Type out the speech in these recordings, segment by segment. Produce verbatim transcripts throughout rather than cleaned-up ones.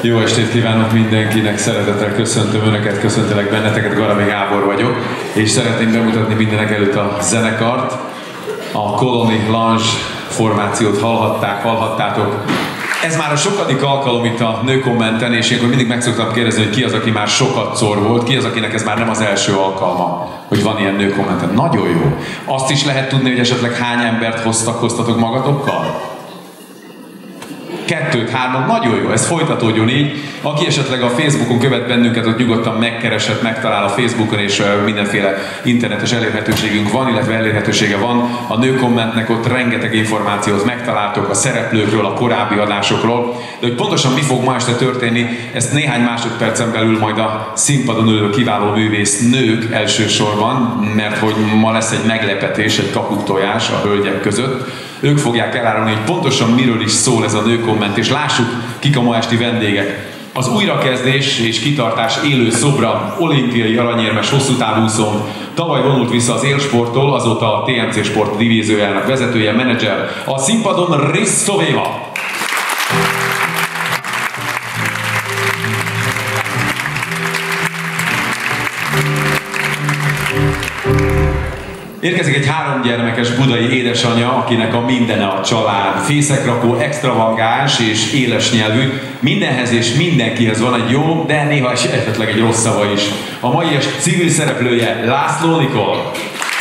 Jó estét kívánok mindenkinek, szeretettel köszöntöm Önöket, köszöntelek benneteket, Garami Gábor vagyok, és szeretném bemutatni mindenek előtt a zenekart. A Colony Lounge formációt hallhatták, hallhattátok. Ez már a sokadik alkalom itt a Nőkommenten, és ilyenkor mindig meg szoktam kérdezni, hogy ki az, aki már sokatszor volt, ki az, akinek ez már nem az első alkalma, hogy van ilyen Nőkommenten. Nagyon jó. Azt is lehet tudni, hogy esetleg hány embert hoztak, hoztatok magatokkal? Kettőt, hármat, nagyon jó, ez folytatódjon így. Aki esetleg a Facebookon követ bennünket, ott nyugodtan megkeresett, megtalál a Facebookon, és mindenféle internetes elérhetőségünk van, illetve elérhetősége van. A Nőkommentnek ott rengeteg információt megtaláltok a szereplőkről, a korábbi adásokról. De hogy pontosan mi fog ma este történni, ezt néhány másodpercen belül majd a színpadon ülő kiváló művész nők elsősorban, mert hogy ma lesz egy meglepetés, egy kapuktojás a hölgyek között. Ők fogják elárulni, hogy pontosan miről is szól ez a Nőkomment, és lássuk, kik a ma esti vendégek. Az újrakezdés és kitartás élő szobra, olimpiai aranyérmes hosszútávúszó, tavaly vonult vissza az élsporttól, azóta a té em cé Sport divíziójának vezetője, menedzser, a színpadon Rissovéva. Érkezik egy három gyermekes budai édesanyja, akinek a mindene a család. Fészekrakó, extravagáns és éles nyelvű. Mindenhez és mindenkihez van egy jó, de néha esetleg egy rossz szava is. A mai est civil szereplője László Nikol.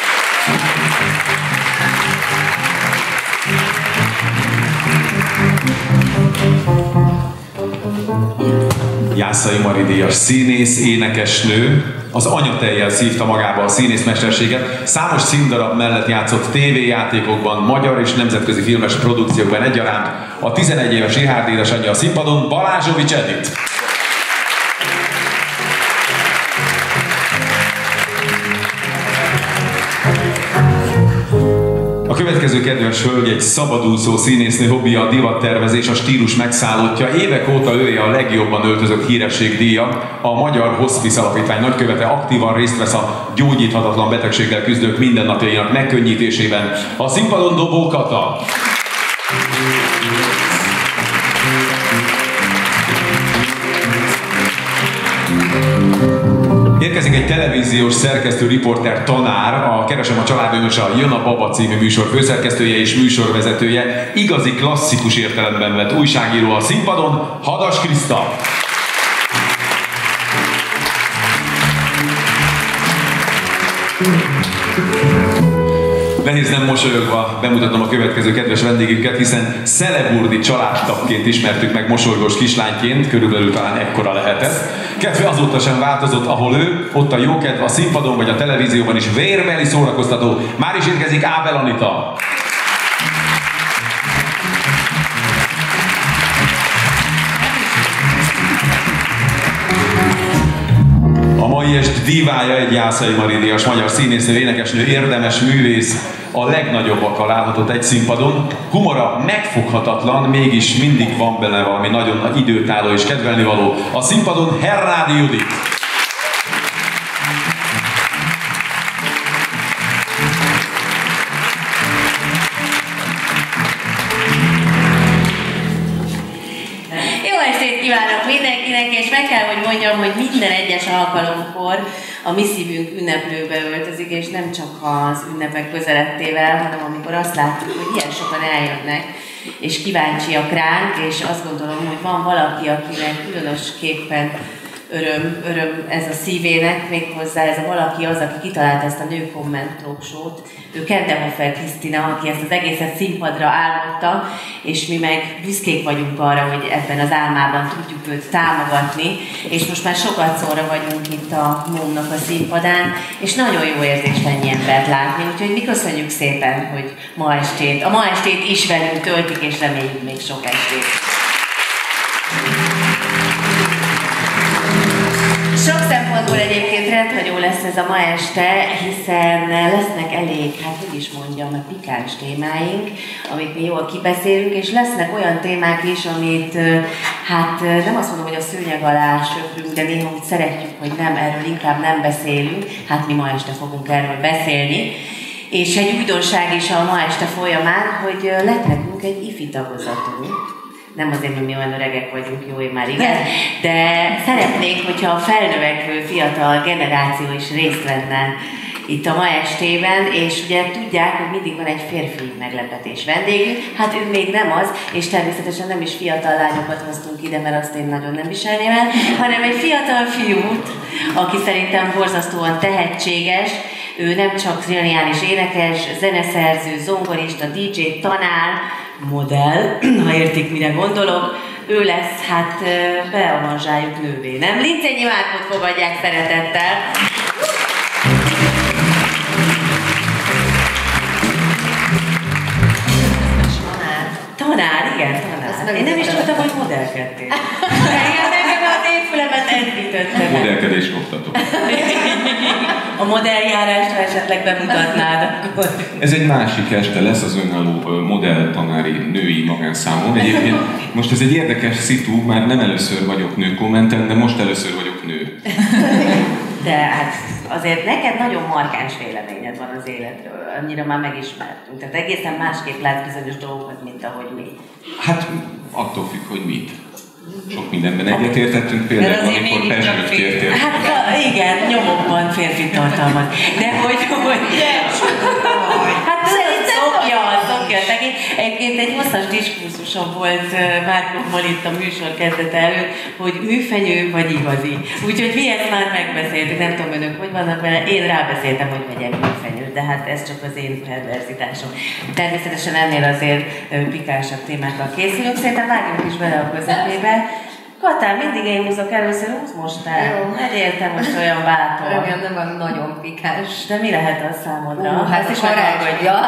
Jászai Mari díjas színész, énekesnő, az anyatejjel szívta magába a színészmesterséget, számos színdarab mellett játszott tévéjátékokban, magyar és nemzetközi filmes produkciókban egyaránt. A tizenegy éves Richárd édesanyja a színpadon, Balázsovics Edith. A következő kedves hölgy egy szabadúszó színésznő, hobbija a divattervezés, a stílus megszállottja. Évek óta ője a legjobban öltözött híresség díja. A Magyar Hospice Alapítvány nagykövete, aktívan részt vesz a gyógyíthatatlan betegséggel küzdők mindennapjainak megkönnyítésében. A színpadon Dobó Kata. Érkezik egy televíziós szerkesztő, riporter, tanár, a Keresem a családönös, a Jön a Baba című műsor főszerkesztője és műsorvezetője, igazi klasszikus értelemben vett újságíró a színpadon, Hadas Kriszta. Nehéz nem mosolyogva bemutatnom a következő kedves vendégünket, hiszen szeleburdi családtagként ismertük meg mosolygós kislányként, körülbelül talán ekkora lehetett. Kedve azóta sem változott, ahol ő, ott a jókedv, a színpadon vagy a televízióban is vérbeli szórakoztató. Már is érkezik Ábel Anita. A mai est divája egy Jászai Mari díjas magyar színésznő, énekesnő, érdemes művész, a legnagyobbakkal láthatott egy színpadon. Humora megfoghatatlan, mégis mindig van benne valami nagyon időtálló és kedvelnivaló. A színpadon Hernádi Judit. Kívánok mindenkinek, és meg kell, hogy mondjam, hogy minden egyes alkalomkor a mi szívünk ünneplőbe öltözik, és nem csak az ünnepek közelettével, hanem amikor azt látjuk, hogy ilyen sokan eljönnek, és kíváncsiak ránk, és azt gondolom, hogy van valaki, akinek különösképpen öröm, öröm ez a szívének, méghozzá ez a valaki az, aki kitalálta ezt a Nőkomment talk show-t. Ő Kendehofer Krisztina, aki ezt az egészet színpadra álmodta, és mi meg büszkék vagyunk arra, hogy ebben az álmában tudjuk őt támogatni, és most már sokat szóra vagyunk itt a Mómnak a színpadán, és nagyon jó érzés ennyi embert látni, úgyhogy mi köszönjük szépen, hogy ma estét, a ma estét is velünk töltik, és reméljük még sok estét. Sok szempontból egyébként rendhagyó lesz ez a ma este, hiszen lesznek elég, hát hogy is mondjam, pikáns témáink, amit mi jól kibeszélünk, és lesznek olyan témák is, amit hát nem azt mondom, hogy a szőnyeg alá söprünk, de néha úgy szeretjük, hogy nem, erről inkább nem beszélünk, hát mi ma este fogunk erről beszélni. És egy újdonság is a ma este folyamán, hogy lett nekünk egy ifi tagozatunk, Nem azért, mert mi olyan öregek vagyunk, jó, én már igen, de szeretnénk, hogyha a felnövekvő fiatal generáció is részt venne itt a ma estében, és ugye tudják, hogy mindig van egy férfi meglepetés vendégünk, hát ő még nem az, és természetesen nem is fiatal lányokat hoztunk ide, mert azt én nagyon nem viselném el, hanem egy fiatal fiút, aki szerintem borzasztóan tehetséges, ő nem csak zseniális énekes, zeneszerző, zongorista, dé dzsé, tanár, modell, ha értik, mire gondolok, ő lesz, hát beavanzsáljuk nővé, nem? Lincényi Márkot fogadják szeretettel! Tanár, igen, tanár. Én nem is tudtam, hogy modellkedtél. Igen, nekem az évfülemet elütöttem. Modellkedés oktató. A modelljárásra esetleg bemutatnád akkor. Ez egy másik este lesz az önálló modelltanári női magánszámon. Egyébként most ez egy érdekes szitu, már nem először vagyok nőkommenten, de most először vagyok nő. De hát azért neked nagyon markáns véleményed van az életről, annyira már megismertünk. Tehát egészen másképp lát bizonyos dolgokat, mint ahogy mi. Hát attól függ, hogy mit. Sok mindenben egyetértettünk, például amikor Pezsőt kértél. Hát igen, nyomokban férfi tartalmat. De hogy, hogy... Hát szerintem szokja, szokja. Egyébként egy hosszas diskurzusom volt Márkommal itt a műsor kezdete előtt, hogy műfenyő vagy igazi. Úgyhogy mi ezt már megbeszéltük, nem tudom önök, hogy vannak vele. Én rábeszéltem, hogy megyek műfenyőt, de hát ez csak az én perverzitásom. Természetesen ennél azért pikánsabb témákkal készülünk, szerintem vágjunk is bele a közepébe. Katán, mindig én húzok először, húz most el. Megértem most olyan bátor. Remélem nem van nagyon pikáns. De mi lehet az számodra? Uh, hát is karácsony. Ja.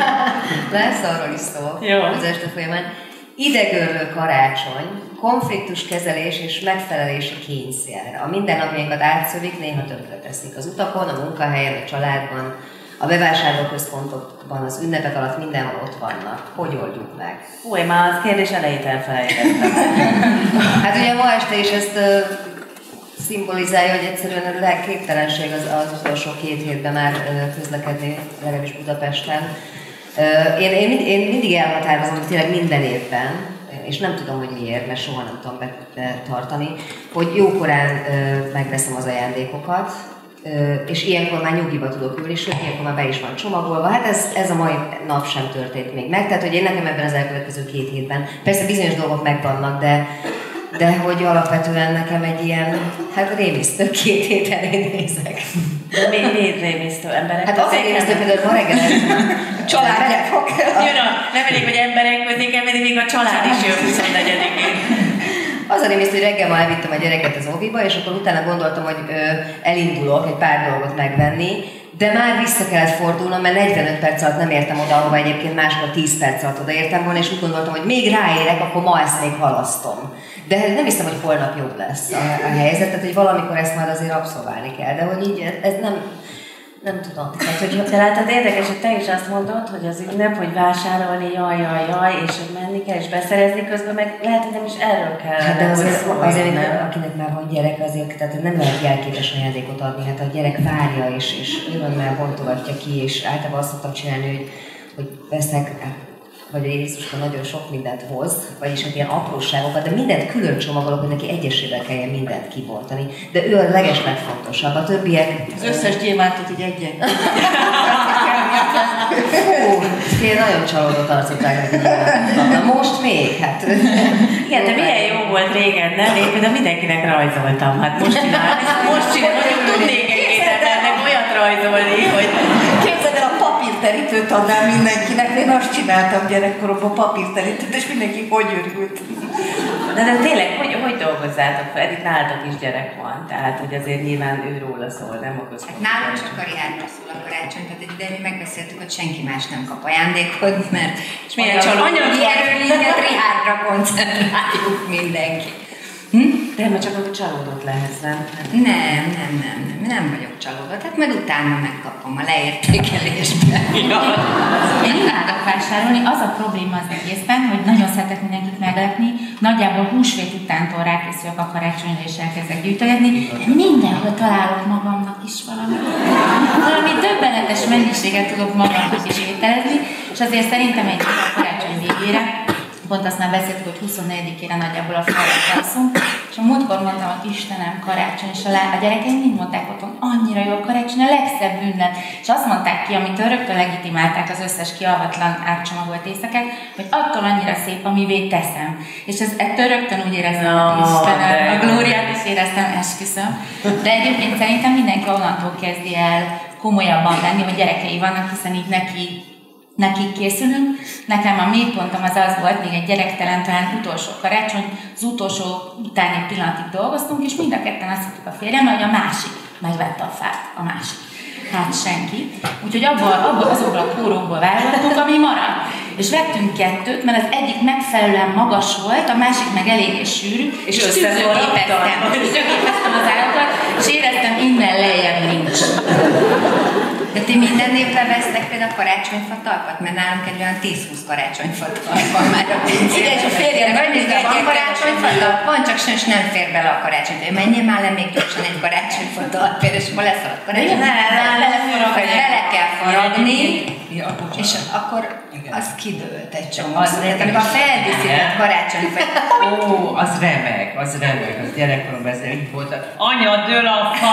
Lesz arról is szó Jó. Az este folyamán. Idegörlő karácsony, konfliktuskezelés és megfelelési kényszer. A mindennapjainkat átszövik, néha tönkreteszik. Az utakon, a munkahelyen, a családban, a bevásárlóközpontokban, az ünnepek alatt mindenhol ott vannak. Hogy oldjuk meg? Hú, én már az kérdés elejét elfelejtettem. Hát ugye ma este is ezt uh, szimbolizálja, hogy egyszerűen a legképtelenség az, az utolsó két hétben már uh, közlekedni, legalábbis Budapesten. Uh, én, én, én mindig elhatározom, hogy tényleg minden évben, és nem tudom, hogy miért, mert soha nem tudom betartani, hogy jókorán uh, megveszem az ajándékokat, és ilyenkor már nyugiba tudok ülni, sőt, ilyenkor már be is van csomagolva. Hát ez, ez a mai nap sem történt még meg, tehát hogy én nekem ebben az elkövetkező két hétben, persze bizonyos dolgok megvannak, de, de hogy alapvetően nekem egy ilyen, hát rémisztő két héten én nézek. De még miért rémisztő emberek? Hát azért rémisztő, például ma reggel családják fog. Jön a, nem elég, hogy emberek közé kell menni, még a család is jön huszonnegyedikén. Az a rémisztő, hogy reggel ma elvittem a gyereket az óviba, és akkor utána gondoltam, hogy ö, elindulok egy pár dolgot megvenni, de már vissza kellett fordulnom, mert negyvenöt perc alatt nem értem oda, ahova egyébként máskor tíz perc alatt odaértem volna, és úgy gondoltam, hogy még ráérek, akkor ma ezt még halasztom. De nem hiszem, hogy holnap jobb lesz a, a helyzet, tehát hogy valamikor ezt már azért abszolválni kell, de hogy így ez, ez nem... Nem tudom. Tehát, hogy te látod, érdekes, hogy te is azt mondod, hogy az ünnep, hogy vásárolni, jaj, jaj, jaj, és hogy menni kell, és beszerezni közben, meg lehet, hogy nem is erről kell. Hát de azért, azért nem, akinek már van gyerek, azért, tehát nem lehet jelképes ajándékot adni, hát a gyerek várja, és, és örömmel bontogatja ki, és általában azt szoktam csinálni, hogy, hogy veszek, vagy a Jézuska nagyon sok mindent hoz, vagyis hát ilyen apróságokat, de mindent külön csomagolok, hogy neki egyesével kelljen mindent kibontani. De ő a leges legfontosabb, a többiek... Az összes gyémántot így egyen. Ó, én nagyon csalódott arcot vágnak. Na most még, hát... Igen, de milyen jó volt régen, nem? Én például mindenkinek rajzoltam, hát most csinálni, most csinálni, hogy tudnék egy-két embernek olyat rajzolni, hogy... Képzeld el, a papírterítőt adnám mindenkinek, én azt csináltam gyerekkoromban papírterítőt, és mindenki hogy örült. De, de tényleg, hogy, hogy dolgozzátok fel? Itt nálatok is gyerek van, tehát hogy azért nyilván ő róla szól, nem a központ. Hát nálunk csak Kariáról szól a karácsony, de mi megbeszéltük, hogy senki más nem kap ajándékot, mert és milyen csalódó. anyagi erőlényet Richardra koncentráljuk mindenki. Hm? De mert csak akkor csalódott lehetsz, nem? Nem, nem, nem, nem, nem vagyok csalódott, hát majd utána megkapom a leértékelésben. Ja. Én imádok vásárolni, az a probléma az egészben, hogy nagyon szeretek mindenkit meglepni, nagyjából húsvét utántól rákészülök a karácsonyra és elkezdek gyűjtögetni, mindenhol találok magamnak is valamit. Valami döbbenetes mennyiséget tudok magamnak is ételezni, és azért szerintem egy karácsony végére pont azt már beszéltük, hogy huszonnegyedikére nagyjából a falra alszunk, és a múltkor mondtam, hogy Istenem, karácsony, és a, lá- a gyerekeim mind mondták otthon, annyira jó a karácsony, a legszebb ünnep. És azt mondták ki, amit rögtön legitimálták az összes kialvatlan átcsomagolt éjszakát, hogy attól annyira szép, amivé teszem. És ez, ettől rögtön úgy éreztem, no, hogy Istenem, a glóriát is éreztem, esküszöm. De egyébként szerintem mindenki onnantól kezdi el komolyabban venni, hogy gyerekei vannak, hiszen így neki nekik készülünk. Nekem a mélypontom az az volt, még egy gyerektelen, talán utolsó karácsony, az utolsó utáni pillanatig dolgoztunk, és mind a ketten azt hittük a férjem, hogy a másik megvette a fát, a másik. Hát senki. Úgyhogy abból, abból azokból a kórókból válogattunk, ami maradt. És vettünk kettőt, mert az egyik megfelelően magas volt, a másik meg eléggé sűrű, és, és tűzőképeztem. Tűzőképeztem az állatokat, és éreztem, innen lejjebb nincs. De ti minden évben vesztek például karácsonyfa talpat? Mert nálunk egy olyan tíz-húsz karácsonyfa talp van már a pénz. Igen, és a férjem megnézve van karácsonyfa talp, van, csak sajnos nem fér bele a karácsonyfa. Menjél már le még gyorsan egy karácsonyfa talpért, és akkor lesz a karácsonyfa. Bele kell faragni, és akkor az kidőlt egy csomó. Amikor a feldíszített karácsonyfa. Ó, az remek, az remek, az gyerekkoromban ez így volt. Anya, dől a fa!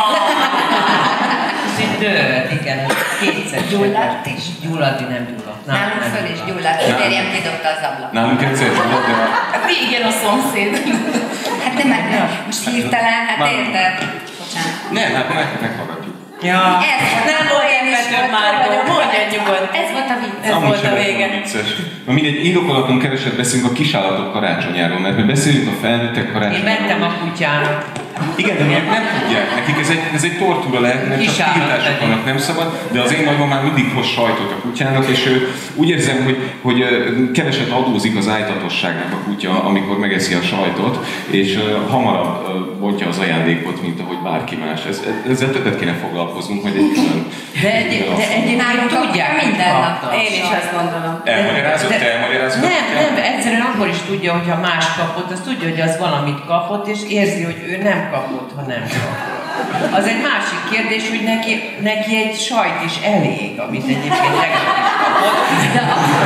És így dőlt, igen, kétszer. Gyulladt is? Gyulladni nem gyulladt. Nálunk föl is gyulladt, férjem kidobta az ablakot. Nálunk egyszer gyulladt, de... Régen a szomszéd. Hát nem, most hirtelen, hát érted? Bocsánat. Nem, hát meg, meghallgatjuk. Ja. Ez Nem volt elvetőbb, Márko, mondja nyugodt. Ez volt a vicc. Ez volt a vége. Na mindegy, indokolatlan keveset beszélünk a kisállatok karácsonyáról, mert mi beszélünk a felnőttek Én karácsonyáról. mentem a kutyának. Igen, de miért nem tudják. Nekik ez egy, ez egy tortúra lehet, mert csak Kisállat tiltások pedig. vannak, nem szabad. De az én nagyom már mindig hoz sajtot a kutyának, és ő, úgy érzem, hogy, hogy keveset adózik az ájtatosságnak a kutya, amikor megeszi a sajtot, és uh, hamarabb uh, bontja az ajándékot, mint ahogy bárki más. Ez, ezzel többet kéne foglalkoznunk, hogy egy külön... De, egy, de egyébként tudják, minden hogy nap. kapta. Én is azt gondolom. Elmagyarázod, te elmagyarázod? Nem, nem, egyszerűen akkor is tudja, hogy ha más kapott, az tudja, hogy az valamit kapott, és érzi, hogy ő nem kapott, ha nem kapott. Az egy másik kérdés, hogy neki, neki egy sajt is elég, amit egyébként tegnap is kapott. De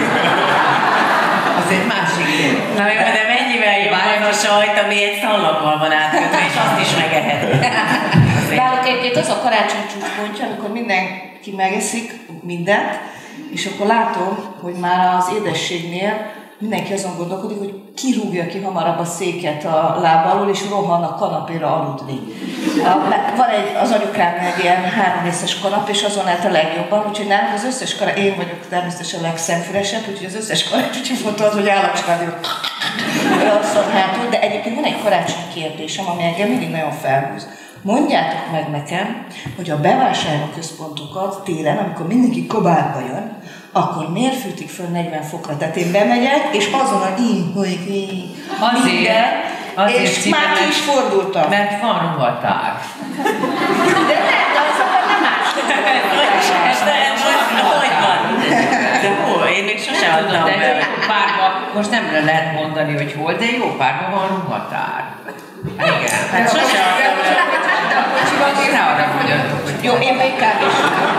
az egy másik kérdés. Na jó, de mennyivel jobb az a sajt, ami egy szallaggal van átkötve, és azt is megehet. Nálunk egyébként az a karácsony csúcspontja, amikor mindenki megeszik mindent, és akkor látom, hogy már az édességnél mindenki azon gondolkodik, hogy kirúgja ki hamarabb a széket a lába alól, és rohan a kanapéra aludni. Van egy, az anyukámnál egy ilyen háromrészes kanap, és azon állt a legjobban, úgyhogy nálunk az összes karácsony, én vagyok természetesen a legszentfüresebb, úgyhogy az összes karácsony volt az, hogy államcsaládilag alszom hátul, de egyébként van egy karácsony kérdésem, ami engem mindig nagyon felhúz. Mondjátok meg nekem, hogy a bevásárlóközpontokat télen, amikor mindenki kabátba jön, akkor miért fűtik föl negyven fokra? Tehát én bemegyek, és azon a így, hogy így, minden, azért és szívem, már ki is fordultam. Mert van ruhatár. De nem, de azokat nem más. Hogy van? De hol? Én még sosem adtam De be. jó párban, most nem lehet mondani, hogy hol, de jó párban van ruhatár. Igen. Hát sosem adtam be. Én arra mondjatok, hogy Jó, én bé ká vé-s.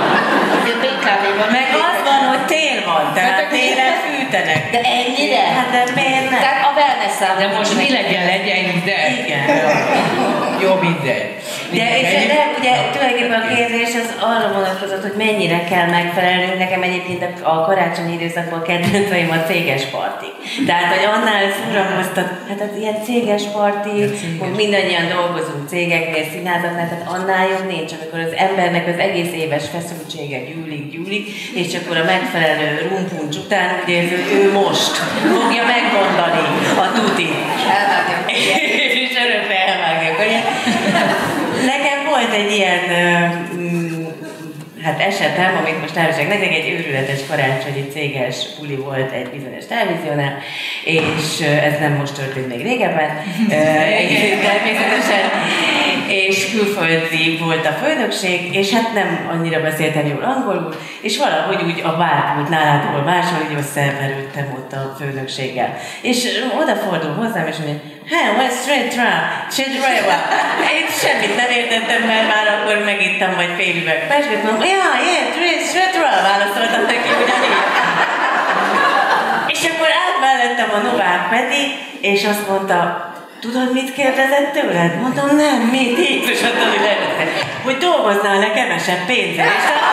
Én bé ká vé-ban. Meg az van, hogy tél van, tehát télen fűtenek. De ennyire? Hát de miért nem? Tehát a wellness de most mi legyen, legyen ide? Igen. Jó, mindegy. De, és de ugye tulajdonképpen a kérdés az arra vonatkozott, hogy mennyire kell megfelelnünk. Nekem egyébként a karácsonyi időszakban kedvenceim a céges partik. Tehát, hogy annál szórakoztat, hát az ilyen céges parti, hogy mindannyian dolgozunk cégeknél, színházaknál, tehát annál jobb nincs, amikor az embernek az egész éves feszültsége gyűlik, gyűlik, és akkor a megfelelő rumpuncs után úgy érzi, hogy ő most fogja megmondani a tutit. Elvágja. És örökre elvágja a konyhát. Nekem volt egy ilyen mm, hát esetem, amit most elmesek nektek, egy őrületes karácsonyi céges buli volt egy bizonyos televíziónál, és ez nem most történt, még régebben, természetesen, és külföldi volt a főnökség, és hát nem annyira beszéltem jól angolul, és valahogy úgy a váltult nálától máshol, úgy összemerültem ott a főnökséggel. És odafordul hozzám, és mondja, hey, what's straight run? Straight run? Én semmit nem értettem, mert már akkor megittem vagy fél üveg pesgőt, mondom, ja, yeah, straight run, válaszoltam neki ugyanígy. És akkor állt mellettem a Novák Peti, és azt mondta, tudod, mit kérdezett tőled? Mondom, nem, mit? Jézusom, hogy lehet, hogy dolgoznál-e kevesebb pénzzel. És te,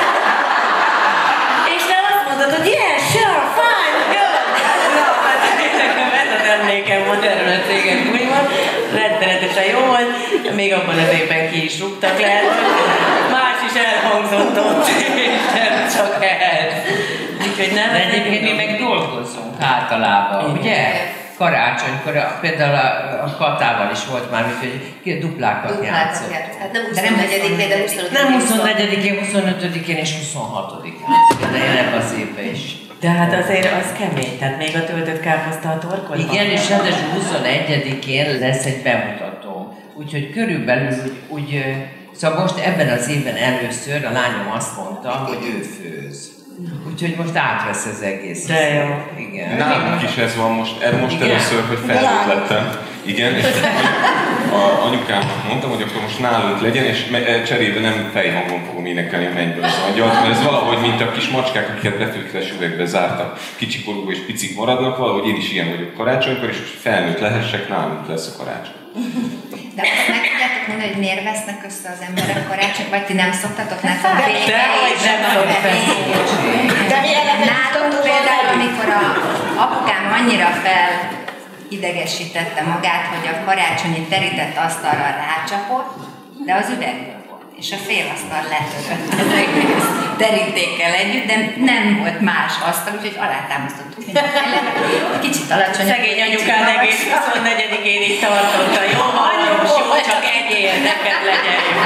és te azt mondtad, hogy yeah, sure, fine, good. Na, hát nekem ez az emlékem volt erről a céges buliban. Rettenetesen jó volt, még abban az évben ki is rúgtak le. Más is elhangzott ott, és nem csak ez. Úgyhogy nem. De egyébként mi meg dolgozzunk általában, ugye? Karácsonykor, például a, a Katával is volt már, úgyhogy duplákat játszott. Hát nem huszonnegyedikén, de huszonötödikén. Nem huszonnegyedikén, huszonötödikén és huszonhatodikán. De én ebben az évben is. De hát azért az kemény, tehát még a töltött káposzta a torkodban. Igen, és ráadásul huszonegyedikén lesz egy bemutató. Úgyhogy körülbelül úgy, úgy, szóval most ebben az évben először a lányom azt mondta, hogy ő főz. Úgyhogy most átvesz az egész. De jó. Igen. Nálunk is ez van most, erre most igen. Először, hogy felnőtt lettem. Igen, és a anyukámnak mondtam, hogy akkor most nálunk legyen, és cserébe nem fejhangon fogom énekelni a Mennyből az angyalt, mert ez valahogy, mint a kis macskák, akiket befőttes üvegbe zártak, kicsikorúgó és picik maradnak, valahogy én is ilyen vagyok karácsonykor, és most felnőtt lehessek, nálunk lesz a karácsony. De azt meg tudjátok mondani, hogy miért vesznek össze az emberek karácsony, vagy ti nem szoktatok? De hogy nem szoktatok. De mi nálunk például, amikor a apukám annyira fel idegesítette magát, hogy a karácsonyi terített asztalra rácsapott, de az üvegből volt, és a félasztal letörött az egész terítékkel együtt, de nem volt más asztal, úgyhogy alátámasztottuk. Kicsit alacsony. Szegény anyukád egész huszonnegyedikén így tartotta. Jó, hallós, jó, csak egyél, neked legyen jó.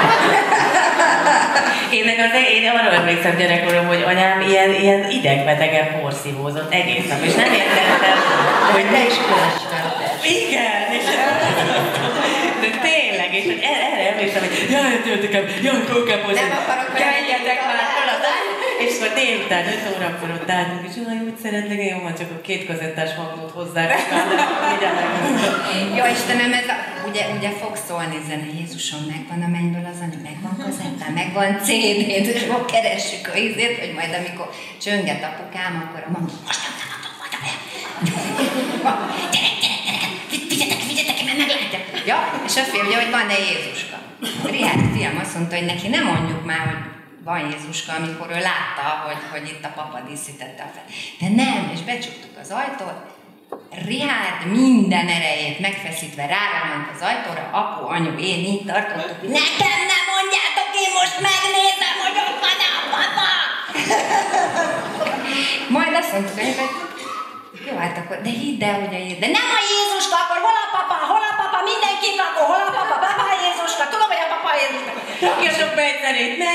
Én, az, én arra emlékszem gyerekkorom, hogy anyám ilyen, ilyen idegbetegen porszívózott egész nap, és nem értettem, hogy te is különösen. Igen, és de tényleg, és hogy erre emlékszem, hogy jaj, töltökem, jaj, kókápozni, keljetek már fel az és akkor délután öt órakor ott álltunk, és jaj, úgy szeretlek, jó, van csak a két kazettás hangot hozzák, jó, Istenem, ez a, ugye, ugye fog szólni zene, Jézusom, megvan a mennyből az anya, megvan kazettán, megvan cé dé-d, és akkor keressük a izét, hogy majd amikor csönget apukám, akkor a mama, most nem adom, vagy a gyerek, gyerek, gyerek, vigyetek, vigyetek, mert meglátja. Ja, és azt mondja, hogy van-e Jézuska. Rihárd fiam azt mondta, hogy neki nem mondjuk már, hogy van Jézuska, amikor ő látta, hogy, hogy itt a papa díszítette a fel. De nem, és becsuktuk az ajtót, Rihárd minden erejét megfeszítve ráránt az ajtóra, apu, anyu, én így tartottuk, hogy nekem nem mondjátok, én most megnézem, hogy ott van a papa! Majd azt mondtuk, hogy jó, hát akkor, de hidd el, hogy a Jézus, de nem a Jézuska, akkor hol a papa, hol a papa, mindenki akkor hol a papa, papa a Jézuska, tudom, hogy a papa a Jézuska. Rakjatok be egy zenét, ne!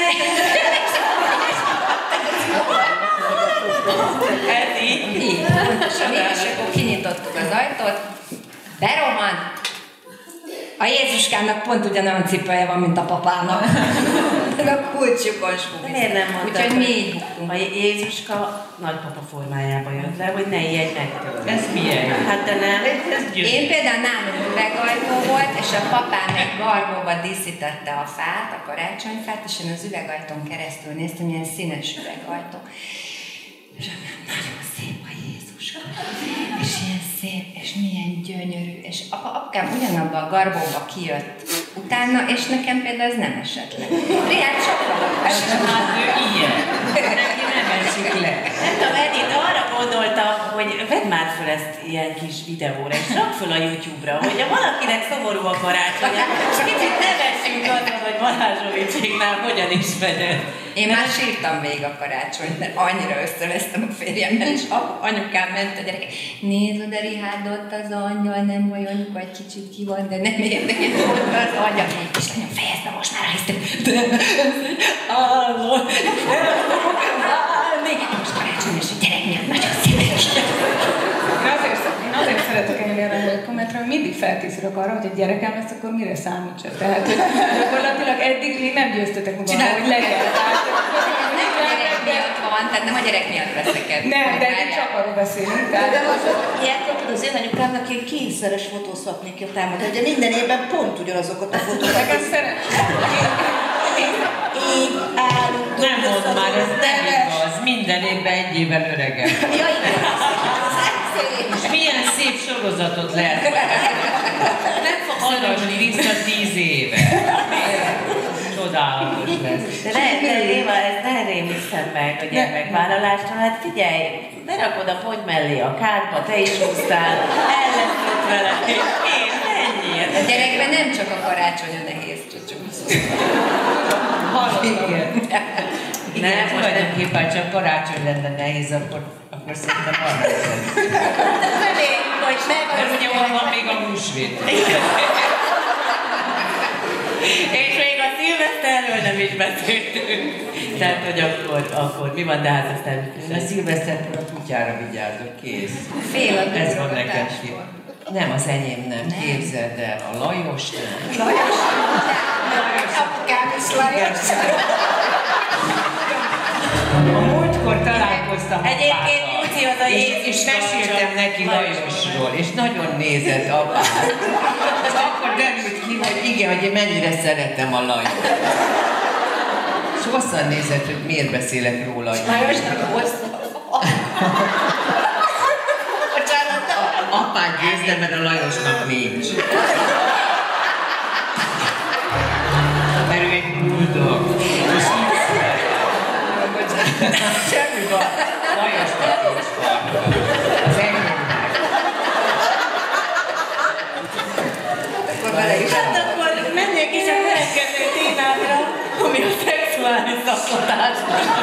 Ez így? Így. És akkor kinyitottuk az ajtót, berohant, a Jézuskának pont ugyanolyan cipője van, mint a papának. A kulcsukon smugi. Miért nem mondtad? Úgyhogy mi így buktunk. A Jézuska nagypapa formájába jött le, hogy ne ijedj meg tőle. Ez milyen? Hát de nem. Én például nálunk üvegajtó volt, és a papám egy garbóba díszítette a fát, a karácsonyfát, és én az üvegajtón keresztül néztem, ilyen színes üvegajtó. És nagyon szép a Jézuska. És ilyen szép, és milyen gyönyörű. És apukám ugyanabban a garbóba kijött utána, és nekem például ez nem esett le. Rihárd sokkal akar. Hát ő ilyen. Neki nem esik le. Nem tudom, Edith arra gondolta, hogy vedd már föl ezt ilyen kis videóra, és rak föl a YouTube-ra, hogy ha valakinek szomorú a karácsonya, és kicsit nevessünk azon, hogy Balázsovicséknál hogyan is vegyed. Én már sírtam végig a karácsonyt, mert annyira összevesztem a férjemmel, és anyukám ment a gyereke. Nézd oda, Rihárd, ott az angyal, nem baj, anyuka egy kicsit ki van, de nem érdekes, ott az angyal. És lányom, fejezd be most már a hisztét. De álmod, nem fogok állni. Most karácsony, és a gyerek miatt nagyon szíves. Én azért, én azért szeretek engem erre a kommentre, hogy mindig felkészülök arra, hogy egy gyerekem lesz, akkor mire számítsak. Tehát gyakorlatilag eddig még nem győztetek magam, hogy legyen. Nem a gyerek miatt van, tehát nem a gyerek miatt veszek el. Nem, de csak arról beszélünk. De ilyenkor az én anyukámnak ilyen kényszeres fotózhatnék támadni, ugye minden évben pont ugyanazokat a fotókat. Nekem szeretem. Így állunk. Nem mondd már, ez nem igaz. Minden évben egy évvel öregebb. Ja, igen. És milyen szép sorozatot lehet. Nem fog adni vissza tíz éve. Csodálatos lesz. De ne, ne, Éva, ezt ne rémiszed meg a gyermekvállalásra, hát figyelj, berakod a fogy mellé a kádba, te is húztál, el lesz ott vele, és én, ennyi. A gyerekben nem csak a karácsony a nehéz csúcsú. Igen. Nem, tulajdonképpen csak karácsony lenne nehéz, akkor, akkor szerintem arra lesz. Hogy mert ugye ott van még a húsvét. És még a szilveszterről nem is beszéltünk. Tehát, hogy akkor, akkor mi van, de hát aztán... Én a szilvesztertől a kutyára vigyázok, kész. Fél a Ez van neked. Nem, az enyém nem. nem. Képzeld el, a Lajos nem. Lajos? Apukám is Lajos. A múltkor találkoztam Egyébként Júci oda és, és meséltem neki Lajosról, és nagyon nézett apát. És akkor derült ki, hogy igen, hogy én mennyire szeretem a Lajost. És hosszan nézett, hogy miért beszélek róla. Lajosnak hosszú. Apát győzde, mert a Lajosnak nincs. Mert ő egy bulldog. Semmi van. Lajosnak nincs farka. Az enyémnek. Akkor vele is. Hát akkor menjek is a következő témára, ami a szexuális zaklatás.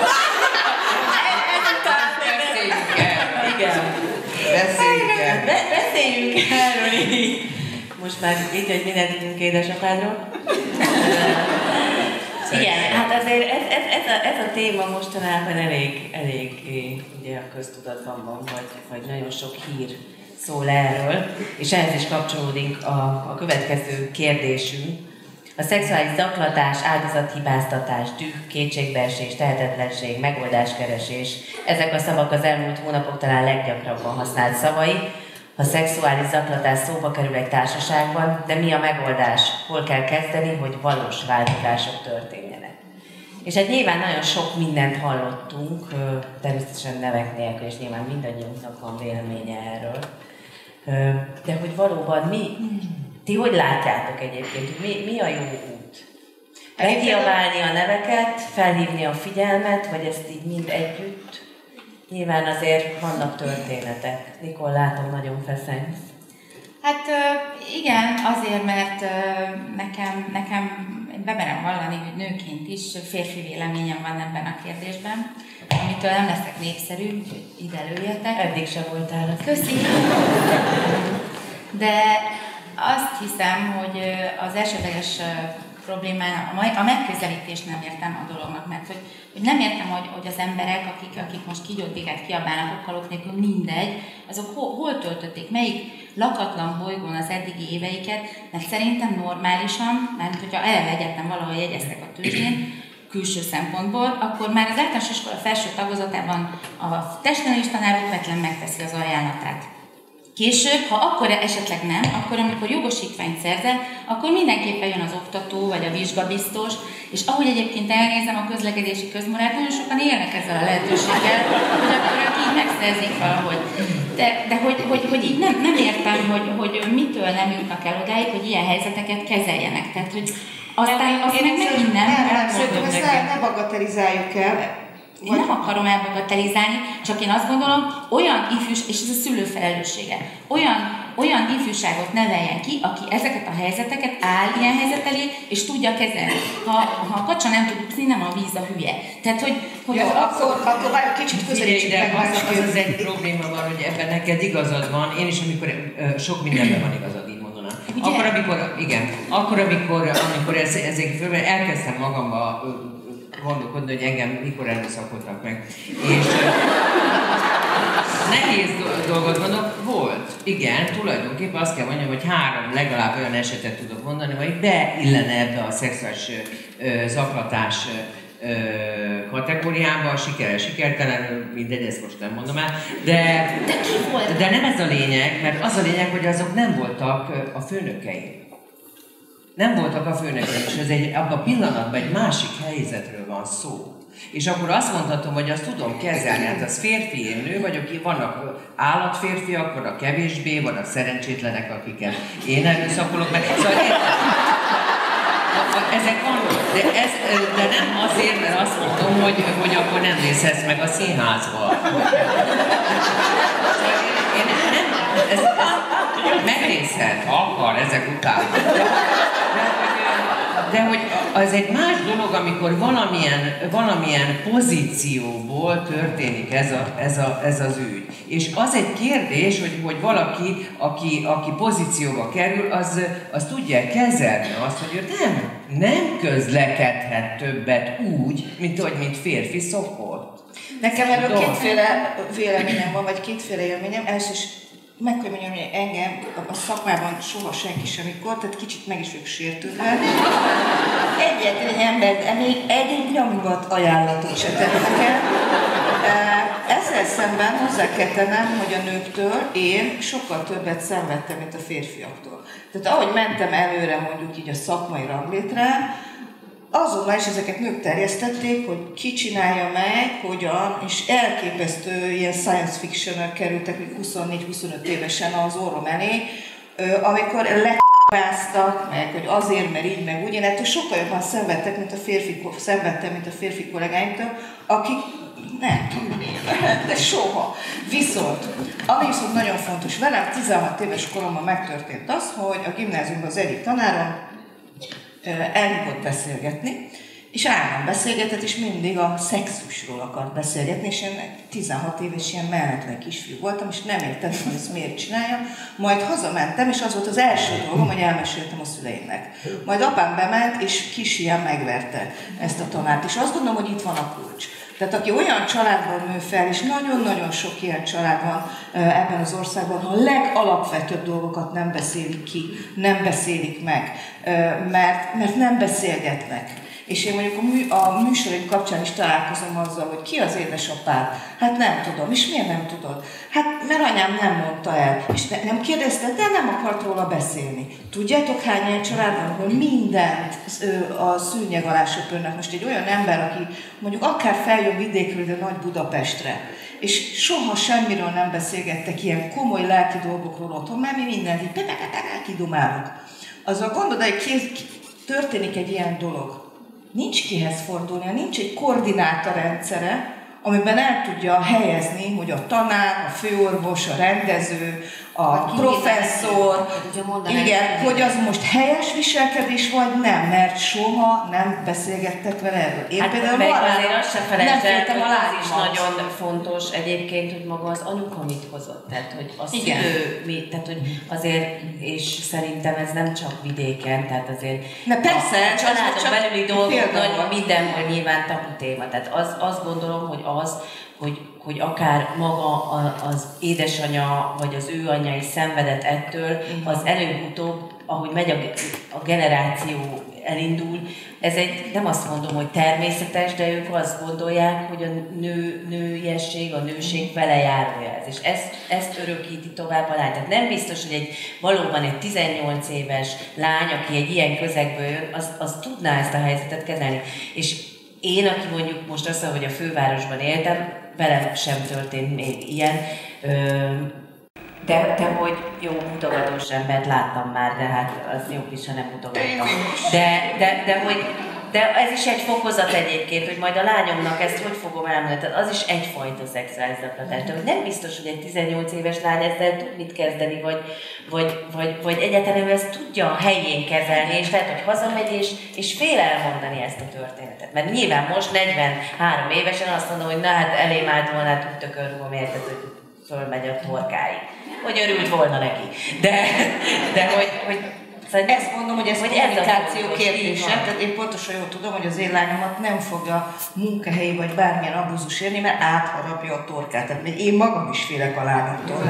Ezután beszéljünk el. Igen. Beszéljünk el. Be- beszéljünk erről így. Most már így, hogy mindent tudunk édesapádról. Igen, hát azért ez, ez, ez, a, ez a téma mostanában elég, elég ugye a köztudatban van, vagy, vagy nagyon sok hír szól erről, és ehhez is kapcsolódik a, a következő kérdésünk. A szexuális zaklatás, áldozathibáztatás, düh, kétségbeesés, tehetetlenség, megoldáskeresés, ezek a szavak az elmúlt hónapok talán leggyakrabban használt szavai. A szexuális zaklatás szóba kerül egy társaságban, de mi a megoldás? Hol kell kezdeni, hogy valós változások történjenek? És hát nyilván nagyon sok mindent hallottunk, természetesen nevek nélkül, és nyilván mindannyiunknak van véleménye erről. De hogy valóban mi, ti hogy látjátok egyébként, mi, mi a jó út? Megkiabálni a neveket, felhívni a figyelmet, vagy ezt így mind együtt? Nyilván azért vannak történetek. Nikol, látom, nagyon feszengsz. Hát igen, azért, mert nekem, nekem bemerem vallani, hogy nőként is férfi véleményem van ebben a kérdésben, amitől nem leszek népszerű, úgyhogy ide lőjetek. Eddig sem voltál. Köszi! De azt hiszem, hogy az elsődleges problémán a megközelítést nem értem a dolognak, mert hogy, hogy nem értem, hogy, hogy az emberek, akik, akik most kígyódbéket kiabálnak, okkalok nélkül mindegy, azok hol, hol töltötték, melyik lakatlan bolygón az eddigi éveiket, mert szerintem normálisan, mert hogyha elvegyettem valahol jegyeztek a tőzsdén, külső szempontból, akkor már az általános iskola felső tagozatában a testnevelés tanár okvetlen megteszi az ajánlatát. Később, ha akkor esetleg nem, akkor amikor jogosítványt szerzel, akkor mindenképpen jön az oktató vagy a vizsgabiztos, és ahogy egyébként elnézem a közlekedési közmorát, nagyon sokan élnek ezzel a lehetőséggel, hogy akkor ők így megszerzik valahogy. De, de hogy, hogy, hogy így nem, nem értem, hogy, hogy mitől nem jutnak el odáig, hogy ilyen helyzeteket kezeljenek. Tehát, hogy aztán azt meg megint nem. Nem, nem, szerintem ezt ne bagatelizáljuk el. Én nem akarom elbagatelizálni, csak én azt gondolom, olyan ifjús, és ez a szülő felelőssége, olyan, olyan ifjúságot neveljen ki, aki ezeket a helyzeteket áll ilyen helyzet elé, és tudja kezelni. Ha, ha a kacsa nem tud úszni, nem a víz a hülye. Tehát, hogy... hogy ja, az, akkor, akkor már kicsit közelítsük meg az, az, az egy probléma van, hogy ebben neked igazad van, én is, amikor uh, sok mindenben van igazad, így mondanám. Ugye? Akkor, amikor, igen, akkor, amikor, amikor ez, ezek föl, elkezdtem magamba uh, gondolkodni, hogy engem mikor erőszakoltak meg. És nehéz dolgot mondok, volt. Igen, tulajdonképpen azt kell mondjam, hogy három legalább olyan esetet tudok mondani, hogy beillene ebbe a szexuális ö, zaklatás ö, kategóriába, sikeres, sikertelenül, mindegy, ezt most nem mondom el, de, de, ki volt? de nem ez a lényeg, mert az a lényeg, hogy azok nem voltak a főnökeim. Nem voltak a főnökeim, és ez egy, abban a pillanatban egy másik helyzetről van szó. És akkor azt mondhatom, hogy azt tudom kezelni, hát az férfi, én nő vagyok, vannak állatférfiak, vannak kevésbé, vannak szerencsétlenek, akiket én erőszakolok meg. Szóval ezek vannak, de, ez, de nem azért, mert azt mondom, hogy, hogy akkor nem nézhetsz meg a színházba. Én nem, ez, ez megnézhet, ha akar ezek után. De hogy az egy más dolog, amikor valamilyen, valamilyen pozícióból történik ez, a, ez, a, ez az ügy. És az egy kérdés, hogy, hogy valaki, aki, aki pozícióba kerül, az, az tudja kezelni azt, hogy ő nem, nem közlekedhet többet úgy, mint hogy mint férfi szokott. Nekem erről kétféle véleményem van, vagy kétféle élményem. Először is meg kell mondjam, hogy engem a szakmában soha senki sem mikor, tehát kicsit meg is vagyok sértődve. Egyetlen egy ember, még egy nyomgat ajánlatot se tett nekem. Ezzel szemben hozzá kell tennem, hogy a nőktől én sokkal többet szenvedtem, mint a férfiaktól. Tehát ahogy mentem előre mondjuk így a szakmai ranglétrán, azonnal is ezeket nők terjesztették, hogy ki csinálja meg, hogyan, és elképesztő ilyen science fiction-ök kerültek huszonnégy-huszonöt évesen az orrom elé, amikor lekváztak meg, hogy azért, mert így, meg úgy. Én ettől sokkal jobban szenvedtek, mint a férfi, szenvedtem, mint a férfi kollégáimtól, akik nem tudom, de soha. Viszont, ami viszont nagyon fontos, velem tizenhat éves koromban megtörtént az, hogy a gimnáziumban az egyik tanárom elhívott beszélgetni, és állandóan beszélgetett, és mindig a szexusról akart beszélgetni, és én tizenhat éves ilyen melletlen kisfiú voltam, és nem értettem, hogy ezt miért csinálja. Majd hazamentem, és az volt az első dolgom, hogy elmeséltem a szüleimnek. Majd apám bement, és kis ilyen megverte ezt a tanárt, és azt gondolom, hogy itt van a kulcs. Tehát aki olyan családban nő fel, és nagyon-nagyon sok ilyen család van ebben az országban, ha a legalapvetőbb dolgokat nem beszélik ki, nem beszélik meg, mert, mert nem beszélgetnek. És én mondjuk a, mű, a műsoraim kapcsán is találkozom azzal, hogy ki az édesapád? Hát nem tudom. És miért nem tudod? Hát mert anyám nem mondta el. És ne, nem kérdezte, de nem akart róla beszélni. Tudjátok, hány ilyen család van, hogy mindent a szűnyeg alá söpörnek. Most egy olyan ember, aki mondjuk akár feljön vidékről, de nagy Budapestre, és soha semmiről nem beszélgettek ilyen komoly lelki dolgokról otthon, mert mi mindent így kidumálunk. Azzal gondolod, hogy történik egy ilyen dolog. Nincs kihez fordulnia, nincs egy koordinátorrendszere, amiben el tudja helyezni, hogy a tanár, a főorvos, a rendező, a, a professzor, igen, hogy az most helyes viselkedés vagy nem, mert soha nem beszélgettek vele erről. Én hát például meg azért azt sem felejtsd el, hogy az is lágymat. nagyon fontos egyébként, hogy maga az anyuka mit hozott. Tehát, hogy a szülő mi, tehát, hogy azért, és szerintem ez nem csak vidéken, tehát azért ne, persze, a családon belüli dolgok nagy, mindenhol nyilván tabu téma. Tehát az, azt gondolom, hogy az, hogy, hogy akár maga az édesanya, vagy az ő anyja is szenvedett ettől, az előbb-utóbb, ahogy megy a, a generáció elindul, ez egy, nem azt mondom, hogy természetes, de ők azt gondolják, hogy a nő, nőiesség, a nőség vele járója ez. És ezt, ezt örökíti tovább a lány. Tehát nem biztos, hogy egy valóban egy tizennyolc éves lány, aki egy ilyen közegből jön, az, az tudná ezt a helyzetet kezelni. És én, aki mondjuk most azt mondom, hogy a fővárosban éltem, velem sem történt még ilyen, de, de hogy jó mutogatós embert láttam már, de hát az jobb is, ha nem mutogattam. De, de, de, hogy, de ez is egy fokozat egyébként, hogy majd a lányomnak ezt hogy fogom elmondani. Tehát az is egyfajta szexuális zaklatás. De hogy nem biztos, hogy egy tizennyolc éves lány ezzel tud mit kezdeni, vagy, vagy, vagy, vagy egyáltalán ezt tudja a helyén kezelni, és lehet, hogy hazamegy, és, és fél elmondani ezt a történetet. Mert nyilván most negyvenhárom évesen azt mondom, hogy na hát elém állt volna, hát úgy tökörrugom, érted, hogy fölmegy a torkáig. Hogy örült volna neki. De, de hogy, hogy szóval ezt mondom, hogy ez hogy kommunikáció kérdése. Tehát én pontosan jól tudom, hogy az én lányomat nem fogja munkahelyi vagy bármilyen abúzus érni, mert átharapja a torkát. Tehát még én magam is félek a lányomtól.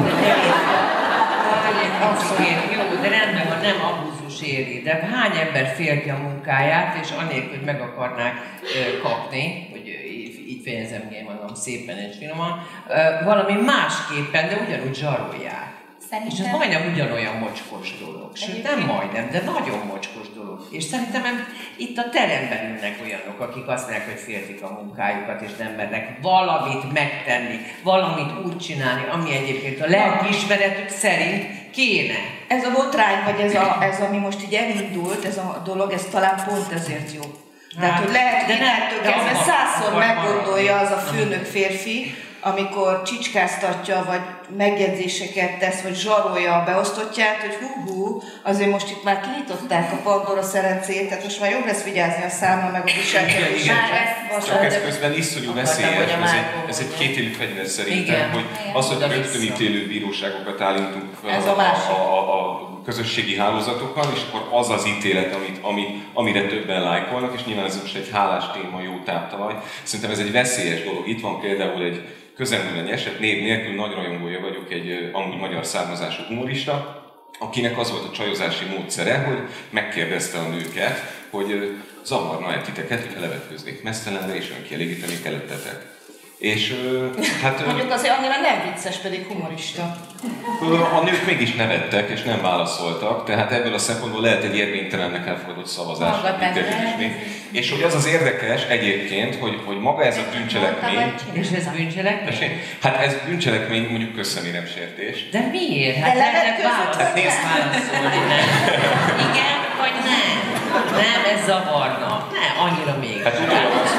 Abszolút, jó, de rendben van, nem abúzus éri. De hány ember fél ki a munkáját, és anélkül, hogy meg akarnák kapni, hogy így fejezem ki magam szépen és finoman, valami másképpen, de ugyanúgy zsarolják. szerintem... És ez majdnem ugyanolyan mocskos dolog. Sőt, nem majdnem, de nagyon mocskos dolog. És szerintem itt a teremben ülnek olyanok, akik azt mondják, hogy féltik a munkájukat, és nem mernek valamit megtenni, valamit úgy csinálni, ami egyébként a lelkiismeretük szerint kéne. Ez a botrány, vagy ez, a, ez ami most így elindult, ez a dolog, ez talán pont ezért jó. Tehát, hogy lehet, hogy ettől kezdve százszor meggondolja az a főnök férfi, amikor csicskáztatja, vagy megjegyzéseket tesz, vagy zsarolja a beosztottját, hogy hú-hú, azért most itt már kinyitották a Pandora szerencét, tehát most már jobb lesz vigyázni a számmal, meg a viselkedésre. Csak ez közben iszonyú veszélyes, ez egy, ez egy kétélű fegyver szerintem, hogy az, hogy rögtönítélő bíróságokat állítunk fel a, a, a, a közösségi hálózatokon, és akkor az az ítélet, amit, ami, amire többen lájkolnak, és nyilván ez most egy hálás téma, jó táptalaj. Szerintem ez egy veszélyes dolog. Itt van például egy közelmúlani eset, név nélkül nagy rajongója vagyok, egy amúgy magyar származású humorista, akinek az volt a csajozási módszere, hogy megkérdezte a nőket, hogy zavarna-e titeket, hogyha levetkőznék mesztelenre, és önkielégíteni kellettetek. És hát... Mondjuk azért annyira nem vicces, pedig humorista. A nők mégis nevettek, és nem válaszoltak, tehát ebből a szempontból lehet egy érvénytelennek elfogadott szavazás. És hogy az az érdekes egyébként, hogy, hogy maga ez a bűncselekmény... És ez bűncselekmény? Hát ez bűncselekmény, mondjuk közszeméremsértés. De miért? Hát lehetett válaszolni, nem? Igen, vagy nem? Nem, ez zavarna. Nem, annyira még. Hát utólag azt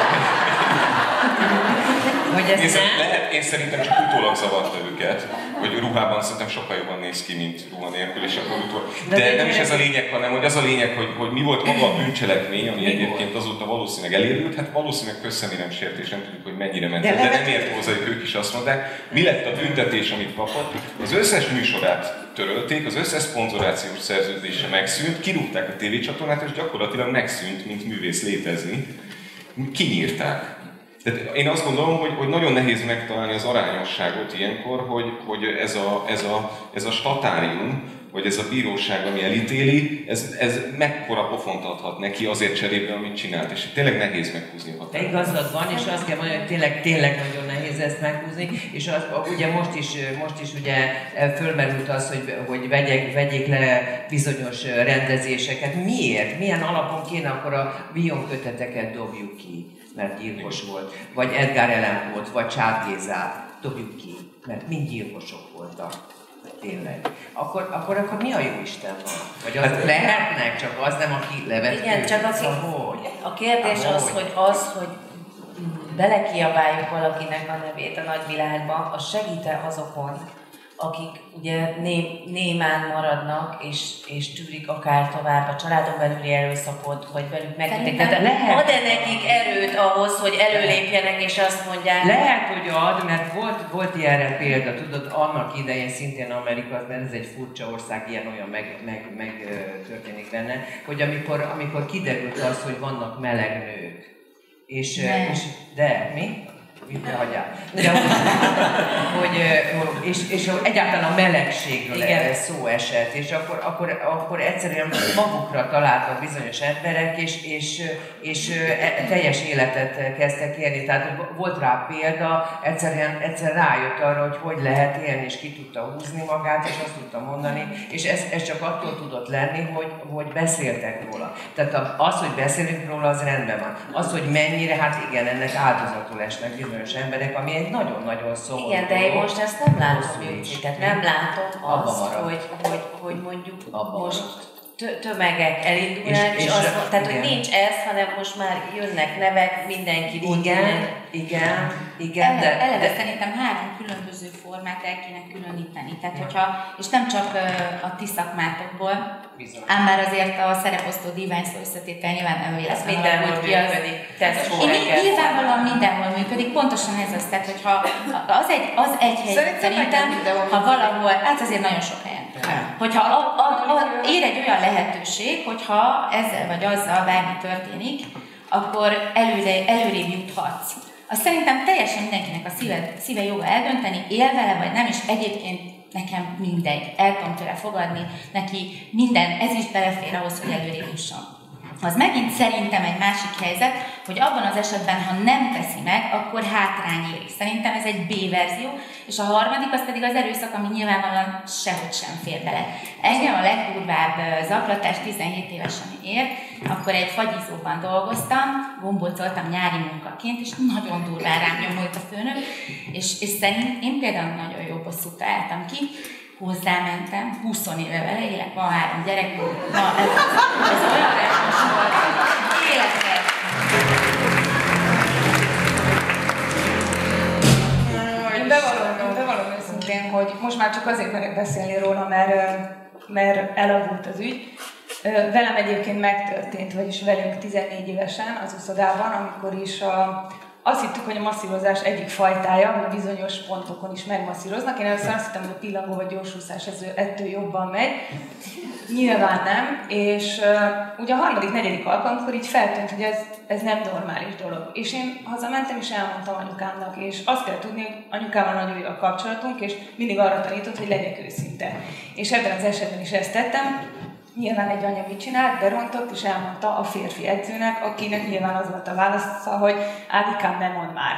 hogy ez én, nem? Lehet, én szerintem csak utólag zavarta őket, hogy ruhában szerintem sokkal jobban néz ki, mint ruha nélkül, és akkor utólag. De, de nem is ez a lényeg, hanem hogy az a lényeg, hogy, hogy mi volt maga a bűncselekmény, ami mi egyébként volt? Azóta valószínűleg elérült, hát valószínűleg közszeméremsértés, nem tudjuk, hogy mennyire ment, de, de nem ért hozzá, hogy ők is azt mondták. Mi lett a büntetés, amit kapott? Az összes műsorát törölték, az összes szponzorációs szerződése megszűnt, kirúgták a tévécsatornát, és gyakorlatilag megszűnt, mint művész létezni. Kinyírták. Tehát én azt gondolom, hogy, hogy nagyon nehéz megtalálni az arányosságot ilyenkor, hogy, hogy ez, a, ez, a, ez a statárium, vagy ez a bíróság, ami elítéli, ez, ez mekkora pofont adhat neki azért cserébe, amit csinált. És tényleg nehéz meghúzni a határt. De igazad van, és azt kell mondani, hogy tényleg, tényleg nagyon nehéz ezt meghúzni, és az, ugye most is, most is ugye fölmerült az, hogy, hogy vegyek, vegyék le bizonyos rendezéseket. Miért? Milyen alapon kéne akkor a Bion köteteket dobjuk ki? Mert gyilkos volt, vagy Edgar Allan Poe-t, vagy Csád Gézát dobjuk ki, mert mind gyilkosok voltak. Tényleg. Akkor, akkor, akkor mi a jó Isten van? Vagy az hát, lehetnek, csak az nem, aki levetkő. Igen, csak aki, szóval, a kérdés ahogy. az, hogy az, hogy belekiabáljuk valakinek a nevét a nagyvilágban, az segít-e azokon, akik ugye né, némán maradnak, és, és tűrik akár tovább a családon belüli erőszakot, vagy velük megkötik. Tehát ad-e nekik erőt ahhoz, hogy előlépjenek, és azt mondják... Lehet, hogy ad, mert volt, volt ilyenre példa, tudod, annak idején szintén Amerikában, ez egy furcsa ország, ilyen-olyan meg, meg, meg történik benne, hogy amikor, amikor kiderült az, hogy vannak meleg nők, és, és de, mi? De hagyjál. De, hogy, és, és egyáltalán a melegségről igen. szó esett, és akkor, akkor, akkor egyszerűen magukra találtak bizonyos emberek, és, és, és teljes életet kezdtek élni. Tehát volt rá példa, egyszerűen, egyszerűen rájött arra, hogy hogy lehet élni, és ki tudta húzni magát, és azt tudta mondani, és ez, ez csak attól tudott lenni, hogy, hogy beszéltek róla. Tehát az, hogy beszélünk róla, az rendben van. Az, hogy mennyire, hát igen, ennek áldozatul esnek bizonyos emberek, ami egy nagyon-nagyon szomorú. Igen, de én most ezt nem látom, tehát nem látom azt, hogy, hogy, hogy mondjuk abba most tömegek elindulnak, és, és, és az, tehát igen. hogy nincs ez, hanem most már jönnek nevek, mindenki. Igen, igen, igen. Eleve, de, eleve de, szerintem három különböző formát el kéne különíteni. Tehát, hogyha, és nem csak a ti szakmátokból, ám bár azért a szereposztó divány szó összetétel nyilván nem véletlenül mindenhol működik. Nyilvánvalóan mindenhol működik, pontosan ez az, tehát hogyha az egy, az egy hely, szerintem, szerintem ha valahol, hát azért nagyon sok helyen. Hogyha a, a, a, ér egy olyan lehetőség, hogyha ezzel vagy azzal bármi történik, akkor előre, előrébb juthatsz. Azt szerintem teljesen mindenkinek a szíve, szíve joga eldönteni, él vele vagy nem, és egyébként nekem mindegy, el tudom tőle fogadni, neki minden, ez is belefér ahhoz, hogy előrébb jusson. Az megint szerintem egy másik helyzet, hogy abban az esetben, ha nem teszi meg, akkor hátrány éri. Szerintem ez egy B-verzió, és a harmadik az pedig az erőszak, ami nyilvánvalóan sehogy sem fér bele. Engem a legdurvább zaklatás tizenhét évesen ért, akkor egy fagyizóban dolgoztam, gombolcoltam nyári munkaként, és nagyon durván rám nyomult a főnök, és, és szerint én például nagyon jó bosszút találtam ki, hozzámentem, húsz éve vele élek, van három gyerek, na ez, ez olyan rásos volt, életre. Én bevallom, bevallom őszintén, hogy most már csak azért merek beszélni róla, mert, mert elavult az ügy. Velem egyébként megtörtént, vagyis velünk tizennégy évesen az uszodában, amikor is a azt hittük, hogy a masszírozás egyik fajtája, hogy bizonyos pontokon is megmasszíroznak. Én először azt hittem, hogy a pillangó vagy gyorsúszás ez, ettől jobban megy. Nyilván nem. És uh, ugye a harmadik, negyedik alkalomkor így feltűnt, hogy ez, ez nem normális dolog. És én hazamentem és elmondtam anyukámnak, és azt kell tudni, hogy anyukámmal nagyon jó a kapcsolatunk, és mindig arra tanított, hogy legyek őszinte. És ebben az esetben is ezt tettem. Nyilván egy anya mit csinált, berontott, és elmondta a férfi edzőnek, akinek nyilván az volt a válasza, hogy Ágikám, ne mondd már.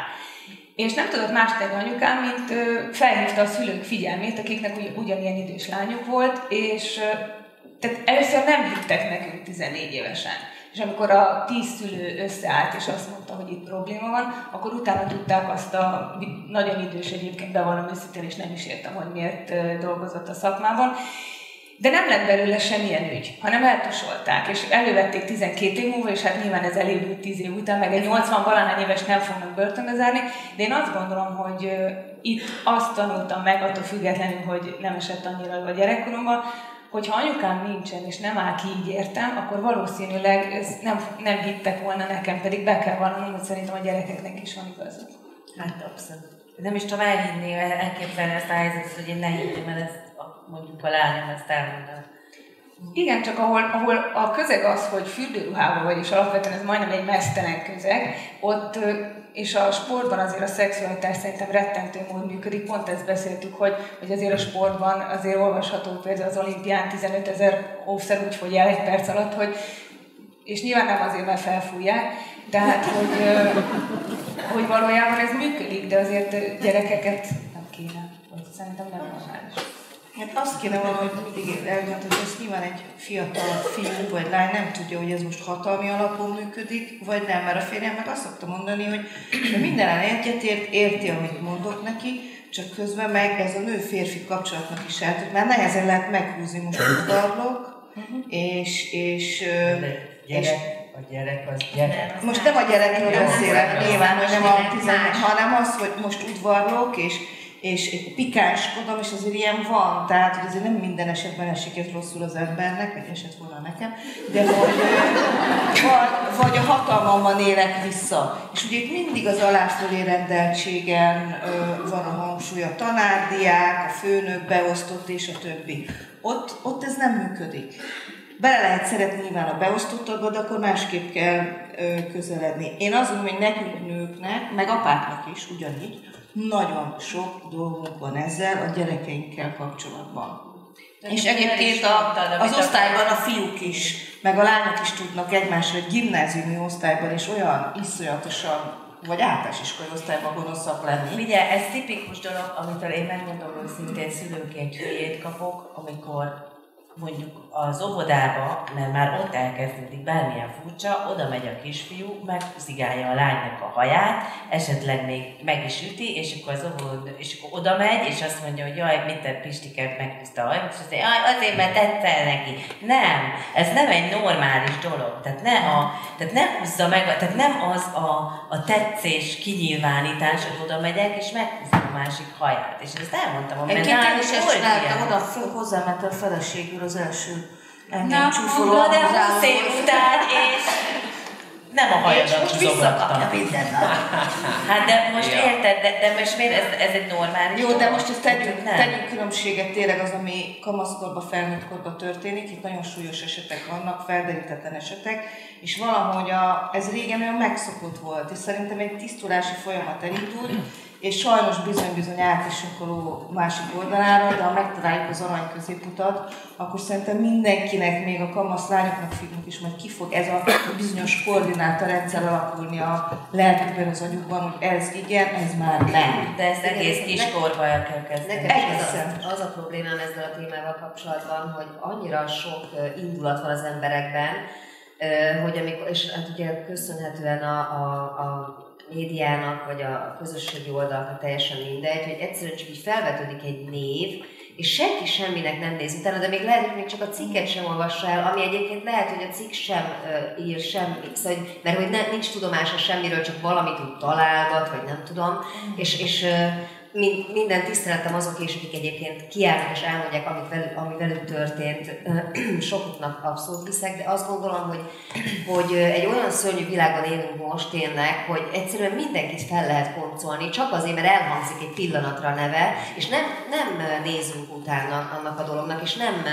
És nem tudott más tenni anyukám, mint felhívta a szülők figyelmét, akiknek ugy, ugyanilyen idős lányuk volt, és tehát először nem hittek nekünk tizennégy évesen. És amikor a tíz szülő összeállt, és azt mondta, hogy itt probléma van, akkor utána tudták azt a nagyon idős, egyébként bevallom őszintén, és nem is értem, hogy miért dolgozott a szakmában. De nem lett belőle semmilyen ügy, hanem eltusolták, és elővették tizenkét év múlva, és hát nyilván ez elévült tíz év után, meg egy nyolcvan-valahány éves nem fognak börtönbe zárni, de én azt gondolom, hogy uh, itt azt tanultam meg, attól függetlenül, hogy nem esett annyira a gyerekkoromban, hogy ha anyukám nincsen, és nem áll ki, így értem, akkor valószínűleg ez nem, nem hittek volna nekem, pedig be kell vallanom, hogy szerintem a gyerekeknek is van igazuk. Hát abszolút. Nem is tudom elhinni, elképzelni ezt a helyzetet, hogy én ne hittem el ezt, mondjuk a lányom ezt elmondaná. Igen, csak ahol, ahol a közeg az, hogy fürdőruhában vagy, és alapvetően ez majdnem egy meztelen közeg, ott, és a sportban azért a szexualitás szerintem rettentő módon működik, pont ezt beszéltük, hogy, hogy azért a sportban azért olvasható például az olimpián tizenötezer óvszer úgy fogy el egy perc alatt, hogy, és nyilván nem azért, mert felfújják, tehát, hogy, hogy valójában ez működik, de azért gyerekeket nem kéne, hogy szerintem nem normális. Hát azt kéne valahogy mindig elmondani, hogy ez nyilván egy fiatal fiú vagy lány nem tudja, hogy ez most hatalmi alapon működik, vagy nem, mert a férjem meg azt szokta mondani, hogy mindenen egyetért, érti, amit mondok neki, csak közben meg ez a nő-férfi kapcsolatnak is eltűnt, mert nehezen lehet meghúzni, most udvarlok, és, és, és a gyerek az gyerek. Most nem a gyerekről beszélek, nyilván, hogy nem a tizenhat, hanem az, hogy most udvarlok, és és pikánskodom, és azért ilyen van, tehát hogy azért nem minden esetben esik ez rosszul az embernek, vagy esett volna nekem, de hogy vagy, vagy a hatalmamban élek vissza. És ugye itt mindig az alá-fölé rendeltségen van a hangsúly, a tanárdiák, a főnök beosztott és a többi. Ott, ott ez nem működik. Bele lehet szeretni nyilván a beosztottakba, de akkor másképp kell ö, közeledni. Én azt mondom, hogy nekünk nőknek, meg apáknak is ugyanígy, nagyon sok dolgunk van ezzel a gyerekeinkkel kapcsolatban. De és egyébként a, az osztályban a fiúk is, meg a lányok is tudnak egymásra, egy gimnáziumi osztályban is olyan iszonyatosan, vagy általános iskolai osztályban gonoszak lenni. Ugye, ez tipikus dolog, amitől én megmondom őszintén szülőként hülyét kapok, amikor mondjuk az óvodába, mert már ott elkezdődik bármilyen furcsa, oda megy a kisfiú, megszigálja a lánynak a haját, esetleg még meg is üti, és akkor, az óvod, és akkor oda megy, és azt mondja, hogy jaj, mit tett Pistiket, meghúzta a hajat, és azt mondja, jaj, azért, mert tetszel neki. Nem, ez nem egy normális dolog, tehát ne, a, tehát ne húzza meg, tehát nem az a, a tetszés kinyilvánítás, hogy oda megyek, és meghúzom a másik haját. És ezt elmondtam, hogy egyébként én is ezt csináltam, oda hozzáment a feleségül az első engem csúfoló. Na, de húsz év után, és nem a hajadat húzogattam. Hát de most ja. érted, de, de most miért ez, ez egy normális Jó, de most ezt tegyünk, tegyünk különbséget tényleg az, ami kamaszkorban, felnőttkorban történik. Itt nagyon súlyos esetek vannak, felderítetlen esetek, és valahogy a, ez régen olyan megszokott volt, és szerintem egy tisztulási folyamat elindult, és sajnos bizony-bizony át is a másik oldalára, de ha megtaláljuk az arany középutat, akkor szerintem mindenkinek, még a kamasz lányoknak, fiúknak is majd ki fog ez a bizonyos koordinátorrendszer alakulni a lelkükben, az agyukban, hogy ez igen, ez már nem. De ezt egész kiskorban el kell kezdeni. Nekem is az, az a problémám ezzel a témával kapcsolatban, hogy annyira sok indulat van az emberekben, hogy amikor, és hát ugye köszönhetően a, a, a médiának, vagy a közösségi oldalnak teljesen mindegy, hogy egyszerűen csak így felvetődik egy név, és senki semminek nem néz utána, de még lehet, hogy még csak a cikket sem olvassa el, ami egyébként lehet, hogy a cikk sem uh, ír semmit, szóval, mert hogy ne, nincs tudomása semmiről, csak valamit úgy találgat, vagy nem tudom, mm. és, és uh, minden tiszteletem azok is, akik egyébként kiállnak és elmondják, amit velük, ami velük történt, sokuknak abszolút hiszek, de azt gondolom, hogy, hogy egy olyan szörnyű világban élünk most tényleg, hogy egyszerűen mindenkit fel lehet koncolni, csak azért, mert elhangzik egy pillanatra a neve, és nem, nem nézünk utána annak a dolognak, és nem,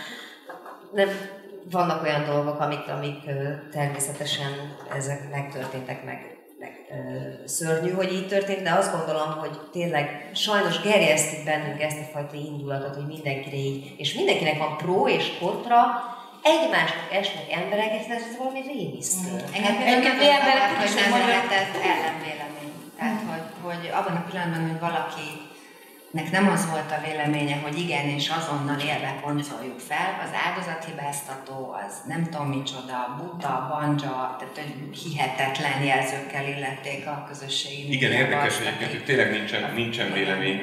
nem vannak olyan dolgok, amik, amik természetesen ezek megtörténtek meg. Meg, ö, szörnyű, hogy így történt, de azt gondolom, hogy tényleg sajnos gerjesztik bennünk ezt a fajta indulatot, hogy mindenkire így, és mindenkinek van pro és kontra, egymásnak esnek emberek, és ez valami rémisztő. Mm. Engem például nem emberek, hogy nem lehetett ellenvélemény. Tehát, hogy, hogy abban a pillanatban, hogy valaki nek nem az volt a véleménye, hogy igen, és azonnal élve koncoljuk fel, az áldozathibáztató, az nem tudom micsoda, buta, banja, tehát hogy hihetetlen jelzőkkel illették a közösségi. Igen, érdekes egyébként, hogy tényleg nincsen, nincsen vélemény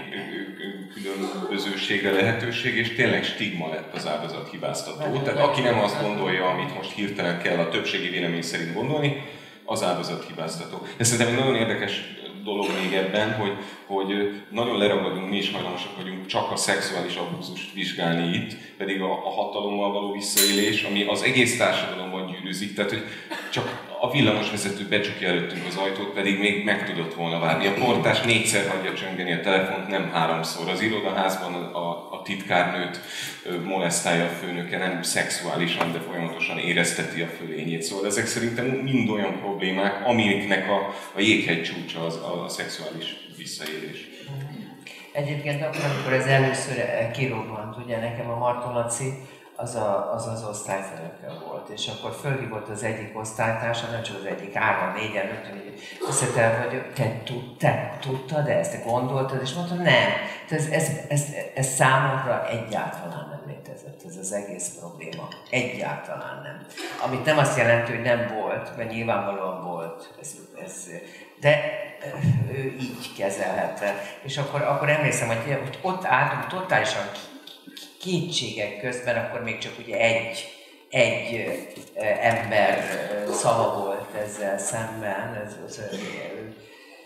különbözőségre lehetőség, és tényleg stigma lett az áldozathibáztató. Tehát aki nem azt gondolja, amit most hirtelen kell a többségi vélemény szerint gondolni, az áldozathibáztató. De szerintem egy nagyon érdekes dolog még ebben, hogy, hogy nagyon leragadunk, mi is hajlamosak vagyunk csak a szexuális abúzust vizsgálni itt, pedig a, a hatalommal való visszaélés, ami az egész társadalomban gyűrűzik, tehát hogy csak a villamosvezető becsukja előttünk az ajtót, pedig még meg tudott volna várni. A portás négyszer hagyja csöngeni a telefont, nem háromszor. Az irodaházban a, a titkárnőt molesztálja a főnöke, nem szexuálisan, de folyamatosan érezteti a fölényét. Szóval ezek szerintem mind olyan problémák, amiknek a, a jéghegy csúcsa az a, a szexuális visszaélés. Egyébként akkor, amikor ez először kirobbant, ugye nekem a Marton Laci, az a, az, az osztályfőnöke volt, és akkor fölhívott az egyik osztálytársa, nem csak az egyik, hárman, négyen, ötön, hogy összetel vagy, te, te tudtad ezt, te gondoltad, és mondtam, nem. Ez, ez, ez, ez számomra egyáltalán nem létezett, ez az egész probléma. Egyáltalán nem. Amit nem azt jelenti, hogy nem volt, mert nyilvánvalóan volt, ez, ez, de ő így kezelhette. És akkor, akkor emlékszem, hogy ott álltunk totálisan kétségek közben, akkor még csak ugye egy, egy ember szava volt ezzel szemben, ez, az, ő,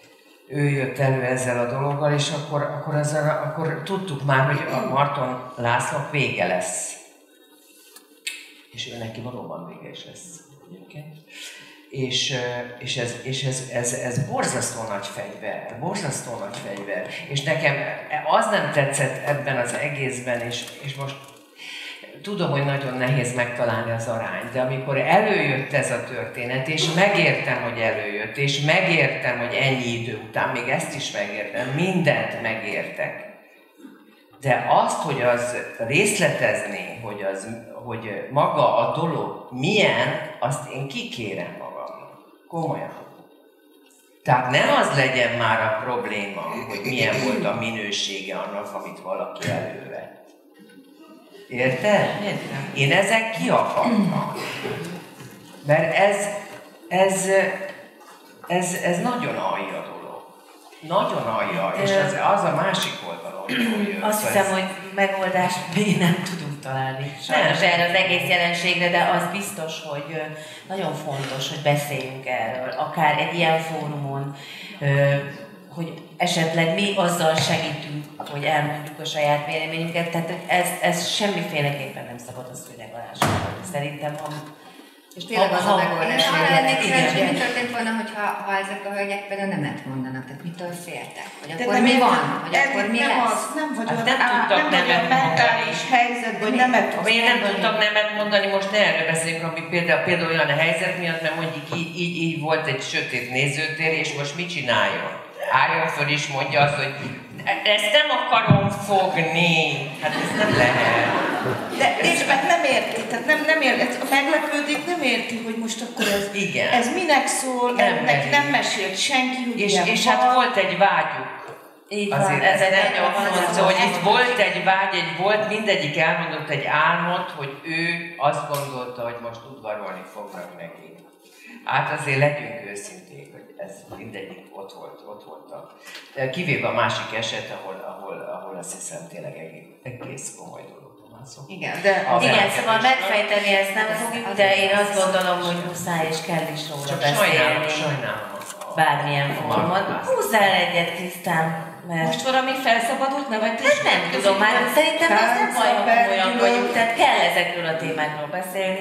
ő jött elő ezzel a dologgal, és akkor, akkor, ezzel, akkor tudtuk már, hogy a Marton Lászlók vége lesz. És ő neki valóban vége is lesz egyébként. És, és, ez, és ez, ez, ez borzasztó nagy fegyver, borzasztó nagy fegyver. És nekem az nem tetszett ebben az egészben, és, és most tudom, hogy nagyon nehéz megtalálni az arányt, de amikor előjött ez a történet, és megértem, hogy előjött, és megértem, hogy ennyi idő után, még ezt is megértem, mindent megértek. De azt, hogy az részletezni, hogy, az, hogy maga a dolog milyen, azt én kikérem magamnak. Komolyan. Tehát nem az legyen már a probléma, hogy milyen volt a minősége annak, amit valaki elővett. Érted? Én ezek ki akartam. Mert ez, ez, ez, ez nagyon alja dolog. Nagyon alja, és az, az a másik oldalon jön. Azt hiszem, hogy megoldást még nem tudunk találni. Sajnos erre az egész jelenségre, de az biztos, hogy nagyon fontos, hogy beszéljünk erről. Akár egy ilyen fórumon, hogy esetleg mi azzal segítünk, hogy elmondjuk a saját véleményünket. Tehát ez, ez semmiféleképpen nem szabad az főlegolásra. Szerintem, ha és tényleg az a megoldás, hogy arra lennék kíváncsi, mi történt volna, hogyha ha ezek a hölgyek például nemet mondanak, tehát mitől féltek? Hogy akkor mi van? Hogy akkor mi nem lesz? Az, nem vagy hát az, nem á, tudtak nem nemet vagy a mentális helyzetben, hogy nemet tudsz Én nem tudtak nemet mondani, most ne erről beszéljünk, ami például, például olyan a helyzet miatt, mert mondjuk így, így, így volt egy sötét nézőtér, és most mit csináljon? álljon föl és mondja azt, hogy ezt nem akarom fogni. Hát ez nem lehet. De és meg nem érti, tehát nem, nem érti, meglepődik, nem érti, hogy most akkor ez, igen. ez minek szól, nem, neki nem mesélt senki, hogy és, és hát volt egy vágyuk. Így azért van, ez egy ez nagyon van, fontos, hogy itt volt egy vágy, egy volt, mindegyik elmondott egy álmot, hogy ő azt gondolta, hogy most udvarolni fognak neki. Hát azért legyünk őszinték, hogy ez mindegyik ott volt, ott voltak. Kivéve a másik eset, ahol, ahol, ahol azt hiszem tényleg egész, egész komoly dologról van szó. Igen, de igen, szóval megfejteni ezt nem fogjuk, de én azt gondolom, hogy muszáj és kell is róla Csak beszélni. sajnálom, sajnálom. Bármilyen formon. Húzzál egyet, Krisztán. Mert... Most valami felszabadult nevetés? Hát nem tudom, már szerintem ez nem baj, ha komolyan vagyunk, tehát kell ezekről a témákról beszélni.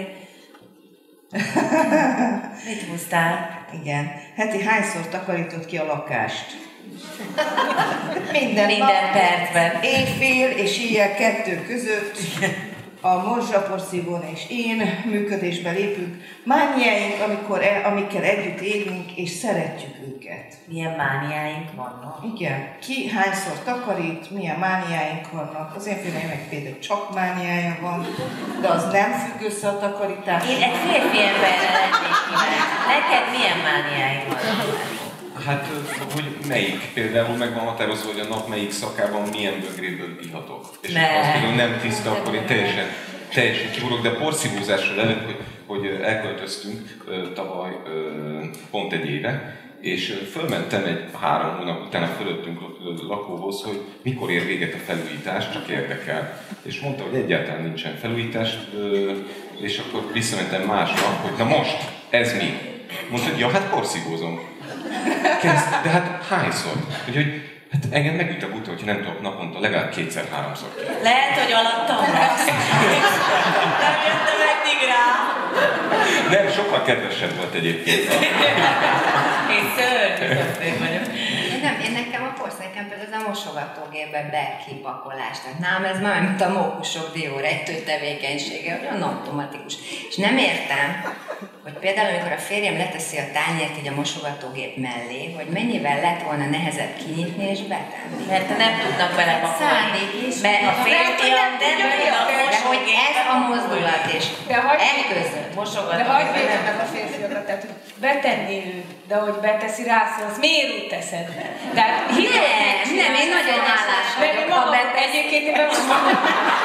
Mit húztál? Igen. Heti hányszor takarított ki a lakást? Minden, Minden nap, percben. Éjfél és éjjel kettő között a morzsaporszívón és én működésbe lépünk. Mániáink, amikor el, amikkel együtt élünk, és szeretjük őket. Milyen mániáink vannak? Igen. Ki hányszor takarít, milyen mániáink vannak. Az én férjemnek például csak mániája van, de az nem függ össze a takarítással. Én egy férfi emberre lennék kíváncsi. Neked milyen mániáink vannak? Hát, hogy melyik? Például meg van határozva, hogy a nap melyik szakában milyen bögréből ihatok. És ne. ha az például nem tiszta, akkor én teljesen, teljesen csúrok, de porszívózással előtt, hogy, hogy elköltöztünk tavaly pont egy éve, és fölmentem egy három hónap után a fölöttünk lakóhoz, hogy mikor ér véget a felújítás, csak érdekel. És mondta, hogy egyáltalán nincsen felújítás, és akkor visszamentem másnap, hogy na most, ez mi? Mondta, hogy ja, hát porszívózom. Kezd, de hát hányszor? Úgyhogy hát engem megüt a buta, hogyha nem tudok naponta legalább kétszer-háromszor. Lehet, hogy alattam raksz. Nem jöttem eddig rá. Nem, sokkal kedvesebb volt egyébként. Én szörnyű szörnyű vagyok. Én nem, én nekem a porszéken például ez a mosogatógépbe bekipakolás. Tehát nálam ez már mint a mókusok diórejtő tevékenysége, olyan automatikus. És nem értem, hogy például amikor a férjem leteszi a tányért így a mosogatógép mellé, hogy mennyivel lett volna nehezebb kinyitni és betenni. Mert nem tudnak belepakolni. Mert a férfiak nem tudnak de hogy ez a mozdulat és e között. De hagyd védem meg a férfiakat, tehát hogy betenni őt, de hogy beteszi rászólsz, miért úgy teszed be? Tehát nem, nem, én nagyon hálás vagyok, ha betesz. Egyébként én bemondom.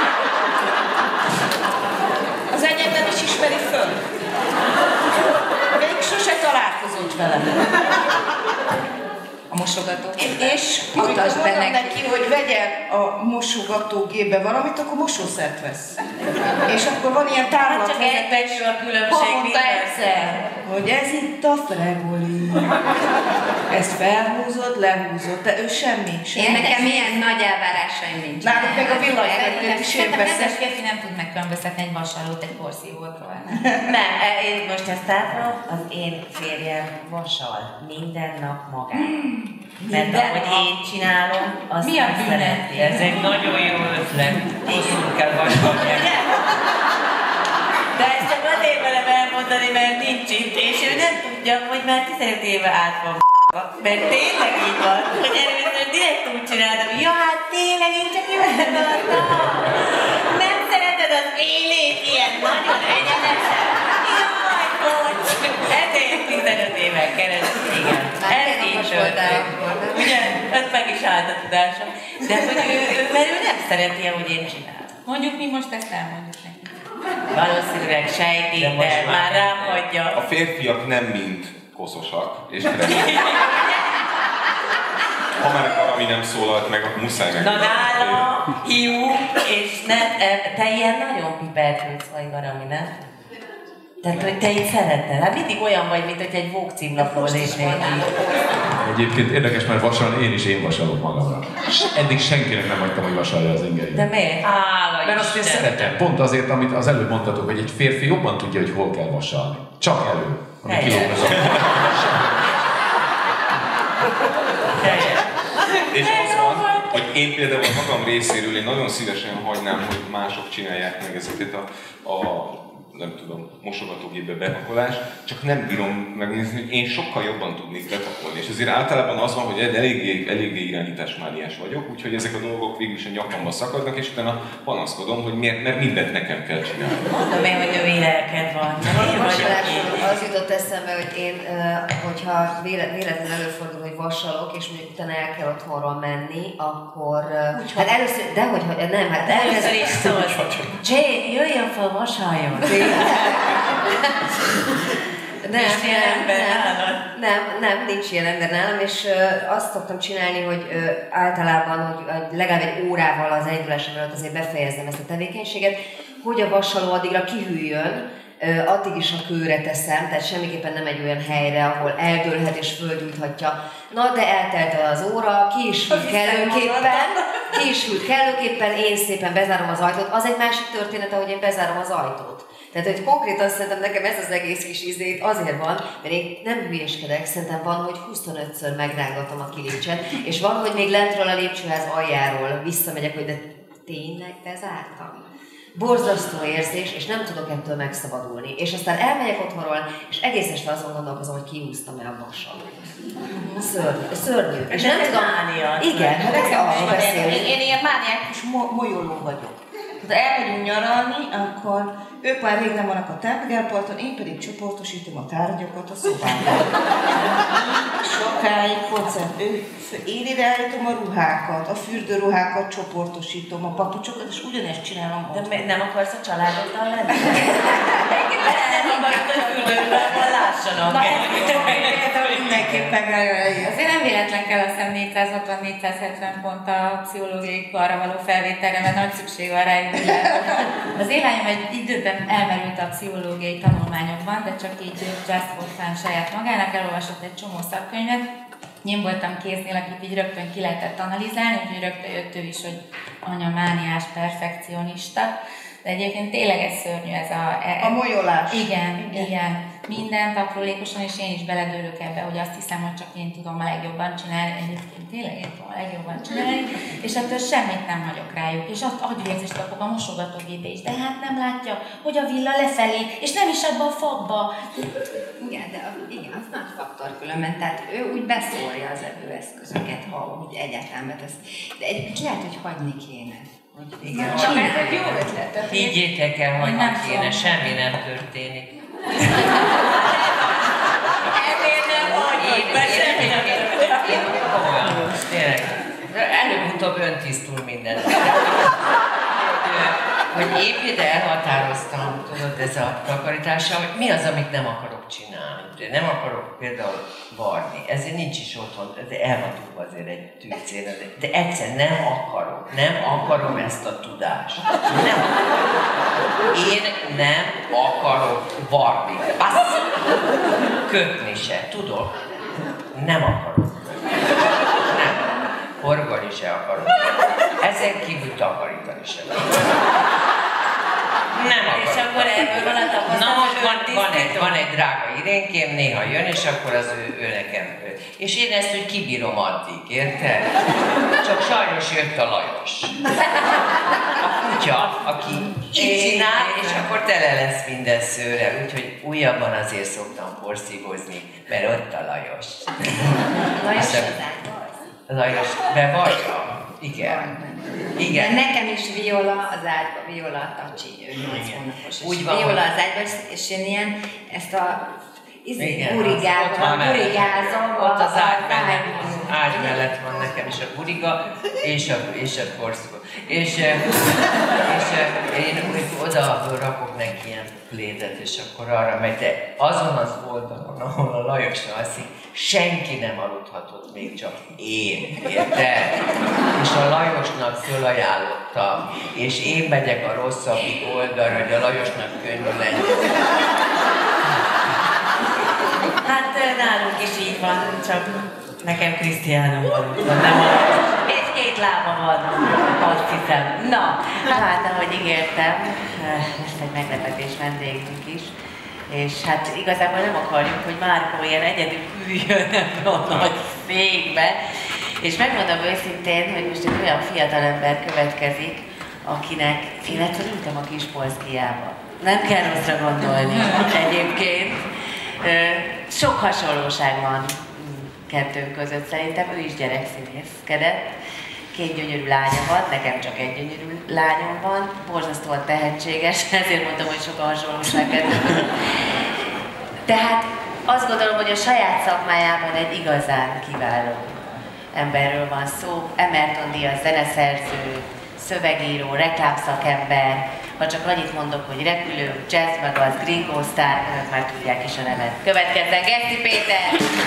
Az enyém nem is ismeri föl. Még sose találkozott vele. A mosogatógép. És amikor mondom neki, hogy vegye a mosogatógépbe valamit, akkor mosószert vesz. És akkor van ilyen távlatvezetés. Hát a különbség egyszer, hogy ez itt a fregoli. Ezt felhúzod, lehúzod, de ő semmi. semmi. Én nekem ilyen nagy elvárásaim nincs. Náluk meg a villanyvetőt is én Szerintem veszek. rendes férfi nem tud megkülönböztetni egy vasalót egy porszívótól. Nem, én most ezt átlom, az én férjem vasal minden nap magát. Mert ahogy én csinálom, azt mi a bűne? Ez egy nagyon jó ötlet. Hosszú kell vasalni. De ezt csak azért velem elmondani, mert nincs itt, és ő nem tudja, hogy már tizenöt éve át van mert tényleg így van, hogy először direkt úgy csináltam, ja hát tényleg én csak jól gondoltam. Nem szereted az élét ilyen nagyon egyenesen? Jaj, bocs! Ezért tizenöt éven keresztül, igen. Ez így történt. Ugye? Ez meg is állt a tudásom. De hogy ő, ő, mert ő nem szereti, ahogy én csinálom. Mondjuk mi most ezt elmondjuk neki. Valószínűleg sejtik, de, de már rám hagyja. A férfiak nem mind koszosak, és kreatív. Ha már valami nem szólalt meg, akkor muszáj meg. Na nála, hiú, és ne, te ilyen nagyon piperkülsz vagy valami, nem? Tehát, hogy te így szereted. Hát mindig olyan vagy, mint hogy egy Vogue címlapról lépnél. Egyébként érdekes, mert vasalni én is én vasalok magamra. Eddig senkinek nem hagytam, hogy vasalja az ingeit. De miért? Hála Mert azt én szeretem. Pont azért, amit az előbb mondtatok, hogy egy férfi jobban tudja, hogy hol kell vasalni. Csak elő. Ami kilóg az És az van, hogy én például magam részéről én nagyon szívesen hagynám, hogy mások csinálják meg ezeket a, a nem tudom, mosogatógépbe bepakolás, csak nem bírom megnézni, hogy én sokkal jobban tudnék bepakolni. És azért általában az van, hogy eléggé, eléggé irányításmániás vagyok, úgyhogy ezek a dolgok végül is a nyakamba szakadnak, és utána panaszkodom, hogy miért, mert mindent nekem kell csinálni. Mondom én, hogy női lelked van. Az jutott eszembe, hogy én, hogyha véletlenül előfordul, hogy vasalok, és mondjuk utána el kell otthonról menni, akkor... Úgy, hát először, de hogy, hogy nem, hát először is szólsz. Jane, jöjjön fel, vasaljon. Nem, nem, nem, nem, nem, nincs ilyen ember nálam, és uh, azt szoktam csinálni, hogy uh, általában, hogy uh, legalább egy órával az elindulásom előtt azért befejezem ezt a tevékenységet, hogy a vasaló addigra kihűljön, uh, addig is a kőre teszem, tehát semmiképpen nem egy olyan helyre, ahol eldőlhet és földgyújthatja. Na, de eltelt az óra, ki is hűlt kellőképpen, ki is hűlt kellőképpen, én szépen bezárom az ajtót. Az egy másik történet, ahogy én bezárom az ajtót. Tehát, hogy konkrétan szerintem nekem ez az egész kis izét azért van, mert én nem hülyéskedek, szerintem van, hogy huszonötször megrángatom a kilincset, és van, hogy még lentről a lépcsőház aljáról visszamegyek, hogy de tényleg bezártam. Borzasztó érzés, és nem tudok ettől megszabadulni. És aztán elmegyek otthonról, és egész este azon gondolkozom, hogy kihúztam-e a vasalót. Szörnyű, szörnyű. És nem tudom... Igen, hát ez arról beszélni. Én ilyen mániákus molyoló vagyok. Tehát elmegyünk nyaralni, akkor ők már rég nem vannak a tengerparton, én pedig csoportosítom a tárgyakat a szobában. Sokáig koncert. Én ide állítom a ruhákat, a fürdőruhákat csoportosítom, a papucsokat, és ugyanezt csinálom. De nem akarsz a családoddal lenni? Nem akarod, hogy fürdőruhában lássanak. Mindenképp megállja. Azért nem véletlen kell azt hiszem négyszázhatvan négyszázhetven pont a pszichológiai karra való felvételre, mert nagy szükség van rá. Az én lányom egy időben elmerült a pszichológiai tanulmányokban, de csak így just for fun saját magának, elolvasott egy csomó szakkönyvet. Én voltam kéznél, akit így rögtön ki lehetett analizálni, úgyhogy rögtön jött ő is, hogy anya mániás, perfekcionista. De egyébként tényleg ez szörnyű ez a... A molyolás. Igen, igen, igen. Mindent aprólékosan, és én is beledőlök ebbe, hogy azt hiszem, hogy csak én tudom a legjobban csinálni. Egyébként tényleg én tudom a legjobban csinálni, és ettől semmit nem hagyok rájuk. És azt agyvérzést kapok a mosogatógépbe is, de hát nem látja, hogy a villa lefelé, és nem is abba a fakba. Igen, de a, igen, az nagy faktor különben, tehát ő úgy beszórja az evőeszközöket, ha úgy egyáltalán betesz. De egyébként lehet, hogy hagyni kéne. Igen, ez egy jó ötlet. Higgyétek el, hogy nem kéne, semmi nem történik. Ennél nem hagyjuk, mert semmi nem történik. Olyan, tényleg. Előbb-utóbb öntisztul minden. Hogy épp ide elhatároztam, tudod, ez a takarítással, hogy mi az, amit nem akarok csinálni. De nem akarok például varni, ezért nincs is otthon, de elhatunk azért egy tűzcélre, de, de egyszer nem akarok, nem akarom ezt a tudást. Nem. Én nem akarok varni. Azt kötni se, tudok. Nem akarok. Nem. Horgani se akarok. Ezen kívül takarítani se akarok. Nem akarok. És akkor ebből van a tapasztalat. Na most van, van, egy, van egy drága Irénkém, néha jön, és akkor az ő, ő nekem. És én ezt úgy kibírom addig, érted? Csak sajnos jött a Lajos. A kutya, aki így csinál, és akkor tele lesz minden szőrrel. Úgyhogy újabban azért szoktam porszívozni, mert ott a Lajos. Lajos az Lajos, bevallja. Igen. Igen. De nekem is Viola az ágyba, Viola a tacsi, ő nyolc hónapos. Úgy van, Viola az ágyba, és én ilyen, ezt a izé, burigázom, burigázom. Ott az ágy mellett, ágy mellett van nekem is a buriga, és a, és a porszívó. És, és én úgy oda rakok neki ilyen plédet, és akkor arra megy, de azon az oldalon, ahol a Lajos alszik, senki nem aludhatott, még csak én, érted? És a Lajosnak fölajánlottam, és én megyek a rosszabbik oldalra, hogy a Lajosnak könnyű legyen. Hát nálunk is így van, csak nekem Krisztiánom van, nem a... És két lába van, azt hiszem. Na, hát ahogy ígértem, lesz egy meglepetés vendégünk is. És hát igazából nem akarjuk, hogy Márkó ilyen egyedül üljön ebbe a nagy székbe. És megmondom őszintén, hogy most egy olyan fiatalember következik, akinek, illetve ültem a kis polszkiába. Nem kell rosszra gondolni egyébként. Sok hasonlóság van kettőnk között szerintem. Ő is gyerekszínészkedett. Két gyönyörű lánya van, nekem csak egy gyönyörű lányom van. Borzasztóan tehetséges, ezért mondtam, hogy sok a hasonlóság kettőnk között. Tehát azt gondolom, hogy a saját szakmájában egy igazán kiváló emberről van szó. Emerton Díaz zeneszerző, szövegíró, reklámszakember. Ha csak annyit mondok, hogy repülő, jazz magaz, gringo sztár, önök már tudják is a nevet. Következzen Geszti Péter!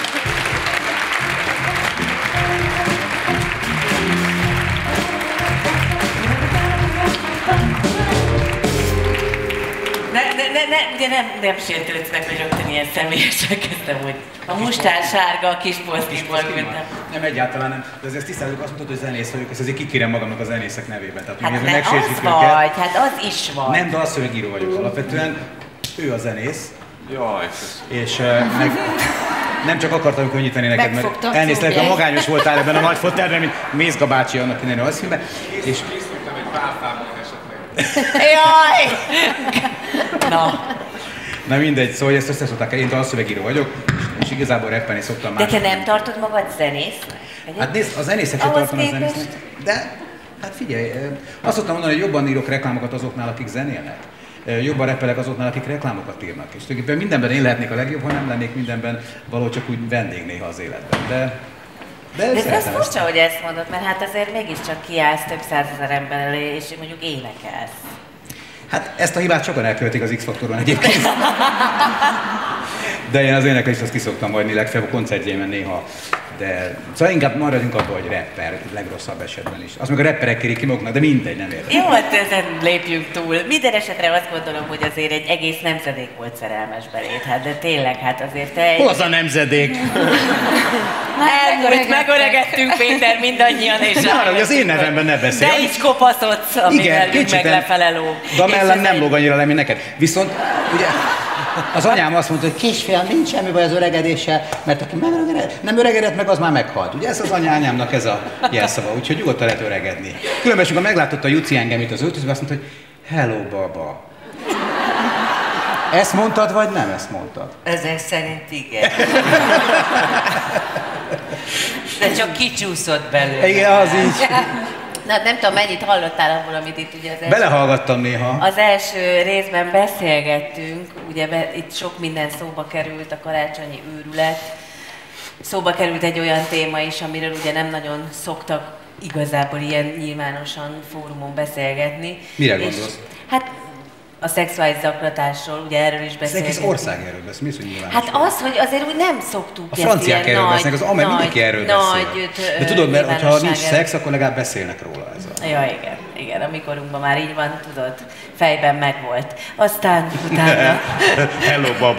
Ne, ne, ne, ne, ugye nem, nem sértődsz meg, hogy rögtön ilyen személyesen kezdtem, hogy a mustár sárga, a kis polszkisból küldtem. Nem, egyáltalán nem. De azért tisztázunk, azt mondtad, hogy zenész vagyok, ezt azért kikérem magamnak a zenészek nevében. Tehát, hát ne, ne, az vagy, hát az is vagy. Nem, de dalszövegíró vagyok alapvetően. Ő a zenész. Jaj, és uh, meg nem csak akartam könnyíteni neked, mert elnézd, lehet, hogy magányos voltál ebben a nagy fotelben, mint Mézga bácsi annak innen az filmben. És készültem egy pálfában esetleg. Jaj! Na. Na mindegy, szóval ezt összeszólták el, én dalszövegíró vagyok, és igazából rappelni szoktam már. De te nem tartod magad zenész? Hát nézd, a zenészek sem tartanak zenésznek. De, hát figyelj, azt szoktam mondani, hogy jobban írok reklámokat azoknál, akik zenélnek. Jobban repelek azoknál, akik reklámokat írnak. És tulajdonképpen mindenben én lehetnék a legjobb, ha nem lennék mindenben valahogy csak úgy vendég néha az életben. De, de, de ez furcsa, hogy ezt mondod, mert hát azért mégiscsak kiállsz több százezer ember elé, és mondjuk énekelsz. Hát ezt a hibát sokan elkövetik az X-faktoron egyébként. De én az éneklést azt ki szoktam hagyni, legfeljebb a koncertjeimen néha. De szóval inkább maradjunk abban, hogy rapper, legrosszabb esetben is. Azt meg a rapperek kérik ki maguknak, de mindegy, nem érdekel. Jó, hát ezen lépjünk túl. Minden esetre azt gondolom, hogy azért egy egész nemzedék volt szerelmes beléd. Hát de tényleg, hát azért te egy... Hol az a nemzedék? Elmúlt, megöregettünk, Péter, mindannyian, és... Ne arra, hogy az én nevemben ne beszélj. De is kopaszodsz, amivel úgy meg lefele lóg. Damellem nem lóg annyira le, mint neked. Viszont, ugye... Az anyám azt mondta, hogy kisfiam, nincs semmi baj az öregedéssel, mert aki nem öregedett, nem öregedett meg, az már meghalt. Ugye ez az anyányámnak ez a jelszava, úgyhogy nyugodtan lehet öregedni. Különben, amikor meglátott a Juci engem itt az öltözőben, azt mondta, hogy hello, baba. Ezt mondtad, vagy nem ezt mondtad? Ezek szerint igen. De csak kicsúszott belőle. Igen, az így. Na, nem tudom, mennyit hallottál abból, amit itt ugye az első... Belehallgattam néha. Az első részben beszélgettünk, ugye be, itt sok minden szóba került, a karácsonyi őrület. Szóba került egy olyan téma is, amiről ugye nem nagyon szoktak igazából ilyen nyilvánosan fórumon beszélgetni. Mire gondolsz? Hát a szexuális zaklatásról, ugye erről is beszélgetünk. Az egész ország erről beszél, mi az, hogy nyilvános? Hát az, hogy azért úgy nem szoktuk a franciák erről beszélnek, az amely mindenki erről beszél. De tudod, mert ha nincs szex, akkor legalább beszélnek róla ez a... Ja, igen, igen, amikorunkban már így van, tudod, fejben megvolt. Aztán utána... Hello, baba!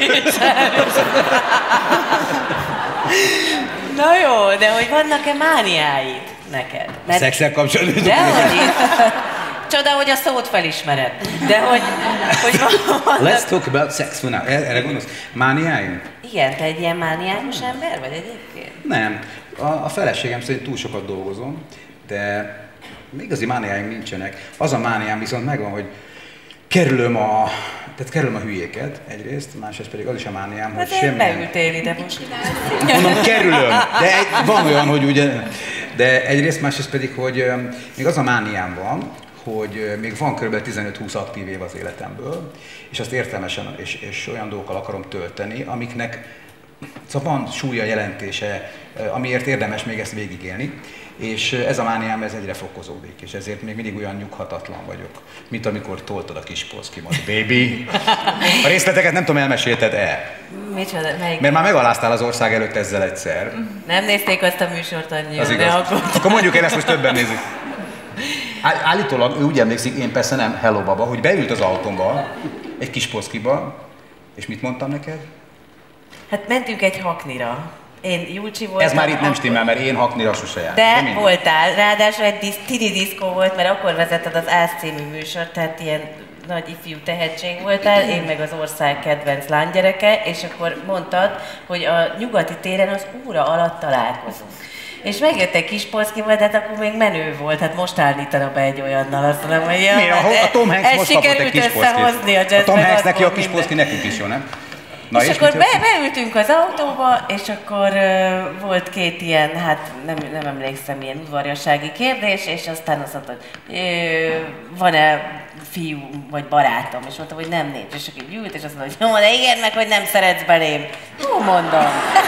Na jó, de hogy vannak-e mániáid neked? Mert... Szexel kapcsolatban? Dehogy is. Csoda, hogy a szót felismered. De hogy... hogy vannak... Let's talk about sex for now. Erre gondolsz? Mániáim? Igen, te egy ilyen mániákus ember vagy egyébként? Nem. A, a feleségem szerint túl sokat dolgozom, de igazi mániáim nincsenek. Az a mániám viszont megvan, hogy kerülöm a... Tehát kerülöm a hülyéket egyrészt, másrészt pedig az is a mániám, hogy semmilyen... beültél ide most. Mondom, kerülöm, de egy, van olyan, hogy ugye... De egyrészt, másrészt pedig, hogy még az a mániám van, hogy még van kb. tizenöt-húsz aktív év az életemből, és azt értelmesen és, és olyan dolgokkal akarom tölteni, amiknek szóval van súlya, jelentése, amiért érdemes még ezt végigélni. És ez a mániám ez egyre fokozódik, és ezért még mindig olyan nyughatatlan vagyok, mint amikor toltad a kis polszkimat, baby. A részleteket nem tudom, elmesélted-e? Micsoda? Melyik? Mert már megaláztál az ország előtt ezzel egyszer. Nem nézték azt a műsort annyian, az igaz. Akkor... akkor mondjuk én ezt most többen nézik. Állítólag ő úgy emlékszik, én persze nem, hello baba, hogy beült az autómba, egy kis polszkiba, és mit mondtam neked? Hát mentünk egy haknira. Én Julcsi voltam. Ez már itt nem stimmel, mert én haknira sose jár. De, de voltál, ráadásul egy disz, tini diszkó volt, mert akkor vezetted az Ász című műsort, tehát ilyen nagy ifjú tehetség voltál, én meg az ország kedvenc lánygyereke, és akkor mondtad, hogy a nyugati téren az óra alatt találkozunk. És megjött egy kis Polszkival, de hát akkor még menő volt, hát most állítana be egy olyannal, azt mondom, hogy ja, Miért? A, a Tom Hanks ez most kapott egy kis összehozni a Polszkit. A Tom Hanks neki a kis minden. Polszki, nekünk is jó, nem? Na, és, és akkor be, beültünk az autóba, és akkor uh, volt két ilyen, hát nem, nem emlékszem, ilyen udvarjassági kérdés, és aztán azt mondta, hogy van-e fiú vagy barátom, és mondtam, hogy nem nincs, és akkor ült, és azt mondta, hogy jó, de igen, meg hogy nem szeretsz belém. Jó, mondom.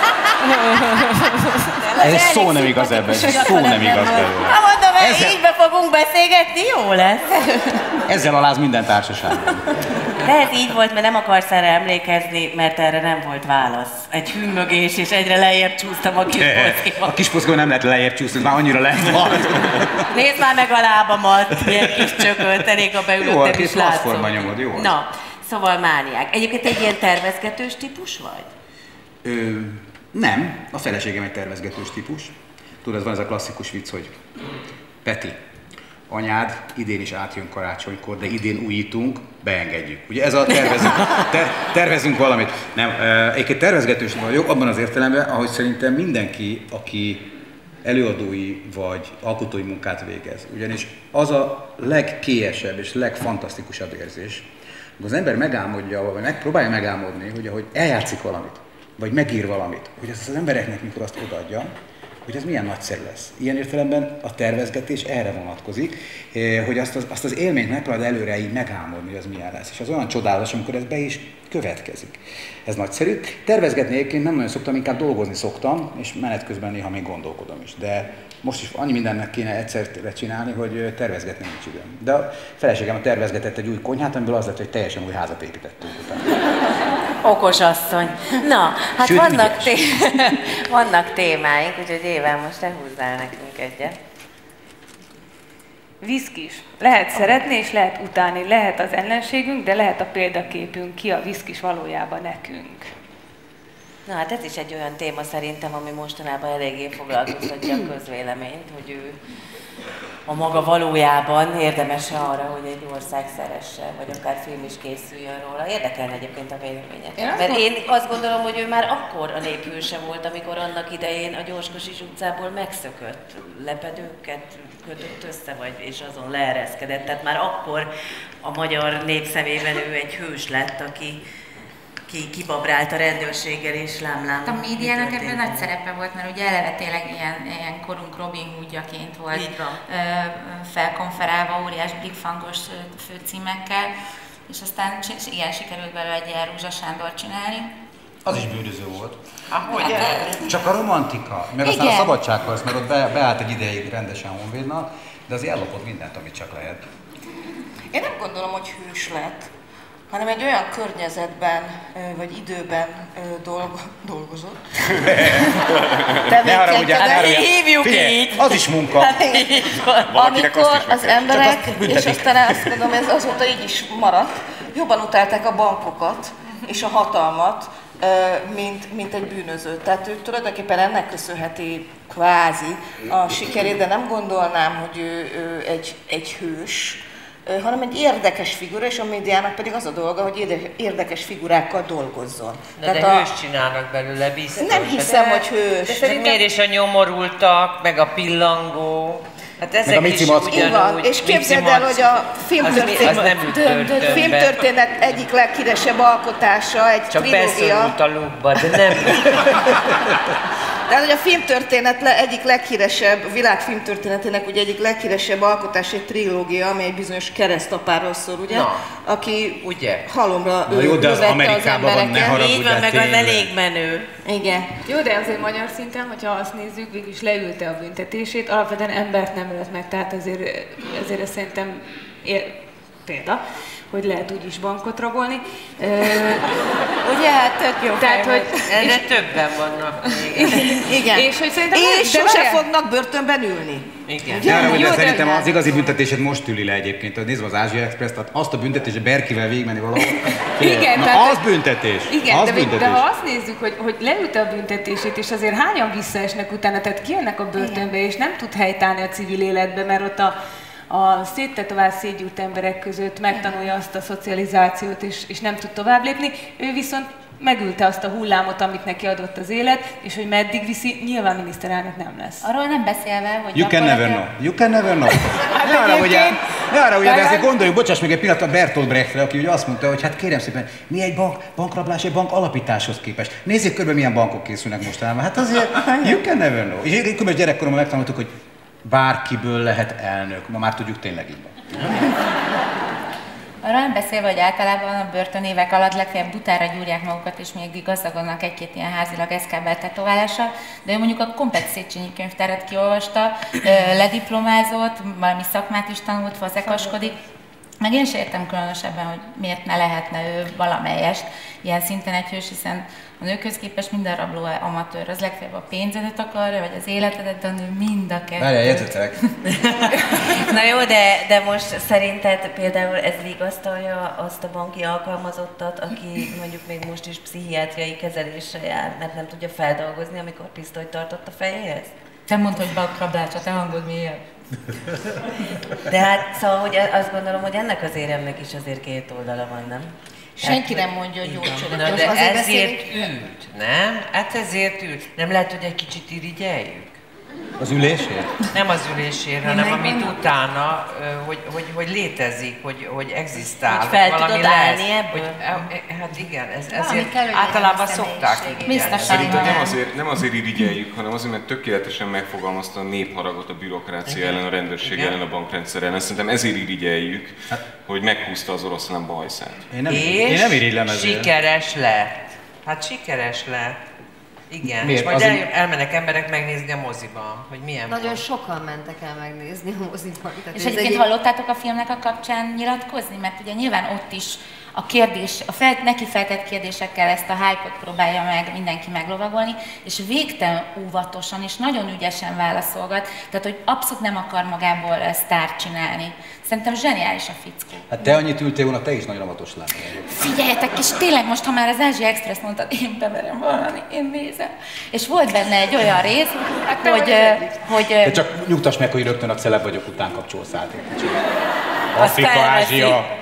Ez szó nem igaz ebben, ez szó nem igaz belőle. Ha mondom, Ezzel... így be fogunk beszélgetni, jó lesz. Ezzel aláz minden társaságban. De ez így volt, mert nem akarsz erre emlékezni, mert erre nem volt válasz. Egy hűmögés, és egyre lejjebb csúsztam a kis Polszkival. A kis Polszkival nem lehet lejjebb csúszni, már annyira lett van. Nézd már meg a lábamat, ilyen kis csökölt, elég a beülöttem is látszom. Nyomod, jó. Na, szóval mániák. Egyébként egy ilyen tervezgetős típus vagy? Ö, nem, a feleségem egy tervezgetős típus. Tudod, van ez a klasszikus vicc, hogy Peti, anyád idén is átjön karácsonykor, de idén újítunk, beengedjük. Ugye ez a tervezünk, ter, tervezünk valamit. Nem, egyébként tervezgetős vagyok abban az értelemben, ahogy szerintem mindenki, aki előadói vagy alkotói munkát végez. Ugyanis az a legkélyesebb és legfantasztikusabb érzés, amikor az ember megálmodja, vagy megpróbálja megálmodni, hogy ahogy eljátszik valamit, vagy megír valamit, hogy ezt az embereknek mikor azt odaadja, hogy ez milyen nagyszerű lesz. Ilyen értelemben a tervezgetés erre vonatkozik, hogy azt az, azt az élményt megpróbálod előre így megálmodni, hogy az milyen lesz. És az olyan csodálatos, amikor ez be is következik. Ez nagyszerű. Tervezgetni egyébként nem nagyon szoktam, inkább dolgozni szoktam, és menet közben néha még gondolkodom is. De most is annyi mindennek kéne egyszerre csinálni, hogy tervezgetni nincs időm. De a feleségem tervezgetett egy új konyhát, amiből az lett, hogy teljesen új házat építettünk utána. Okos asszony. Na, hát Sőt, vannak, té- vannak témáink, úgyhogy Éva, most te húzzál nekünk egyet. Viszkis. Lehet szeretni és lehet utálni. Lehet az ellenségünk, de lehet a példaképünk. Ki a viszkis valójában nekünk? Na hát ez is egy olyan téma szerintem, ami mostanában eléggé foglalkoztatja a közvéleményt, hogy ő a maga valójában érdemes arra, hogy egy ország szeresse, vagy akár film is készüljön róla. Érdekelne egyébként a véleményet. Mert én azt gondolom, hogy ő már akkor a néphőse volt, amikor annak idején a Gyorskossis utcából megszökött lepedőket kötött össze, vagy, és azon leereszkedett. Tehát már akkor a magyar nép szemében ő egy hős lett, aki ki kibabrált a rendőrséggel, és lám-lám. A médiának ebben nagy szerepe volt, mert ugye eleve tényleg ilyen, ilyen korunk Robin Hoodjaként volt felkonferálva, óriás blikfangos főcímekkel, és aztán igen, sikerült belőle egy ilyen Rúzsa Sándor csinálni. Az is bűnöző volt. Ahogy? Csak a romantika, meg aztán a szabadsághoz, mert ott be, beállt egy ideig rendesen Honvédnak, de azért ellopott mindent, amit csak lehet. Én nem gondolom, hogy hős lett, hanem egy olyan környezetben, vagy időben dolgo, dolgozott. Ne haragudjál, hívjuk Figyelj, így. az is munka. Hát, amikor az emberek, és aztán azt mondom, ez azóta így is maradt, jobban utálták a bankokat és a hatalmat, mint, mint egy bűnöző. Tehát ő tulajdonképpen ennek köszönheti kvázi a sikerét, de nem gondolnám, hogy ő, ő egy, egy hős, hanem egy érdekes figura, és a médiának pedig az a dolga, hogy érdekes figurákkal dolgozzon. Na de a... hős csinálnak belőle, biztos. Nem hiszem, de, hogy hős. De szerintem... miért is a nyomorultak, meg a pillangó, hát ezek meg a is ugyanúgy. És képzeld el, hogy a filmtörténet, az, az nem filmtörténet egyik leghíresebb alkotása, egy csak trilógia. Csak beszorult a lukba, de nem... De hogy a filmtörténet le, egyik leghíresebb, világ filmtörténetének ugye egyik leghíresebb alkotás egy trilógia, ami egy bizonyos keresztapáról szól, ugye? Na, aki ugye? halomra Na jó, de az Amerikában az van, ne haragudjál. Így van, meg az elég menő. Igen. Jó, de azért magyar szinten, hogyha azt nézzük, végülis leülte a büntetését, alapvetően embert nem ölt meg, tehát azért, azért ezt szerintem ér, példa, hogy lehet úgy is bankot rabolni. Ö, ugye, hát tök jó. Tehát, hogy erre többen vannak még. Igen. És hogy szerintem és sose fognak börtönben ülni. Igen. De arra, hogy de szerintem az igazi büntetésed most üli le egyébként. Nézd az Ázsia Express, tehát azt a büntetést, Berkivel végigmenni valahol. Igen, na, tehát, az büntetés. Igen, az de, büntetés. de ha azt nézzük, hogy, hogy leülte a büntetését, és azért hányan visszaesnek utána, tehát kijönnek a börtönbe, és nem tud helytállni a civil életbe, mert ott a a széttetovált, szétgyúrt emberek között megtanulja azt a szocializációt, és, és nem tud tovább lépni. Ő viszont megülte azt a hullámot, amit neki adott az élet, és hogy meddig viszi, nyilván miniszterelnök nem lesz. Arról nem beszélve, hogy You can never know. You can never know. Ne arra ugye, ne arra ugye, de azért gondoljuk, bocsáss meg egy pillanat a Bertolt Brechtre, aki ugye azt mondta, hogy hát kérem szépen, mi egy bank, bankrablás egy bank alapításhoz képest. Nézzék körbe, milyen bankok készülnek mostanában. Hát azért, you can never know. És különböző gyerekkoromban megtanultuk, hogy bárkiből lehet elnök. Ma már tudjuk, tényleg így van. Arról nem beszélve, hogy általában a börtönévek alatt legfeljebb butára gyúrják magukat, és még gazdagodnak egy-két ilyen házilag eszkábelt tetoválással, de ő mondjuk a komplet Széchenyi könyvtárat kiolvasta, lediplomázott, valami szakmát is tanult, fazekaskodik. Meg én sem értem különösebben, hogy miért ne lehetne ő valamelyest ilyen szinten egy hős, hiszen a nőkhöz képest minden rabló amatőr, az legfeljebb a pénzedet akarja, vagy az életedet, de a nő mind a kettőt. Várjál, értetek? Na jó, de, de most szerinted például ez vigasztalja azt a banki alkalmazottat, aki mondjuk még most is pszichiátriai kezelésre jár, mert nem tudja feldolgozni, amikor pisztolyt tartott a fejéhez? Te mondd, hogy bankrablás, a te hangod milyen? De hát szóval, hogy azt gondolom, hogy ennek az éremnek is azért két oldala van, nem? Senki nem mondja, hogy jó csodát. Na, de ezért ült, nem? Hát ezért ült. Nem lehet, hogy egy kicsit irigyeljük? Az ülésért? Nem az ülésért, hanem amit utána, hogy, hogy, hogy létezik, hogy, hogy egzisztál. Hogy fel valami tudod állni ebből? Hogy, hát igen, ez, ezért kell, általában szokták irigyelni. Szerintem nem azért, nem azért irigyeljük, hanem azért, mert tökéletesen megfogalmazta a népharagot a bürokrácia ellen, a rendőrség ellen, a bankrendszer ellen. Szerintem ezért irigyeljük, hogy meghúzta az oroszlán bajszát. Én nem, és én nem irigylem ezért. sikeres lett. Hát sikeres lett. Igen, miért? És majd Azért... el, elmennek emberek megnézni a moziban, hogy milyen Nagyon volt. sokan mentek el megnézni a moziban. És egyébként egy... hallottátok a filmnek a kapcsán nyilatkozni? Mert ugye nyilván ott is a kérdés, a fel, neki feltett kérdésekkel ezt a hype-ot próbálja meg mindenki meglovagolni, és végtelen óvatosan és nagyon ügyesen válaszolgat, tehát hogy abszolút nem akar magából sztárt csinálni. Szerintem zseniális a fickó. Hát te annyit ültél volna, te is nagyon óvatos lennél. Figyeljetek, és tényleg most, ha már az Ázsia Express mondtad, én beverem valami, én nézem. És volt benne egy olyan rész, hát hogy... hogy de csak nyugtass meg, hogy rögtön a celeb vagyok után kapcsolsz át. Afrika, Ázsia.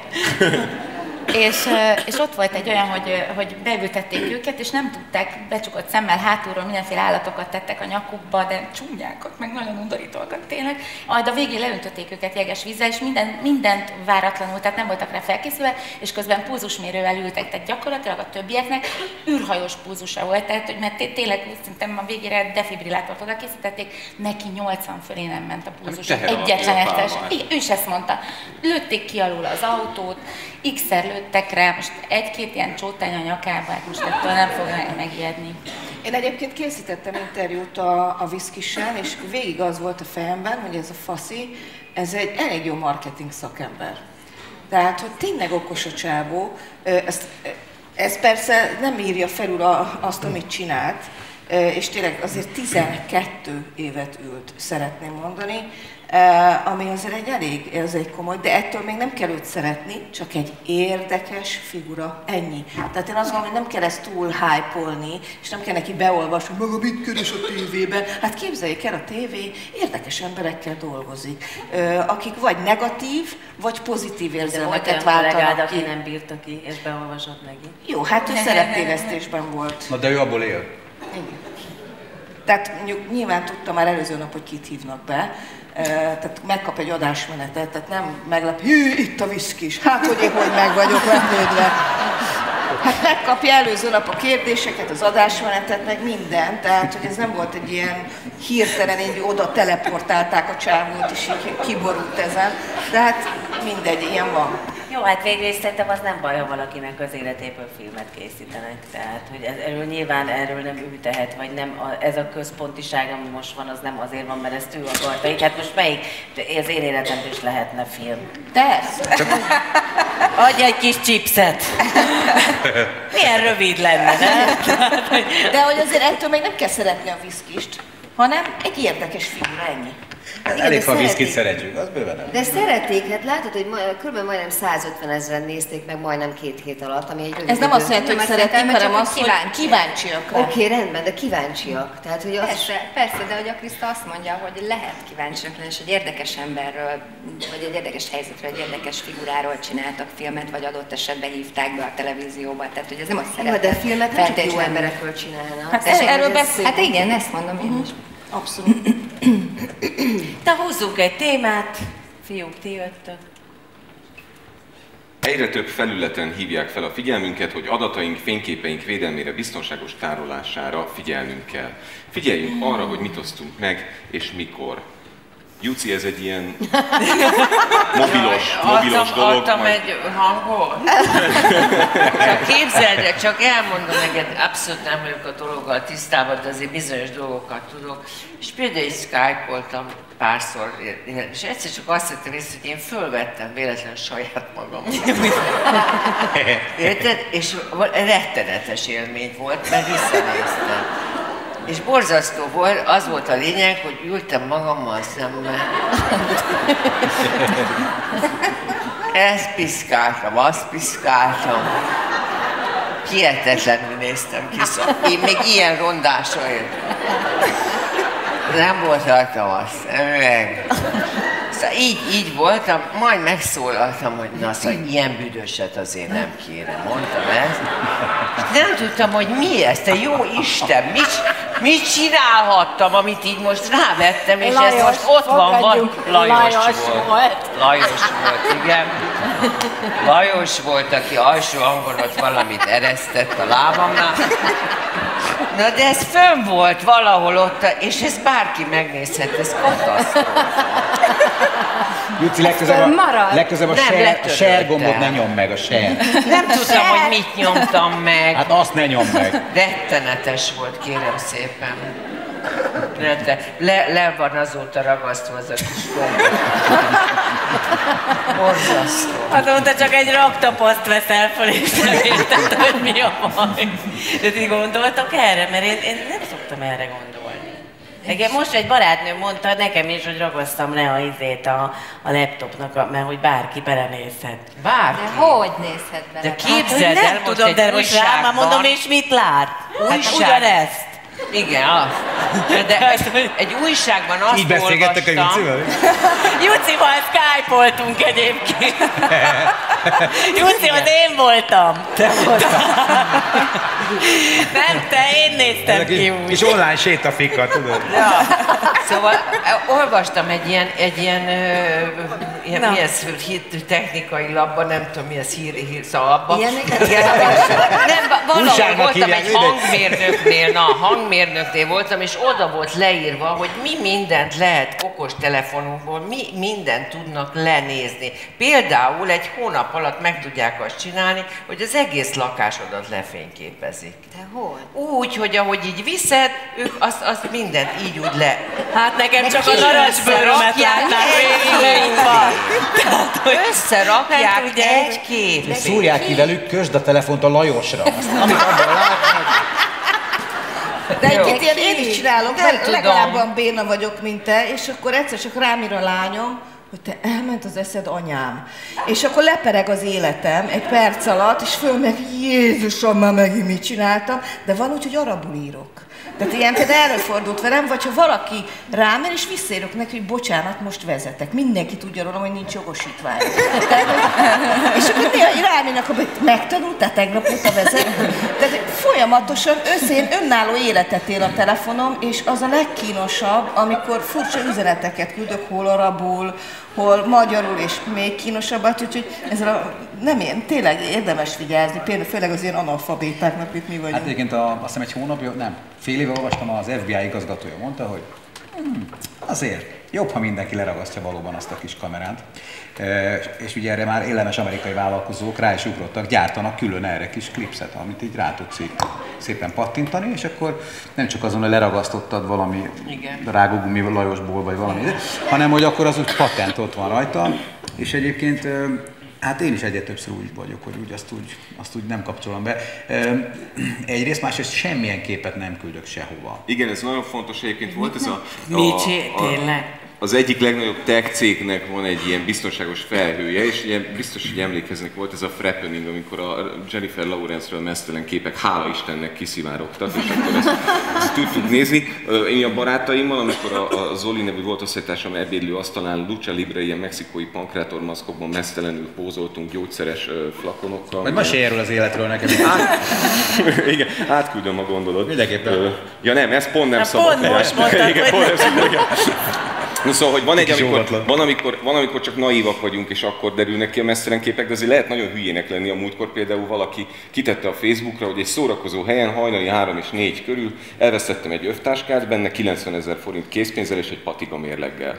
És, és ott volt egy olyan, hogy, hogy beültették őket, és nem tudták, becsukott szemmel hátulról mindenféle állatokat tettek a nyakukba, de csúnyákat, meg nagyon undorítókat tényleg. Majd a végén leöntötték őket jeges vízzel, és minden, mindent váratlanul, tehát nem voltak rá felkészülve, és közben pulzusmérővel ültek, tehát gyakorlatilag a többieknek űrhajós pulzusa volt, tehát hogy mert tényleg szerintem a végére defibrillátort oda készítették, neki nyolcvan fölé nem ment a pulzus. Egyetlen egyszer. Ő is ezt mondta. Lőtték ki alul az autót, x-szer lőttek rá, most egy-két ilyen csótány a nyakába, hát most ettől nem fog megijedni. Én egyébként készítettem interjút a, a viszkissel, és végig az volt a fejemben, hogy ez a faszi, ez egy elég jó marketing szakember. Tehát, hogy tényleg okos a csávó, ezt, ez persze nem írja felül a, azt, amit csinált, és tényleg azért tizenkettő évet ült, szeretném mondani, ami azért egy elég, ez egy komoly, de ettől még nem kell őt szeretni, csak egy érdekes figura, ennyi. Tehát én azt gondolom, hogy nem kell ezt túl hype-olni, és nem kell neki beolvasni, maga mit keres a tévében. Hát képzeljék el, a tévé érdekes emberekkel dolgozik, akik vagy negatív, vagy pozitív érzelmeket váltanak aki nem bírta ki, és beolvasott neki. Jó, hát ő szereptévesztésben volt. Na de ő abból él. Igen. Tehát nyilván tudta már előző nap, hogy kit hívnak be, tehát megkap egy adásmenetet, tehát nem meglep, hű, itt a viszkis, hát hogy én hogy meg vagyok lepődve. Hát megkapja előző nap a kérdéseket, az adásmenetet, meg mindent, tehát hogy ez nem volt egy ilyen hirtelen, így oda teleportálták a csávót, és így kiborult ezen, de hát mindegy, ilyen van. Jó, hát végül is szerintem az nem baj, ha valakinek az életéből filmet készítenek. Tehát, hogy ez, erről nyilván erről nem ő tehet, vagy nem a, ez a központiság, ami most van, az nem azért van, mert ezt ő akarta. Így, hát most melyik, az én életemben is lehetne film. Persze. Adj egy kis chipset. Milyen rövid lenne, nem? De hogy azért ettől még nem kell szeretni a viszkist, hanem egy érdekes figura, ennyi. Elég, ha viszkit szeretjük, az bőven nem. De szerették, hát látod, hogy kb. Majdnem százötven ezeren nézték meg majdnem két hét alatt, ami egy rövid Ez nem idő. azt jelenti, hogy szeretik, hanem azt, hogy kíváncsiak rá. Oké, okay, rendben, de kíváncsiak. Tehát, hogy az... Persze, persze, de hogy a Kriszta azt mondja, hogy lehet kíváncsiak lenni, és egy érdekes emberről, vagy egy érdekes helyzetről, egy érdekes figuráról csináltak filmet, vagy adott esetben hívták be a televízióba. Tehát, hogy ez nem azt szeretem. De filmet nem csak jó emberekről csinálnak. Hát ez, erről beszélünk. Hát igen, ezt mondom én is. Abszolút. De húzzunk egy témát, fiúk, ti jöttök. Egyre több felületen hívják fel a figyelmünket, hogy adataink, fényképeink védelmére, biztonságos tárolására figyelnünk kell. Figyeljünk arra, hogy mit osztunk meg, és mikor. Juci, ez egy ilyen mobilos, mobilos adtam, dolog. Adtam majd... egy hangot. Csak képzeld el, csak elmondom neked, abszolút nem vagyok a dologgal tisztában, de azért bizonyos dolgokat tudok. És például is Skype-oltam párszor, és egyszer csak azt vettem észre, hogy én fölvettem véletlenül saját magam. Érted? És rettenetes élmény volt, mert visszanéztem. És borzasztó volt, az volt a lényeg, hogy ültem magammal szemben. Ezt piszkáltam, azt piszkáltam. Hihetetlenül néztem ki, szóval én még ilyen rondásra jöttem. Nem volt rajtam a szemüveg. Szóval így, így voltam, majd megszólaltam, hogy na szóval ilyen büdöset azért nem kérem, mondtam ezt. Nem tudtam, hogy mi ez, te jó Isten, mit, mit csinálhattam, amit így most rávettem, és Lajos, ez most ott van, van. Lajos, Lajos volt. volt. Lajos volt, igen. Lajos volt, aki alsó hangon ott valamit eresztett a lábamnál. Na de ez fönn volt valahol ott, és ez bárki megnézhet, ez katasztrófa. Juci, legközelebb a, legközelebb a share, share gombot ne nyom meg, a share. Nem tudtam, hogy mit nyomtam meg. Hát azt ne nyom meg. Rettenetes volt, kérem szépen. Le, le van azóta ragasztva az a kis gomb. Borzasztó. Hát mondta, csak egy raktapaszt veszel fel, és nem érted, hogy mi a baj. De ti gondoltok erre? Mert én, én nem szoktam erre gondolni. Nekem most egy barátnőm mondta nekem is, hogy ragasztam le a izét a, a laptopnak, mert hogy bárki belenézhet. Bárki? De hogy nézhet bele? De képzeld el, hát, most tudom, egy de most rá már mondom, és mit lát? Újság. Hát ugyanezt. Igen, az. De egy, egy újságban azt így beszélgettek a Jucival? Jucival Skype-oltunk egyébként. Juci, az én voltam. Te voltam. Nem te, én néztem ki úgy. És online sétafika, tudod? Ja. Szóval olvastam egy ilyen, egy ilyen, ö, ilyen mi ez, hír, technikai labban, nem tudom mi ez, hír, hír szalabban. Ilyeneket? Nem, valahol voltam egy hangmérnöknél, na, hangmérnöknél voltam, és oda volt leírva, hogy mi mindent lehet okostelefonunkból, mi mindent tudnak lenézni. Például egy hónap alatt meg tudják azt csinálni, hogy az egész lakásodat lefényképezik. De hol? Úgy, hogy ahogy így viszed, ők azt, azt mindent így úgy le... Hát nekem csak a narancsbőrömet látták végigleírva. Összerakják egy képet. Szúrják ki velük, közd a telefont a Lajosra. Azt, amit abban látnak. De egyébként ilyen én is csinálok, nem mert tudom. legalább olyan béna vagyok, mint te, és akkor egyszer csak rám ír a lányom, hogy te elment az eszed, anyám. És akkor lepereg az életem egy perc alatt, és fölmegy, Jézusom, már megint mit csináltam, de van úgy, hogy arabul írok. Tehát ilyen például előfordult velem, vagy ha valaki rám ér, és visszaírok neki, hogy bocsánat, most vezetek. Mindenki tudja rólam, hogy nincs jogosítvány. Tehát, és akkor néha rám írnak, hogy megtanultál tegnap óta vezetni. Tehát folyamatosan össze, önálló életet él a telefonom, és az a legkínosabb, amikor furcsa üzeneteket küldök, hol arabul, hol magyarul, és még kínosabbat, úgyhogy ezzel a, nem ilyen, tényleg érdemes vigyázni, például főleg az ilyen analfabétáknak, mint mi vagyunk. Hát egyébként a, azt hiszem egy hónapja, nem, fél éve olvastam, az ef bé i igazgatója mondta, hogy hmm, azért jobb, ha mindenki leragasztja valóban azt a kis kamerát. E, és ugye erre már élemes amerikai vállalkozók rá is ugrottak, gyártanak külön erre kis klipszet, amit így rá tudsz így szépen pattintani, és akkor nem csak azon, hogy leragasztottad valami rágógumi Lajosból, vagy valami, hanem hogy akkor az úgy patent ott van rajta, és egyébként hát én is egyre többször úgy vagyok, hogy úgy azt, úgy azt úgy nem kapcsolom be. Egyrészt, másrészt semmilyen képet nem küldök sehova. Igen, ez nagyon fontos, egyébként volt ez a... Micsi, tényleg? az egyik legnagyobb tech cégnek van egy ilyen biztonságos felhője, és ugye biztos, hogy emlékeznek, volt ez a Frappening, amikor a Jennifer Lawrence-ről mesztelen képek hála Istennek kiszivárogtak, és akkor ezt, ezt tudtuk nézni. Én a barátaimmal, amikor a, a Zoli nevű volt osztálytársam ebédlő asztalán Lucha Libre ilyen mexikói pankrátormaszkokban mesztelenül pózoltunk gyógyszeres flakonokkal. Majd mesélj erről az életről nekem. Át, igen, átküldöm a gondolat. Mindenképpen. Ja nem, ez pont nem Na, szabad. pont most mondtad, igen, hogy... pont nem szabad, igen. No, szóval, hogy van egy, amikor, van, amikor, van, amikor csak naívak vagyunk, és akkor derülnek ki a mesztelen képek, de azért lehet nagyon hülyének lenni. A múltkor például valaki kitette a Facebookra, hogy egy szórakozó helyen hajnali három és négy körül elvesztettem egy övtáskát, benne kilencvenezer forint készpénzzel és egy patiga mérleggel.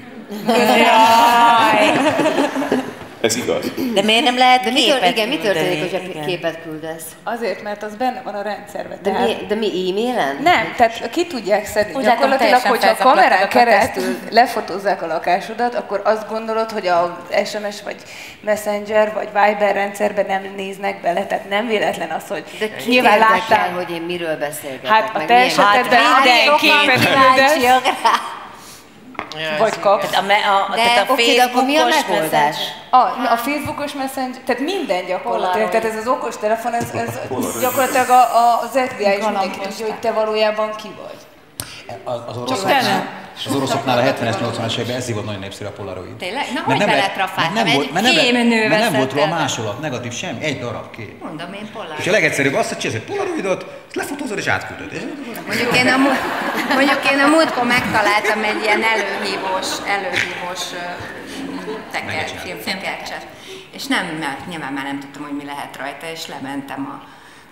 Ez igaz. De miért nem lehet de képet mitől, igen, mi történik, küldeni? hogyha Igen. képet küldesz? Azért, mert az benne van a rendszerben. De mi, de mi e-mailen? Nem, tehát ki tudják szedni. Úgy Gyakorlatilag, látom, hogyha a teljesen kamerán felzaklatod a keresztül lefotózzák a lakásodat, akkor azt gondolod, hogy az es em es vagy Messenger vagy Viber rendszerben nem néznek bele, tehát nem véletlen az, hogy De ki nyilván érdekel, láttál, hogy én miről beszélgetek? hát a meg te milyen- esetedben Hát mindenki sokan küldesz, kíváncsiak rá. vagy kapsz. Tehát a, me- a, De tehát a oké, de akkor mi a Facebookos megoldás? A, a Facebookos Messenger, tehát minden gyakorlatilag, tehát ez az okos telefon, ez, ez gyakorlatilag a, a, az ef bé i is mindenki tudja, hogy te valójában ki vagy. Az, az, oroszoknál, az oroszoknál a hetvenes, nyolcvanas években ez volt nagyon népszerű a Polaroid. Tényleg? Na, Mert hogy nem lett- beletrafáltam? mert nem volt- Egy mert nem lett- kémnő mert nem volt róla veszett el. másolat, negatív semmi, egy darab kép. Mondom én Polaroid. És a legegyszerűbb az, hogy csinálsz egy Polaroidot, ezt lefotózod és átküldöd. És Mondjuk én a, múlt, mondjuk én a múltkor megtaláltam egy ilyen előhívós, előhívós ö, teker, filmtekercset. És nem, mert nyilván már nem tudtam, hogy mi lehet rajta, és lementem a...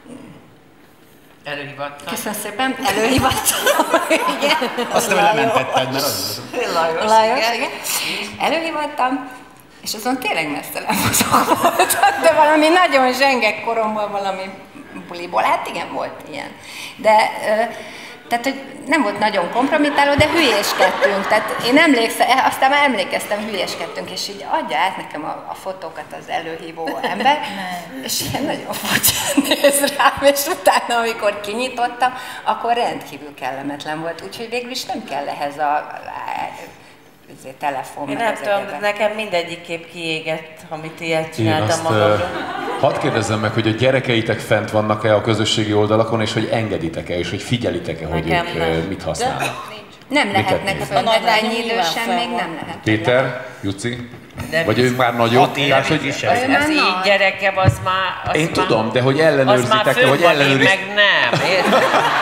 Előhívattal. Köszönöm szépen, előhívattam. Igen. azt nem lementetted, mert az Lajos, Lajos, igen. Előhívattam, és azon tényleg mesztelen mozog voltak, de valami nagyon zsengek koromban valami buliból, hát igen, volt ilyen. De, ö, tehát, hogy nem volt nagyon kompromittáló, de hülyéskedtünk. Tehát én emlékszem, aztán már emlékeztem, hülyéskedtünk, és így adja át nekem a, a fotókat az előhívó ember, és ilyen nagyon furcsán néz rám, és utána, amikor kinyitottam, akkor rendkívül kellemetlen volt, úgyhogy végül is nem kell ehhez a, a, a telefon. Én meg nem az tudom, egyebek. nekem mindegyik kép kiégett, amit ilyet Én csináltam azt, magamról. uh, hadd kérdezzem meg, hogy a gyerekeitek fent vannak-e a közösségi oldalakon, és hogy engeditek-e, és hogy figyelitek-e, hogy Nekem ők nem. uh, mit használnak. Nem Miket lehetnek néznek? föl, mert ennyi Nyilván idősen fel még van. nem lehet. Péter, Juci? De Vagy ő már nagyobb? Tehát, hogy Az, Ő az már így nagy. gyerekem, az már... Az én már, tudom, de hogy az már ellenőrzitek-e, fönn hogy van, én ellenőriz... meg nem, érted?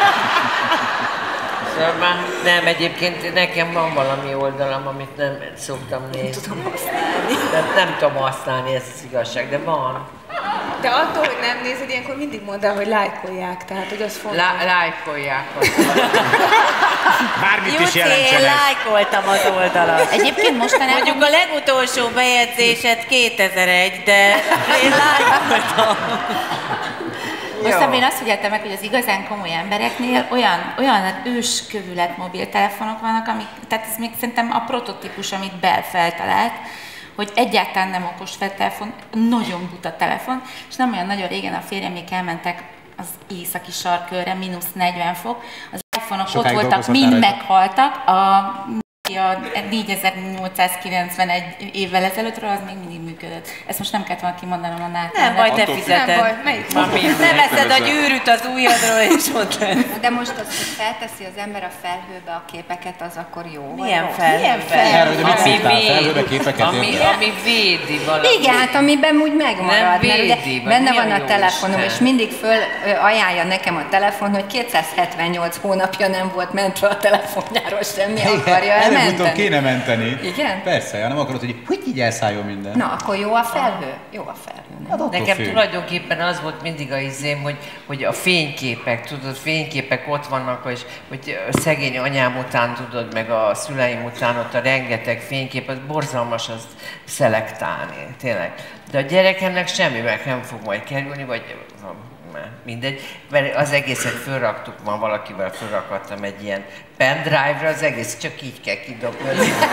Szóval már nem, egyébként nekem van valami oldalam, amit nem szoktam nézni. Tudom használni. Nem, nem tudom használni, ez az igazság, de van. De attól, hogy nem nézed, ilyenkor mindig mondd el, hogy lájkolják, tehát hogy az fontos. Lá- lájkolják azt. Bármit is Juci, én jelentsenek. lájkoltam az oldalat. Egyébként mostanában... Mondjuk a legutolsó bejegyzésed kétezer-egy, de én lájkoltam. Most én azt figyeltem meg, hogy az igazán komoly embereknél olyan, olyan őskövület mobiltelefonok vannak, amik, tehát ez még szerintem a prototípus, amit Bell feltalált, hogy egyáltalán nem okos telefon, nagyon buta telefon, és nem olyan nagyon régen a férjemék elmentek az északi sarkkörre, mínusz negyven fok, az iPhone-ok ott Sokáig voltak, dolgozhattál mind rajta? meghaltak, a a négyezer-nyolcszázkilencvenegy évvel ezelőttről az még mindig működött. Ezt most nem kellett volna kimondanom a nát. Nem baj, te Attól fizeted. Nem baj, melyik van? Nem veszed a gyűrűt az ujjadról, és ott lesz. De most az, hogy felteszi az ember a felhőbe a képeket, az akkor jó. vagy Milyen rossz? felhőbe? Erről, hogy mit Ami szoktál felhőbe védi, képeket ami, érted? ami védi valami. Igen, hát amiben úgy megmarad, Nem mert védi, ugye vagy benne mi a van a jó telefonom, Isten? és mindig föl ö, ajánlja nekem a telefon, hogy kétszázhetvennyolc hónapja nem volt mentve a telefonjáról, semmi akarja Előbb-utóbb elmenteni. kéne menteni. Igen? Persze, ja, nem akarod, hogy hogy így elszálljon minden. Na, akkor jó a felhő? Jó a felhő, nem? Hát attól Nekem függ. tulajdonképpen az volt mindig a izém, hogy, hogy a fényképek, tudod, fényképek ott vannak, és hogy a szegény anyám után, tudod, meg a szüleim után ott a rengeteg fénykép, az borzalmas azt szelektálni, tényleg. De a gyerekemnek semmi meg nem fog majd kerülni, vagy mindegy, mert az egészet fölraktuk, ma valakivel fölrakadtam egy ilyen pendrive-ra, az egész csak így kell kidobni.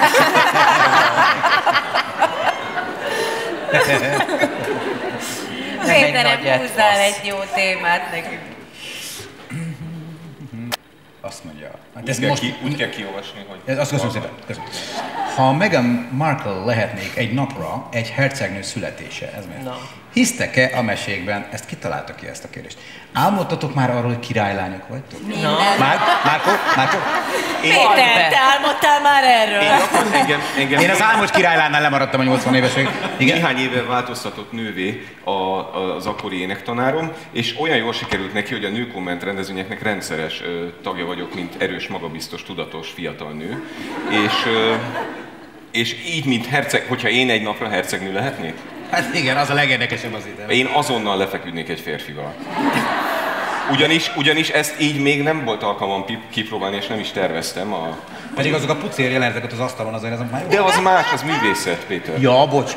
Péterem, nagy húzzál etvasz. egy jó témát nekünk. Azt mondja. Hát Úgy ez kell, most... ki, úgy kell kiolvasni, hogy... Ez, azt köszönöm szépen. Köszönöm. ha Meghan Markle lehetnék egy napra egy hercegnő születése, ez miért? No. Hisztek-e a mesékben, ezt kitalálta ki ezt a kérdést? Álmodtatok már arról, hogy királylányok vagytok? Minden. Már? Márko? Márko? Péter, te álmodtál már erről? Én, engem, engem Én az álmos királylánynál lemaradtam a nyolcvan évesig. Igen? Néhány éve változtatott nővé a, az akkori énektanárom, és olyan jól sikerült neki, hogy a nőkomment rendezvényeknek rendszeres ö, tagja vagyok, mint erős, magabiztos, tudatos fiatal nő. És, ö, és így, mint herceg, hogyha én egy napra hercegnő lehetnék? Hát igen, az a legérdekesebb az ide. Én azonnal lefeküdnék egy férfival. Ugyanis, ugyanis ezt így még nem volt alkalmam kipróbálni, és nem is terveztem. A... Pedig azok a pucér jelenetek ott az asztalon, azért azok már jó. De az más, az művészet, Péter. Ja, bocs.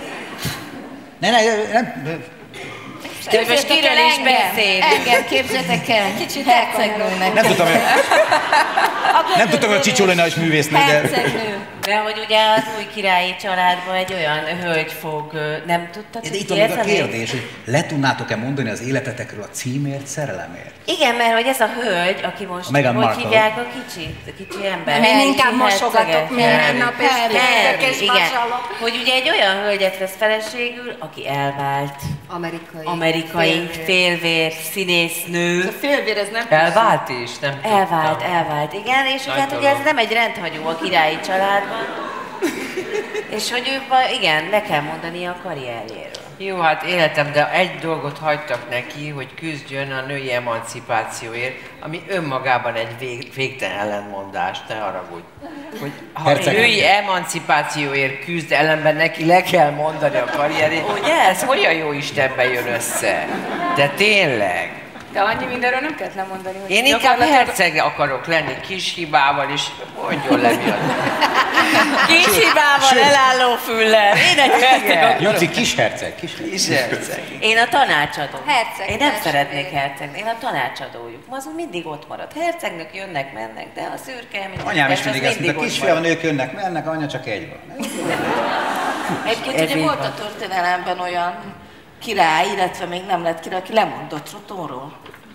Ne, ne, ne. Képzeljétek el engem, engem képzeljétek el, kicsit hercegnőnek. Nem tudtam, hogy, nem tudtam, hogy a Csicsó lenne is művésznő, de... De hogy ugye az új királyi családban egy olyan hölgy fog, nem tudtad, de itt van még a kérdés, hogy le tudnátok-e mondani az életetekről a címért, szerelemért? Igen, mert hogy ez a hölgy, aki most, hogy hívják a kicsi, a kicsi ember? Én inkább mosogatok minden nap, és érdekes masalok. Hogy ugye egy olyan hölgyet vesz feleségül, aki elvált. Amerikai. Amerikai, félvér, félvér színésznő. A félvér ez nem... Elvált is? Nem elvált, elvált, igen, és hát ugye ez nem egy rendhagyó a királyi családban. És hogy ő, igen, le kell mondani a karrierjéről. Jó, hát életem, de egy dolgot hagytak neki, hogy küzdjön a női emancipációért, ami önmagában egy vég, végtelen ellentmondás, ne haragudj. Hogy ha a női emancipációért küzd, ellenben neki le kell mondani a karrierét, ugye? Ez hogyan jó Istenben jön össze? De tényleg. De annyi mindenről nem kellett lemondani, hogy én inkább herceg akarok lenni kis hibával, és mondjon le mi a... Kis hibával, elálló füllel. Én egy herceg akarok. Jóci, kis herceg, kis herceg. Kis herceg. Én a tanácsadó. Herceg. Én nem szeretnék hercegni, én a tanácsadójuk. Ma azon mindig ott marad. Hercegnök jönnek, mennek, de a szürke, mint anyám is mindig ezt mondta, a kisfiam, nők jönnek, mennek, anya csak egy van. Egyébként ugye volt a történelemben olyan király, illetve még nem lett király, aki lemondott Rotonról.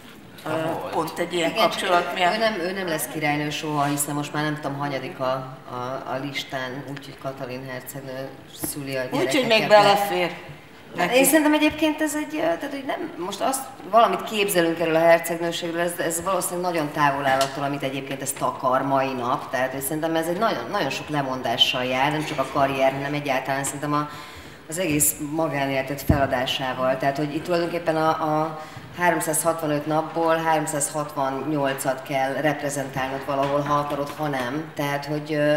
Pont egy ilyen igen, kapcsolat miatt. Ő nem, ő nem lesz királynő soha, hiszen most már nem tudom, hanyadik a, a, a listán, úgyhogy Katalin hercegnő szüli a gyerekeket. Úgyhogy még belefér. Hát én szerintem egyébként ez egy, tehát hogy nem, most azt valamit képzelünk erről a hercegnőségről, ez, ez valószínűleg nagyon távol áll attól, amit egyébként ez takar mai nap, tehát hogy szerintem ez egy nagyon, nagyon sok lemondással jár, nem csak a karrier, hanem egyáltalán szerintem a, az egész magánéletet feladásával, tehát hogy itt tulajdonképpen a, a háromszázhatvanöt napból háromszázhatvannyolcat kell reprezentálnod valahol, ha akarod, ha nem. Tehát, hogy ö,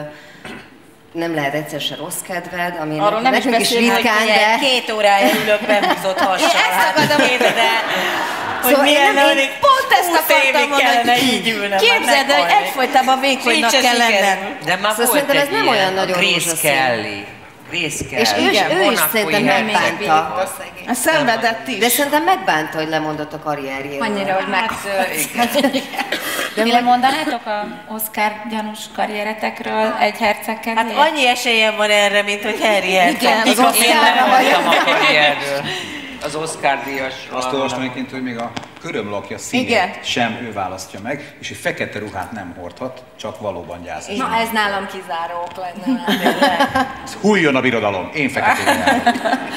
nem lehet egyszer se rossz kedved, ami arról nem nekünk is is ritkán, de... Két órája ülök behúzott hassal. Én ezt akartam kérdezni, de... Szóval én, nem, én pont ezt akartam mondani, így ülnem. Képzeld, hogy egyfolytában vékonynak kell lenned. De már szóval volt egy ez nem olyan nagyon Grace Kelly. Grace Kelly. És ő, igen, ő is szerintem megbánta. A szenvedett is. De szerintem megbánta, hogy lemondott a karrierjéről. Annyira, hogy meghalsz. De lemondanátok a Oscar gyanús karrieretekről egy herceg kedvéért? Hát annyi esélyem van erre, mint hogy Harry herceg. Igen, az Oscarra vagyok. a karrierről. Az Oscar díjasról. Azt olvastam egyébként, hogy még a körömlakja színét igen. sem ő választja meg, és hogy fekete ruhát nem hordhat, csak valóban gyászos. Na ez nálam kizáró lenne. Hújjon a birodalom, én feketén járok.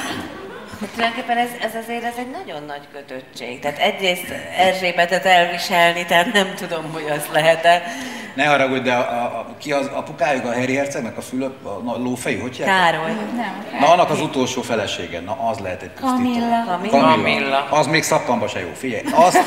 Hát tulajdonképpen ez, ez azért ez egy nagyon nagy kötöttség. Tehát egyrészt Erzsébetet elviselni, tehát nem tudom, hogy az lehet-e. Ne haragudj, de a, a, ki az apukájuk a Harry hercegnek, a Fülöp, a lófejű, hogy hívják? Károly. Nem, na annak az utolsó felesége, na az lehet egy pusztító. Camilla. Camilla. Camilla. Az még szappanba se jó, figyelj. Azt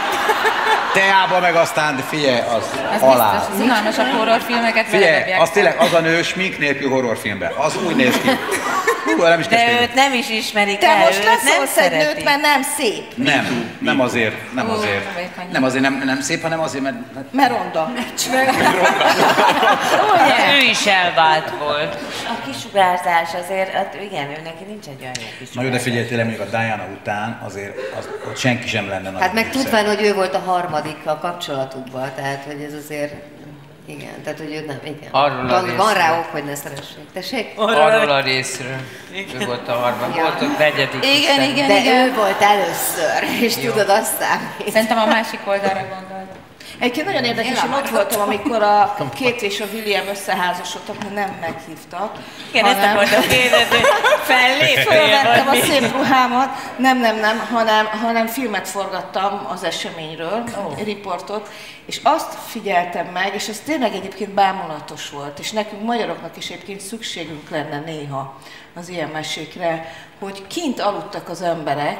teába meg aztán, de figyelj, az, az alá. Biztos, unalmas a horrorfilmeket figyelj, az tényleg az a nő smink nélkül horrorfilmben. Az úgy néz ki. Hú, nem is de őt nem is ismerik te el, most leszólsz egy nőt, mert nem szép. Nem, nem azért, nem azért. Nem azért nem, nem szép, hanem azért, mert... Mert ronda. Ő is elvált volt. A kisugárzás azért, hát igen, ő neki nincs egy olyan kisugárzás. Na jó, de figyelj, tényleg mondjuk a Diana után azért az, ott senki sem lenne nagy. Hát meg tudván, hogy ő volt a harmadik a kapcsolatukban, tehát hogy ez azért... Igen, tehát hogy ő nem, igen. Arról van, van rá ok, hogy ne szeressék. Tessék? Arról a részről. Ő volt a harmadik, volt a negyedik. Igen, igen, de igen. ő volt először, és jó. Tudod, azt számít. Szerintem a másik oldalra gondolt. Egyébként nagyon érdekes, én ott voltam, amikor a Kate és a William összeházasodtak, nem meghívtak. Igen, ezt akartam kérdezni, felléptél fölvettem a szép ruhámat, nem, nem, nem, hanem, hanem filmet forgattam az eseményről, oh. riportot, és azt figyeltem meg, és ez tényleg egyébként bámulatos volt, és nekünk magyaroknak is egyébként szükségünk lenne néha az ilyen mesékre, hogy kint aludtak az emberek,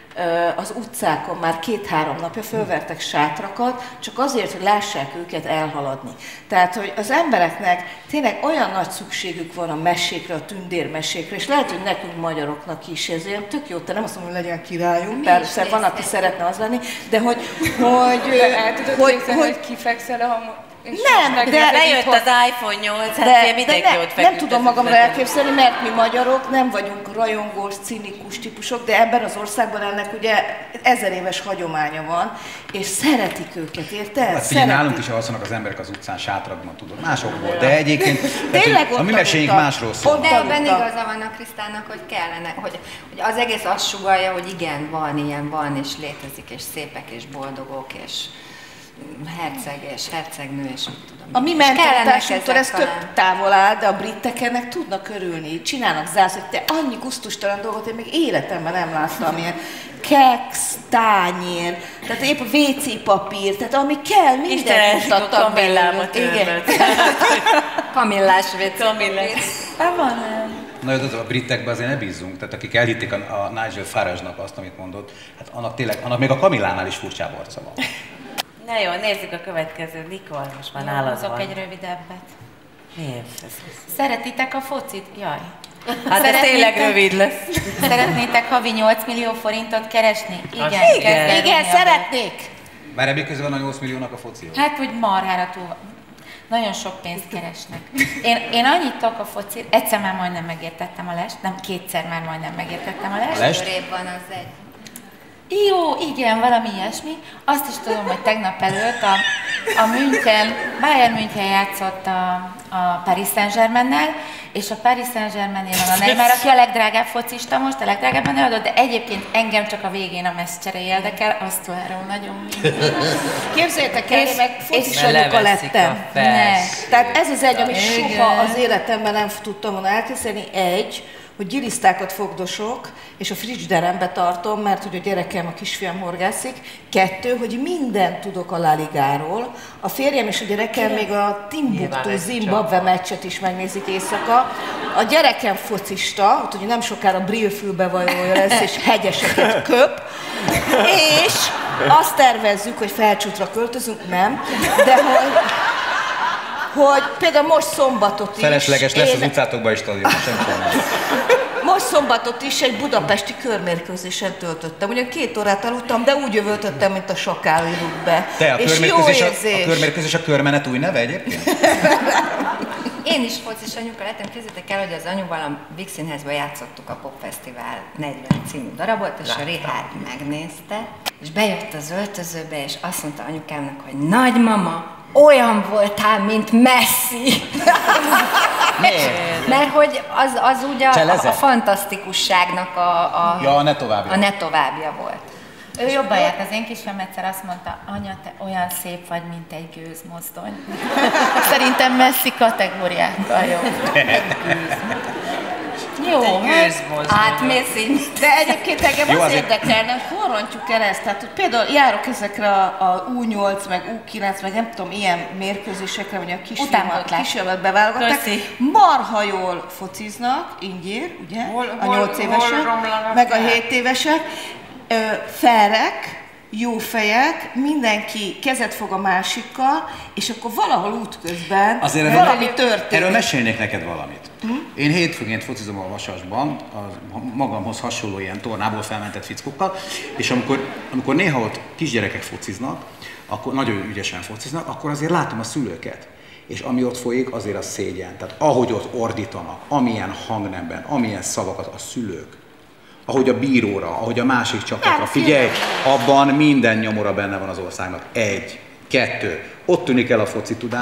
az utcákon már két-három napja fölvertek sátrakat, csak azért, hogy lássák őket elhaladni. Tehát, hogy az embereknek tényleg olyan nagy szükségük van a mesékre, a tündérmesékre, és lehet, hogy nekünk magyaroknak is ez ilyen tök jó, te nem azt mondom, hogy legyen királyunk, persze van, aki szeretne az lenni, de hogy... hogy de el tudod hogy, képzelni, hogy, hogy kifekszel a hamut? Nem, de lejött az iPhone nyolc, hát de, mindenki de ne, ott nem tudom magamra elképzelni, mert mi magyarok nem vagyunk rajongós, cinikus típusok, de ebben az országban ennek ugye ezer éves hagyománya van, és szeretik őket, érted? Hát figyelj, nálunk is alszanak az emberek az utcán sátrakban, tudod, másokból, de egyébként tényleg a mi meséink másról szól. De ebben igaza van a Krisztának, hogy kellene, hogy, hogy az egész azt sugallja, hogy igen, van ilyen, van, és létezik, és szépek, és boldogok, és herceg és hercegnő, és mit tudom. A mi mentalitásunktól ez tök távol áll, de a britek ennek tudnak örülni, csinálnak zász, hogy te annyi gusztustalan dolgot én még életemben nem láttam, ilyen keksz, tányér, tehát épp a vé cé papír, tehát ami kell, mindent mutattak belőle. Igen. Kamillás vé cé. Kamillás. Hát van. Na jó, a britekben azért ne bízzunk, tehát akik elhitték a, a Nigel Farage-nak azt, amit mondott, hát annak tényleg, annak még a Kamillánál is furcsább arca van. Na jó, nézzük a következő. Nikol, most már nálad van. Hozok egy rövidebbet. Miért? Szeretitek a focit? Jaj. Hát ez tényleg rövid lesz. Szeretnétek havi nyolc millió forintot keresni? Igen. Igen, igen szeretnék. Már ebből közül van a nyolc milliónak a foci? Hát, hogy marhára túl. Nagyon sok pénzt keresnek. Én, én annyit tudok a foci, egyszer már majdnem megértettem a lest, nem kétszer már majdnem megértettem a lest. A lest? Van az egy. Jó, igen, valami ilyesmi. Azt is tudom, hogy tegnap előtt a, a München, Bayern München játszott a, a Paris Saint-Germainnel, és a Paris Saint-Germainnél van a Neymar, aki a legdrágább focista most, a legdrágábban eladott, de egyébként engem csak a végén a meccscsere érdekel, azt várom nagyon mindig. Képzeljétek el, én meg focis anyuka lettem. Tehát ez az egy, amit soha az életemben nem tudtam volna elképzelni, egy, hogy gilisztákat fogdosok, és a frigiderembe tartom, mert hogy a gyerekem, a kisfiam horgászik. Kettő, hogy mindent tudok a La Ligáról. A férjem és a gyerekem még a Timbuktu Zimbabwe meccset is megnézik éjszaka. A gyerekem focista, ott ugye nem sokára brillfülbevajója lesz, és hegyeseket köp. És azt tervezzük, hogy Felcsútra költözünk, nem, de hogy... hogy például most szombatot is... Felesleges lesz én... az utcátokban is stadion, sem Most szombatot is egy budapesti körmérkőzésen töltöttem. Ugyan két órát aludtam, de úgy jövöltöttem, mint a sakál be. Te, a és körmérkőzés jó a, érzés. a körmérkőzés a körmenet új neve egyébként? Én is focis anyuka lettem, képzeljétek el, hogy az anyuval a Víg Színházban játszottuk a Popfesztivál negyven című darabot, és a Richard megnézte, és bejött az öltözőbe, és azt mondta anyukámnak, hogy nagymama, olyan voltál, mint Messi. Miért? Mert hogy az, az ugye a, a fantasztikusságnak a, a, ja, a ne továbbja. a ne továbbja volt. Ő jobban járt, az én kisfiam egyszer azt mondta, anya, te olyan szép vagy, mint egy gőzmozdony. Szerintem Messi kategóriákkal jobb. Jó, átmész így. De egyébként engem jó, az azért... érdekelne, hogy hol rontjuk el ezt. Tehát, hogy például járok ezekre a, a U nyolc, meg U kilenc, meg nem tudom, ilyen mérkőzésekre, vagy a kisfilmet beválogatták. Marha jól fociznak, ingyér, ugye? Hol, a nyolc évesek, meg a hét évesek. Ö, felrek, jó fejek, mindenki kezet fog a másikkal, és akkor valahol útközben azért valami erről, történik. Erről mesélnék neked valamit. Hm? Én hétfőként focizom a Vasasban, a magamhoz hasonló ilyen tornából felmentett fickókkal, és amikor, amikor néha ott kisgyerekek fociznak, akkor nagyon ügyesen fociznak, akkor azért látom a szülőket. És ami ott folyik, azért az szégyen. Tehát ahogy ott ordítanak, amilyen hangnemben, amilyen szavakat a szülők, ahogy a bíróra, ahogy a másik csapatra. Figyelj, abban minden nyomora benne van az országnak. Egy, kettő. Ott tűnik el a foci tudás,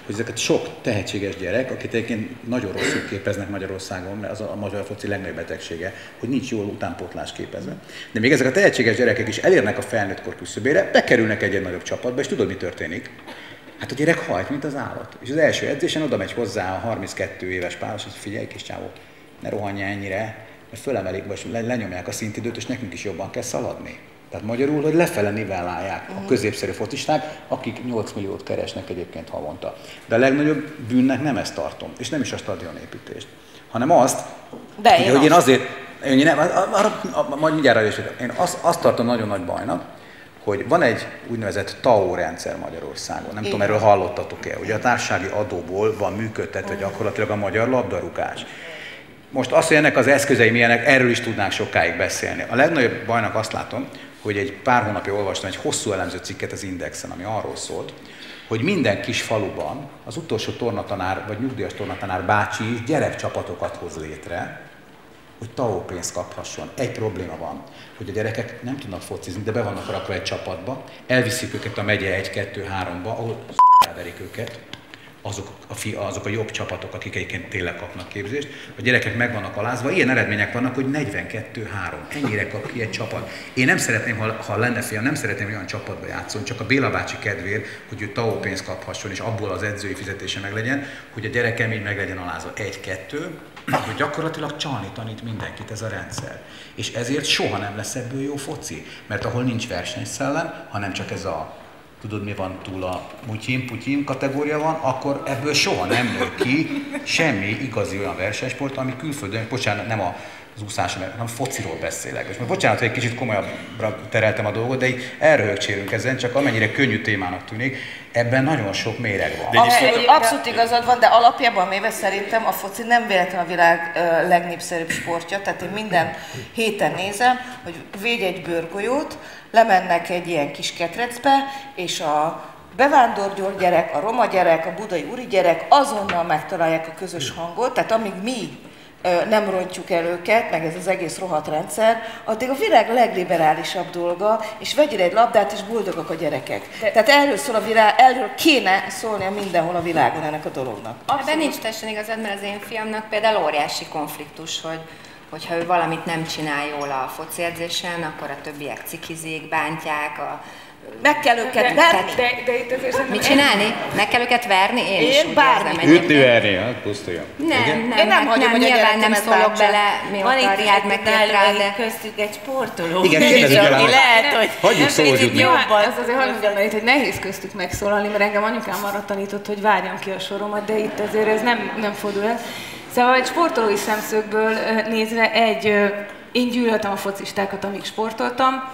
hogy ezeket sok tehetséges gyerek, akit egyébként nagyon rosszul képeznek Magyarországon, mert az a magyar foci legnagyobb betegsége, hogy nincs jól utánpótlás képezve. De még ezek a tehetséges gyerekek is elérnek a felnőttkor küszöbére, bekerülnek egy, egy nagyobb csapatba, és tudod, mi történik? Hát a gyerek hajt, mint az állat. És az első edzésen oda megy hozzá a harminckettő éves páros, hogy figyelj kis csávó, ne rohanjál ennyire, mert fölemelik, most lenyomják a szintidőt, és nekünk is jobban kell szaladni. Tehát magyarul, hogy lefele nivellálják a középszerű focisták, akik nyolc milliót keresnek egyébként havonta. De a legnagyobb bűnnek nem ezt tartom, és nem is a stadionépítést, hanem azt, De hogy, én, hogy én azt. azért, én nem, arra, majd mindjárt rájössétek, én azt, azt tartom nagyon nagy bajnak, hogy van egy úgynevezett té á o rendszer Magyarországon, nem tudom, erről hallottatok-e, hogy a társasági adóból van működtetve gyakorlatilag a magyar labdarúgás. Most azt, hogy ennek az eszközei milyenek, erről is tudnánk sokáig beszélni. A legnagyobb bajnak azt látom, hogy egy pár hónapja olvastam egy hosszú elemző cikket az Indexen, ami arról szólt, hogy minden kis faluban az utolsó tornatanár vagy nyugdíjas tornatanár bácsi is gyerekcsapatokat hoz létre, hogy té á o pénzt kaphasson. Egy probléma van, hogy a gyerekek nem tudnak focizni, de be vannak rakva egy csapatba, elviszik őket a megye egy kettő háromba, ahol verik őket, azok a, fi, azok a jobb csapatok, akik egyébként tényleg kapnak képzést, a gyerekek meg vannak alázva, ilyen eredmények vannak, hogy negyvenkettő három, ennyire kap ki egy csapat. Én nem szeretném, ha, ha lenne fiam, nem szeretném olyan csapatba játszani, csak a Béla bácsi kedvéért, hogy ő té á o pénzt kaphasson, és abból az edzői fizetése meg legyen, hogy a gyerekem így meg legyen alázva. Egy-kettő, hogy gyakorlatilag csalni tanít mindenkit ez a rendszer. És ezért soha nem lesz ebből jó foci, mert ahol nincs versenyszellem, hanem csak ez a tudod, mi van túl a mutyim-putyim kategória van, akkor ebből soha nem nő ki semmi igazi olyan versenysport, ami külföldön, bocsánat, nem az úszásról, hanem fociról beszélek. És most bocsánat, hogy egy kicsit komolyabbra tereltem a dolgot, de így elröhögcsélünk ezen, csak amennyire könnyű témának tűnik, ebben nagyon sok méreg van. Abszolút, abszolút igazad van, de alapjában méve szerintem a foci nem véletlen a világ uh, legnépszerűbb sportja, tehát én minden héten nézem, hogy védj egy bőrgolyót, lemennek egy ilyen kis ketrecbe, és a bevándorgyór gyerek, a roma gyerek, a budai uri gyerek azonnal megtalálják a közös hangot, tehát amíg mi nem rontjuk el őket, meg ez az egész rohadt rendszer, addig a világ legliberálisabb dolga, és vegyél egy labdát, és boldogok a gyerekek. De tehát erről szól a világ, erről kéne szólnia mindenhol a világon ennek a dolognak. Ebben nincs teljesen igazad, mert az én fiamnak például óriási konfliktus, hogy hogyha ő valamit nem csinál jól a foci edzésen, akkor a többiek cikizik, bántják, a meg kell őket de, verni. De, de, de itt azért mit csinálni? Meg kell őket verni? Én, én is úgy érzem egyébként. Ütni, verni, hát pusztuljon. Nem, nem, én nem hát hagyom, hogy nyilván nem szólok bele, mióta a Riád megkért rá, de... köztük egy sportoló. Igen, kérdezzük el, lehet, hogy hagyjuk szóljutni. Jobban. Az azért hadd mondjam, mert itt, hogy nehéz köztük megszólalni, mert engem anyukám arra tanított, hogy várjam ki a soromat, de itt azért ez nem, nem fordul el. Szóval egy sportolói szemszögből nézve egy, én gyűlöltem a focistákat, amíg sportoltam,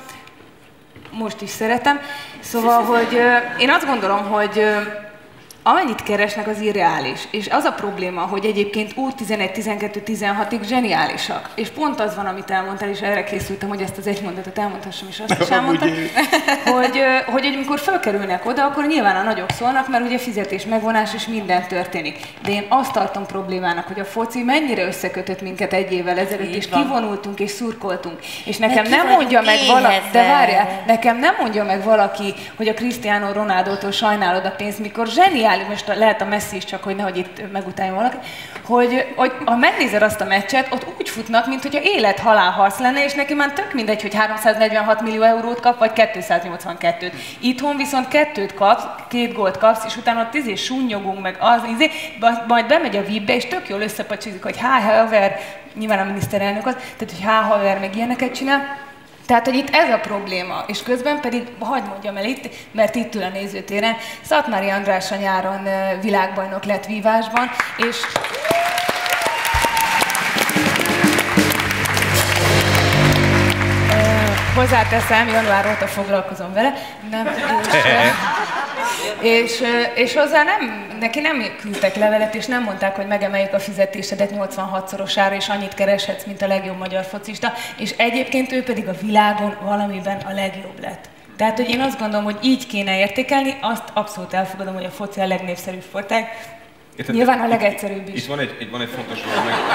most is szeretem. Szóval, hogy én azt gondolom, hogy amennyit keresnek, az irreális. És az a probléma, hogy egyébként ú tizenegy, tizenkettő, tizenhatig zseniálisak. És pont az van, amit elmondtál, és erre készültem, hogy ezt az egy mondatot elmondhassam, és azt is elmondtam, hogy, hogy amikor felkerülnek oda, akkor nyilván a nagyok szólnak, mert ugye fizetés, megvonás és minden történik. De én azt tartom problémának, hogy a foci mennyire összekötött minket egy évvel ezelőtt, és kivonultunk és szurkoltunk. És nekem nem mondja meg valaki, de várjál, nekem nem mondja meg valaki, hogy a Cristiano Ronaldótól sajnálod a pénzt, mikor zseniális, most lehet a Messi is, csak hogy nehogy itt megutáljon valaki, hogy, hogy ha megnézed azt a meccset, ott úgy futnak, mint hogyha élet-halál-harc lenne, és neki már tök mindegy, hogy háromszáznegyvenhat millió eurót kap, vagy kétszáznyolcvankettőt. Itthon viszont kettőt kapsz, két gólt kapsz, és utána ott izé sunnyogunk, meg az, izé, majd bemegy a vé i bé-be, és tök jól összepacsizik, hogy há, haver, nyilván a miniszterelnök az, tehát hogy há, haver, meg ilyeneket csinál. Tehát, hogy itt ez a probléma, és közben pedig, hagyd mondjam el itt, mert itt ül a nézőtéren, Szatmári András a nyáron világbajnok lett vívásban, és... Hozzáteszem, január óta foglalkozom vele, nem, és, és, és hozzá nem, neki nem küldtek levelet, és nem mondták, hogy megemeljük a fizetésedet nyolcvanhatszorosára, és annyit kereshetsz, mint a legjobb magyar focista, és egyébként ő pedig a világon valamiben a legjobb lett. Tehát, hogy én azt gondolom, hogy így kéne értékelni, azt abszolút elfogadom, hogy a foci a legnépszerűbb sportág. Érted, nyilván a legegyszerűbb is. Itt van egy, egy, van egy fontos dolog meg.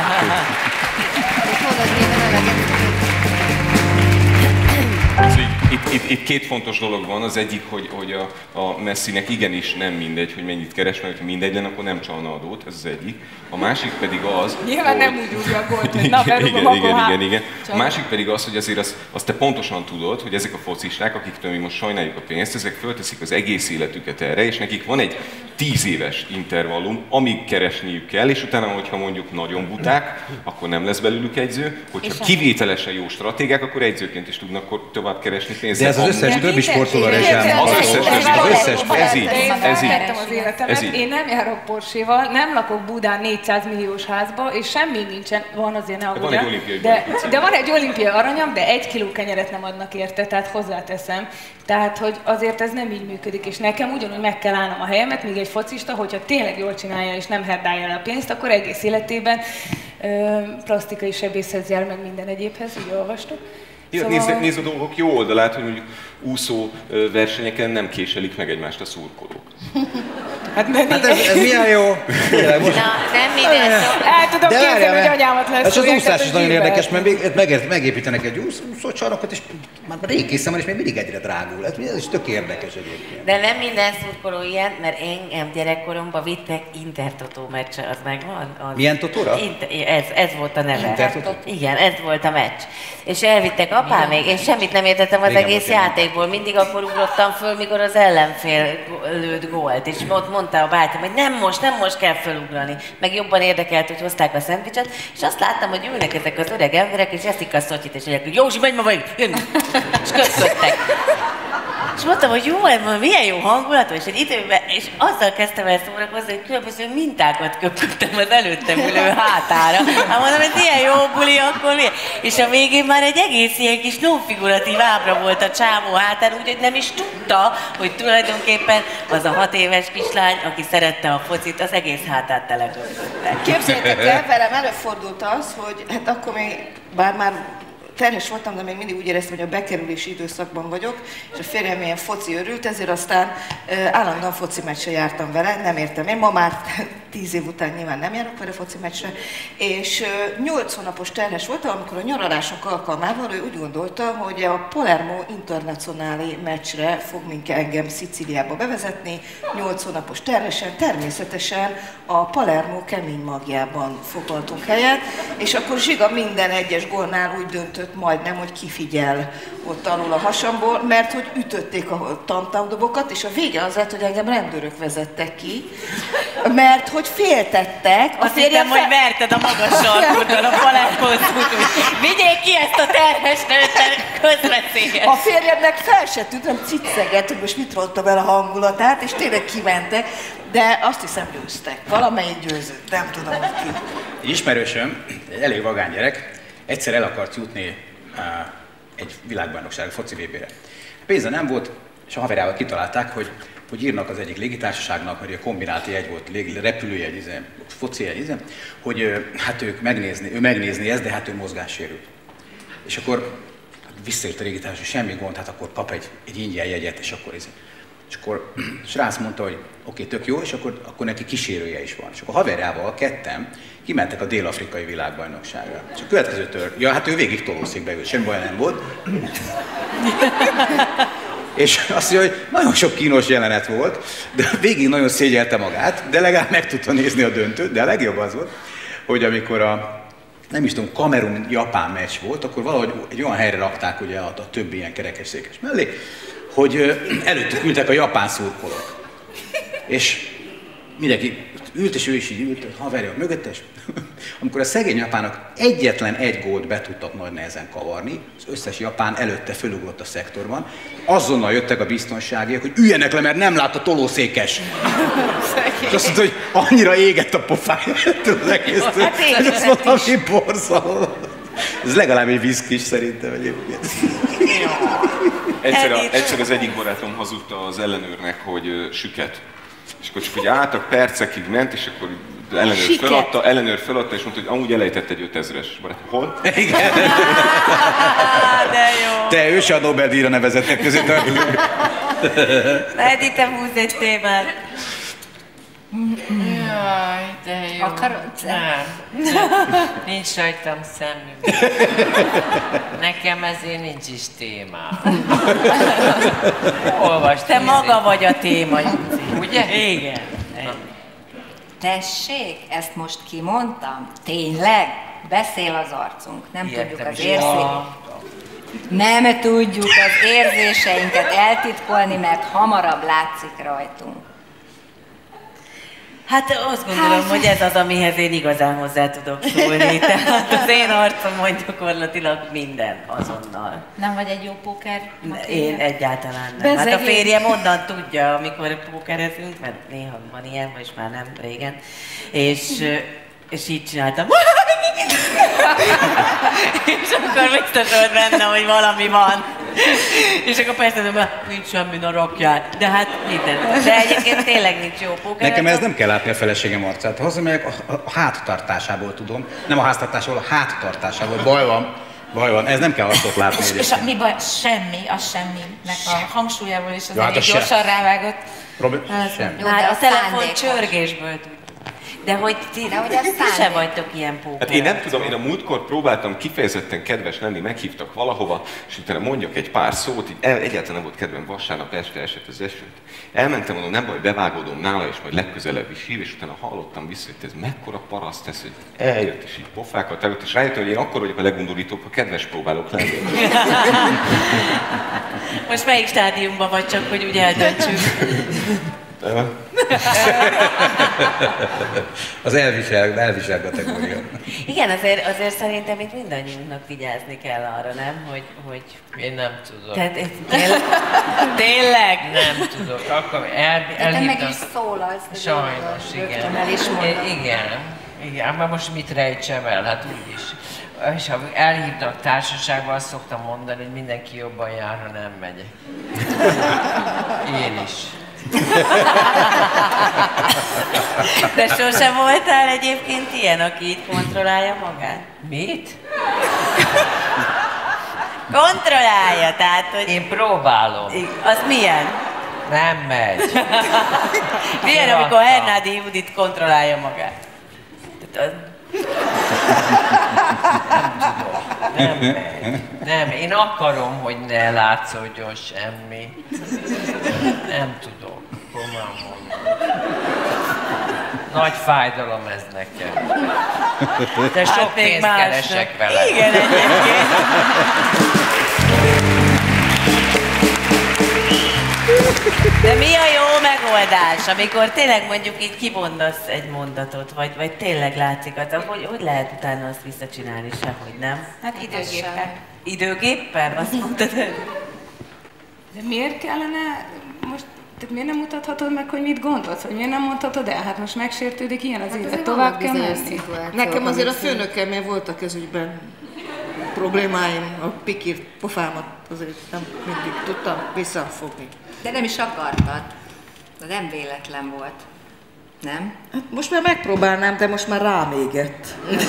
Mondod, nyilván a legegyszerűbb. itt, itt, itt két fontos dolog van. Az egyik, hogy, hogy a, a Messinek igenis nem mindegy, hogy mennyit keres, mert ha mindegy lenne, akkor nem csalna adót, ez az egyik. A másik pedig az, nyilván hogy... nem úgy rúgja a gólt, hogy na, berúgom, igen, akkor igen, hát. igen, igen. A másik pedig az, hogy azért azt, azt te pontosan tudod, hogy ezek a focisták, akiktől mi most sajnáljuk a pénzt, ezek fölteszik az egész életüket erre, és nekik van egy tíz éves intervallum, amíg keresniük kell, és utána, hogyha mondjuk nagyon buták, akkor nem lesz belőlük egyző, hogyha kivételesen jó stratégák, akkor egyzőként is tudnak tovább keresni pénzt. De ez az összes többi sportolóra is elmondható. Az összes többi, az összes, ez így, ez így. Az életemet. Én nem járok Porséval, nem lakok Budán négyszáz milliós házba, és semmi nincsen, van azért ne Van egy olimpiai de, de van egy olimpiai aranyam, de egy kiló kenyeret nem adnak érte, tehát hozzáteszem. Tehát, hogy azért ez nem így működik, és nekem ugyanúgy meg kell állnom a helyemet, míg egy focista, hogyha tényleg jól csinálja és nem herdálja el a pénzt, akkor egész életében ö, plastikai sebészhez jár meg minden egyébhez, így olvastuk. Ja, szóval... nézd, nézd a dolgok jó oldalát, hogy mondjuk úszó versenyeken nem késelik meg egymást a szurkolók. Hát, hát ez, ez milyen jó? Na, nem minden szó. El tudom képzelni, hogy anyámat lesz. Ez az úszás is nagyon érdekes, mert még meg, megépítenek egy úszócsarnokot, és már rég készen van, és még mindig egyre drágul. Ez is tök érdekes egyébként. De nem minden szurkoló ilyen, mert engem gyerekkoromban vittek Intertotó meccsre, az megvan? Az... Milyen totóra? Inter... Ez, ez volt a neve. Intertotó? Igen, ez volt a meccs. És elvittek apám még, én semmit nem értettem az Régen egész játékból, mindig akkor ugrottam föl, mikor az ellenfél lőtt gólt, és ott mondta a bátyám, hogy nem most, nem most kell felugrani. Meg jobban érdekelt, hogy hozták a szendvicset, és azt láttam, hogy ülnek ezek az öreg emberek, és eszik a szotyit, és mondják, hogy Józsi, menj ma meg! És köszöntek. És mondtam, hogy jó, ez milyen jó hangulat, és egy időben, és azzal kezdtem el szórakozni, hogy különböző mintákat köpöttem az előttem ülő hátára. Hát mondom, hogy ilyen jó buli, akkor mi? És a végén már egy egész ilyen kis non-figuratív ábra volt a csávó hátán, úgyhogy nem is tudta, hogy tulajdonképpen az a hat éves kislány, aki szerette a focit, az egész hátát teleköpötte. Képzeljétek el, velem előfordult az, hogy hát akkor még, bár már terhes voltam, de még mindig úgy éreztem, hogy a bekerülési időszakban vagyok, és a férjem ilyen foci örült, ezért aztán uh, állandóan foci meccsre jártam vele, nem értem én, ma már tíz év után nyilván nem járok vele foci meccsre, és nyolc uh, hónapos terhes voltam, amikor a nyaralások alkalmával ő úgy gondolta, hogy a Palermo Internazionale meccsre fog minket engem Szicíliába bevezetni, nyolc hónapos terhesen, természetesen a Palermo kemény magjában foglaltunk helyet, és akkor Zsiga minden egyes gólnál úgy döntött majdnem, hogy kifigyel ott alul a hasamból, mert hogy ütötték a tamtamdobokat, és a vége az lett, hogy engem rendőrök vezettek ki, mert hogy féltettek. Azt hittem, fel... hogy verted a magas sarkodon a Palermót, vigyék ki ezt a terhes nőt, közveszélyes. A férjemnek fel se tűntem, cicceget, hogy most mit rontam el a hangulatát, és tényleg kimentek, de azt hiszem győztek. Valamelyik győzött, nem tudom, hogy ki. Egy ismerősöm, egy elég vagány gyerek, egyszer el akart jutni uh, egy világbajnokság foci vé bére. Pénze nem volt, és a haverjával kitalálták, hogy, hogy írnak az egyik légitársaságnak, mert a kombinálti jegy volt, légi, repülőjegy, izé, foci jegy, izé, hogy uh, hát ők megnézni, ő megnézni ezt, de hát ő mozgássérült. És akkor visszaért a légitársaság, semmi gond, hát akkor kap egy, egy ingyen jegyet, és akkor izé. És akkor srác mondta, hogy oké, okay, tök jó, és akkor, akkor neki kísérője is van. És akkor haverjával ketten kimentek a dél-afrikai világbajnokságra. És a következő tör, ja, hát ő végig tolószékbe ült, semmi baj nem volt. És azt mondja, hogy nagyon sok kínos jelenet volt, de végig nagyon szégyelte magát, de legalább meg tudta nézni a döntőt, de a legjobb az volt, hogy amikor a nem is tudom, Kamerun-Japán meccs volt, akkor valahogy egy olyan helyre rakták ugye a, a többi ilyen kerekesszékes mellé, hogy előttük ültek a japán szurkolók. És mindenki ült, és ő is így ült, haverja mögötte, és amikor a szegény japánok egyetlen egy gólt be tudtak nagy nehezen kavarni, az összes japán előtte fölugrott a szektorban, azonnal jöttek a biztonságiak, hogy üljenek le, mert nem lát a tolószékes. És azt mondta, hogy annyira égett a pofája ettől az egésztől, Hát hogy azt mondtam, hogy borzalom. Ez legalább egy viszkis szerintem egyébként. Egyszer, a, egyszer az egyik barátom hazudta az ellenőrnek, hogy uh, süket. És akkor csak úgy álltak, percekig ment, és akkor ellenőr feladta, ellenőr feladta, és mondta, hogy amúgy elejtett egy ötezres. Barátom, hol? Igen. De jó. Te ő se a Nobel-díjra nevezettek közé tartunk. Lehet itt húzz egy témát. Jaj, de de jó. Akarod? Nem, nem. Nincs rajtam szemük. Nekem ezért nincs is témám. Olvasd. Te maga vagy a téma, Júci. Ugye? Igen. Tessék, ezt most kimondtam? Tényleg? Beszél az arcunk, nem Értem tudjuk az is. érzéseinket. Nem tudjuk az érzéseinket eltitkolni, mert hamarabb látszik rajtunk. Hát azt gondolom, hát, hogy ez az, amihez én igazán hozzá tudok szólni. Tehát az én arcomon gyakorlatilag minden azonnal. Nem vagy egy jó póker? Én egyáltalán nem. Hát a férjem onnan tudja, amikor pókerezünk, mert néha van ilyen, és már nem régen. És, és így csináltam. És akkor biztos volt benne, hogy valami van. És akkor persze, hogy nincs semmi, na rakjál. De hát minden. De egyébként tényleg nincs jó póker. Nekem ez nem kell látni a feleségem arcát. Hozzamegyek a, a háttartásából tudom. Nem a háztartásából, a háttartásából. Baj van. Baj van. Ez nem kell azt látni. És, és a, mi baj? Semmi, az semminek a hangsúlyából is az ja, elég gyorsan rávágott. Robi, semmi. Hát a telefon csörgésből tudjuk. De hogy ti, De hogy ti se vagytok ilyen póker. Hát én nem tudom, én a múltkor próbáltam kifejezetten kedves lenni, meghívtak valahova, és utána mondjak egy pár szót, így el, egyáltalán nem volt kedvem, vasárnap este esett az esőt. Elmentem, mondom, nem baj, bevágódom nála, és majd legközelebb is hív, és utána hallottam vissza, hogy ez mekkora paraszt ez, hogy eljött, és így pofákat előtt, és rájöttem, hogy én akkor vagyok a legundorítóbb, ha kedves próbálok lenni. Most melyik stádiumban vagy, csak hogy úgy eldöntsük? Az elvisel, elvisel kategória. Igen, azért, azért szerintem itt mindannyiunknak vigyázni kell arra, nem? Hogy, hogy... Én nem tudok. Tehát, tényleg? Tényleg? Nem tudok. Akkor el, elhívtam. Te meg is szólalsz. Sajnos, igen. El is mondom. Igen. Igen, már most mit rejtsem el? Hát úgyis. És ha elhívnak társaságban, azt szoktam mondani, hogy mindenki jobban jár, ha nem megyek. Én is. De sosem voltál egyébként ilyen, aki itt kontrollálja magát? Mit? Kontrollálja, tehát, hogy... Én próbálom. Az milyen? Nem megy. Milyen, amikor Hernádi Judit kontrollálja magát? Nem tudom. Nem megy. Nem, én akarom, hogy ne látszódjon semmi. Nem tudok. Komolyan mondom. Nagy fájdalom ez nekem. De sok hát pénzt másnak. Keresek vele. Igen, egyébként. De mi a jó megoldás, amikor tényleg mondjuk így kimondasz egy mondatot, vagy, vagy tényleg látszik az, hogy, hogy lehet utána azt visszacsinálni, sehogy nem? Hát időgéppen. Időgéppen? Azt mondtad? De miért kellene most, tehát miért nem mutathatod meg, hogy mit gondolsz, vagy miért nem mondhatod el? Hát most megsértődik, ilyen az élet, tovább kell menni. Nekem azért a főnökemmel voltak ez ügyben problémáim, a pikírt pofámat azért nem mindig tudtam visszafogni. De nem is akartad. De nem véletlen volt. Nem? Hát most már megpróbálnám, de most már rám égett.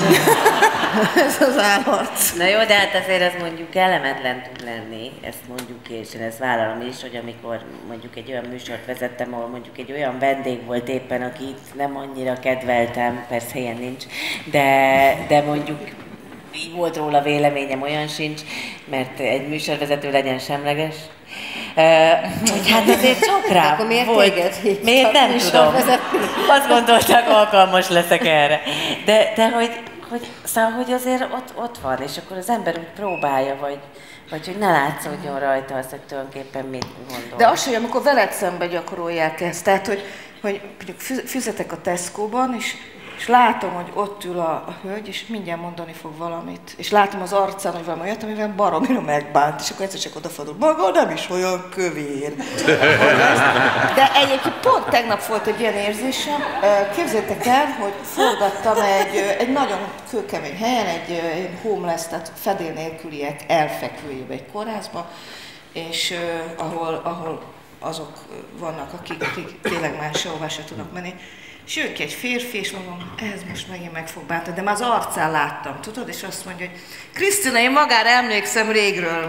Ez az állarc. Na jó, de hát azért ez mondjuk kellemetlen tud lenni, ezt mondjuk ki, és én ezt vállalom is, hogy amikor mondjuk egy olyan műsort vezettem, ahol mondjuk egy olyan vendég volt éppen, akit nem annyira kedveltem, persze ilyen nincs, de, de mondjuk így volt róla véleményem, olyan sincs, mert egy műsorvezető legyen semleges. Uh, hogy hát azért csak rá akkor miért volt. Téged miért nem tudom. Azt gondolták, alkalmas leszek erre. De, de hogy, hogy, szóval, hogy azért ott, ott van, és akkor az ember úgy próbálja, vagy, vagy hogy ne látszódjon rajta az, hogy tulajdonképpen mit gondol. De az, hogy amikor veled szembe gyakorolják ezt, tehát, hogy, hogy fizetek a Tesco-ban, és és látom, hogy ott ül a, a hölgy, és mindjárt mondani fog valamit. És látom az arcán, hogy valami olyat, amivel baromira megbánt, és akkor egyszer csak odafordul, maga nem is olyan kövér. De egyébként pont tegnap volt egy ilyen érzésem. Képzeljétek el, hogy forgattam egy, egy nagyon kőkemény helyen, egy, egy homeless, tehát fedél nélküliek elfekvőjébe egy kórházba, és uh, ahol, ahol azok vannak, akik, akik tényleg már sehová se tudnak menni. És jön ki egy férfi, és mondom, ez most megint meg fog bántani, de már az arcán láttam, tudod? És azt mondja, hogy Krisztina, én magára emlékszem régről.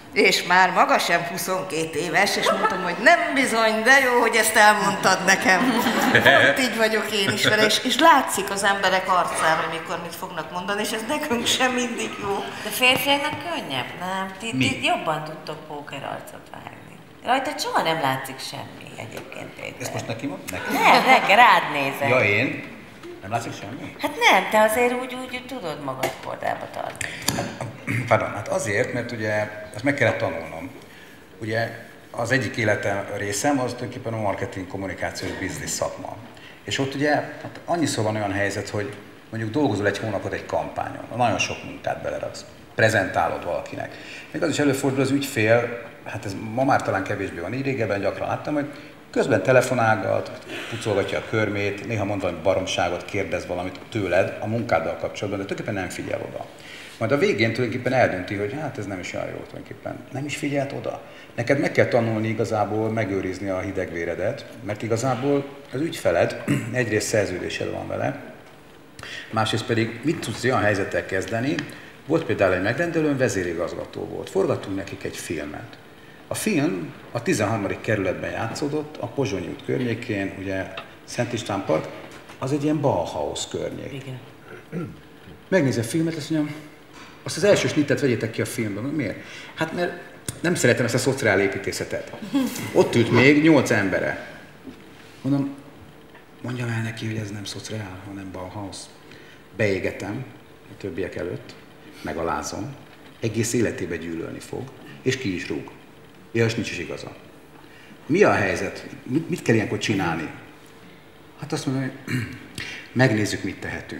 és már maga sem huszonkét éves, és mondtam, hogy nem bizony, de jó, hogy ezt elmondtad nekem. Pont így vagyok én is vele, és, és látszik az emberek arcán, hogy mikor mit fognak mondani, és ez nekünk sem mindig jó. De férfiaknak könnyebb, nem? Ti, ti jobban tudtok pókerarcot vágni. Rajta soha nem látszik semmi egyébként, Péter. Ezt most neki mond? Neki? Nem, neki rád nézek. Ja, én? Nem látszik semmi? Hát nem, te azért úgy, úgy, úgy tudod magad kordába tartani. Pardon, hát azért, mert ugye ezt meg kellett tanulnom. Ugye az egyik életem részem az tulajdonképpen a marketing, kommunikációs biznisz szakma. És ott ugye hát annyiszor van olyan helyzet, hogy mondjuk dolgozol egy hónapot egy kampányon, nagyon sok munkát beleraksz, prezentálod valakinek. Még az is előfordul, az ügyfél, hát ez ma már talán kevésbé van, így régebben gyakran láttam, hogy közben telefonálgat, pucolgatja a körmét, néha mond valami baromságot, kérdez valamit tőled a munkáddal kapcsolatban, de tulajdonképpen nem figyel oda. Majd a végén tulajdonképpen eldönti, hogy hát ez nem is olyan jó tulajdonképpen. Nem is figyelt oda. Neked meg kell tanulni igazából megőrizni a hidegvéredet, mert igazából az ügyfeled, egyrészt szerződésed van vele, másrészt pedig mit tudsz olyan helyzettel kezdeni. Volt például egy megrendelőn, vezérigazgató volt. Forgattunk nekik egy filmet. A film a tizenharmadik kerületben játszódott, a Pozsonyi út környékén, ugye Szent István Park, az egy ilyen Bauhaus környék. Igen. Megnézi a filmet, azt mondja, azt az első snittet vegyétek ki a filmben. Miért? Hát mert nem szeretem ezt a szociál építészetet. Ott ült még nyolc embere. Mondom, mondjam el neki, hogy ez nem szociál, hanem Bauhaus. Beégetem a többiek előtt, megalázom, egész életében gyűlölni fog, és ki is rúg. Ja, és nincs is igaza. Mi a helyzet? Mit, mit kell ilyenkor csinálni? Hát azt mondom, hogy megnézzük, mit tehetünk.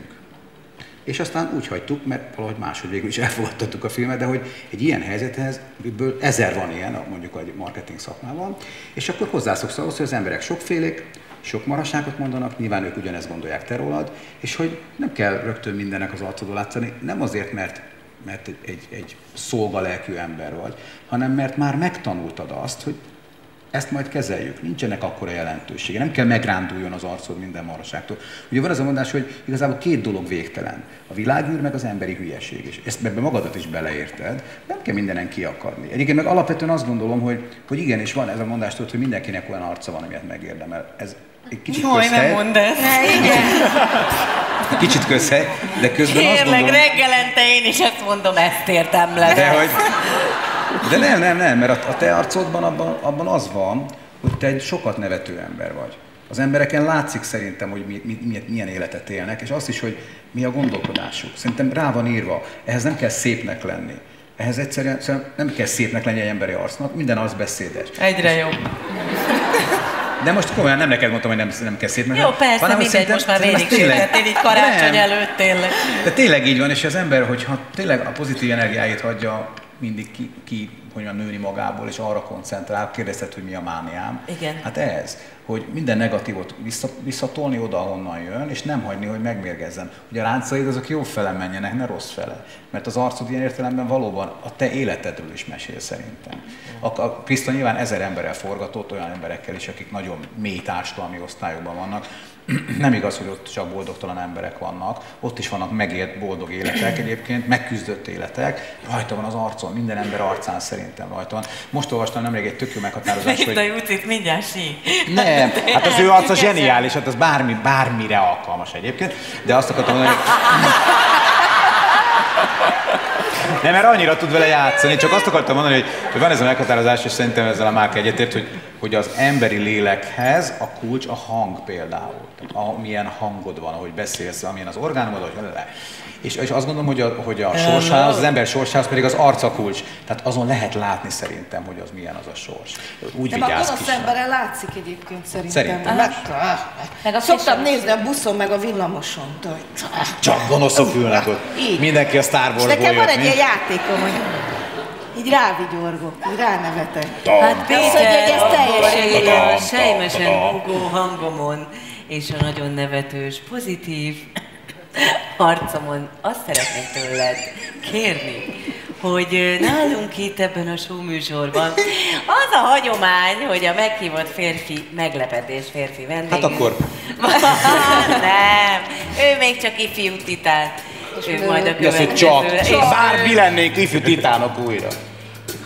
És aztán úgy hagytuk, mert valahogy máshogy végül is elfogadtattuk a filmet, de hogy egy ilyen helyzethez, amiből ezer van ilyen, mondjuk a marketing szakmában, és akkor hozzászoksz ahhoz, hogy az emberek sokfélék, sok maraságot mondanak, nyilván ők ugyanezt gondolják te rólad, és hogy nem kell rögtön mindennek az arcodon látszani, nem azért, mert, mert egy, egy, egy szolgalelkű ember vagy, hanem mert már megtanultad azt, hogy ezt majd kezeljük, nincsenek akkora jelentősége, nem kell megránduljon az arcod minden maraságtól. Ugye van az a mondás, hogy igazából két dolog végtelen, a világűr meg az emberi hülyeség, és ezt ebbe magadat is beleérted, nem kell mindenen kiakadni. Egyébként meg alapvetően azt gondolom, hogy, hogy igenis van ez a mondás, tudod, hogy mindenkinek olyan arca van, amilyet megérdemel. Ez egy kicsit Jaj, közhely. nem mondd ezt. Igen. Kicsit közhely, de közben Kérlek, azt gondolom... reggelente én is ezt mondom, ezt értem le. De, hogy, de nem, nem, nem, mert a, a te arcodban abban, abban az van, hogy te egy sokat nevető ember vagy. Az embereken látszik szerintem, hogy mi, mi, milyen életet élnek, és azt is, hogy mi a gondolkodásuk. Szerintem rá van írva, ehhez nem kell szépnek lenni. Ehhez egyszerűen nem kell szépnek lenni egy emberi arcnak, minden arc beszédes. Egyre jobb. De most komolyan nem neked mondtam, hogy nem, nem kell szépnek. Jó, persze, hanem, mindegy, most már végig sértettél így karácsony nem. előtt tényleg. De tényleg így van, és az ember, hogyha tényleg a pozitív energiáit hagyja mindig ki, ki hogy mondjam, nőni magából, és arra koncentrál, kérdezted, hogy mi a mániám. Igen. Hát ez, hogy minden negatívot vissza, visszatolni oda, ahonnan jön, és nem hagyni, hogy megmérgezzen. Hogy a ráncaid azok jó fele menjenek, ne rossz fele. Mert az arcod ilyen értelemben valóban a te életedről is mesél szerintem. A, a Kriszta nyilván ezer emberrel forgatott, olyan emberekkel is, akik nagyon mély társadalmi osztályokban vannak. Nem igaz, hogy ott csak boldogtalan emberek vannak, ott is vannak megélt boldog életek egyébként, megküzdött életek, rajta van az arcon, minden ember arcán szerintem rajta van. Most olvastam nemrég egy tök jó meghatározás, hogy... Itt a Jucit mindjárt sí. Nem, hát az ő arca zseniális, hát az bármi, bármire alkalmas egyébként, de azt akartam mondani, hogy... Nem, mert annyira tud vele játszani, csak azt akartam mondani, hogy van ez a meghatározás, és szerintem ezzel a Márk egyetért, hogy, hogy az emberi lélekhez a kulcs a hang például. Tehát a, milyen hangod van, ahogy beszélsz, amilyen az orgánumod, ahogy le. És, és azt gondolom, hogy a, hogy a sorsához, az ember sorsához pedig az arca kulcs. Tehát azon lehet látni szerintem, hogy az milyen az a sors. Úgy de vigyázz a gonosz emberen látszik egyébként szerintem. Szerintem. Meg, meg a szoktam nézni a buszon, meg a villamoson. Csak gonoszok ülnek ott. Így. Mindenki a Star Warsból jött. Nekem van egy ilyen játékom, hogy így rávigyorgok, így ránevetek. Hát Péter, ez teljesen a sejmesen húgó hangomon és a nagyon nevetős, pozitív arcomon azt szeretnék tőled kérni, hogy nálunk itt ebben a show műsorban az a hagyomány, hogy a meghívott férfi, meglepetés férfi vendég. Hát akkor... Nem, ő még csak ifjú titán. Ő majd a következő. Csak, bármi lennénk ifjú titánok újra.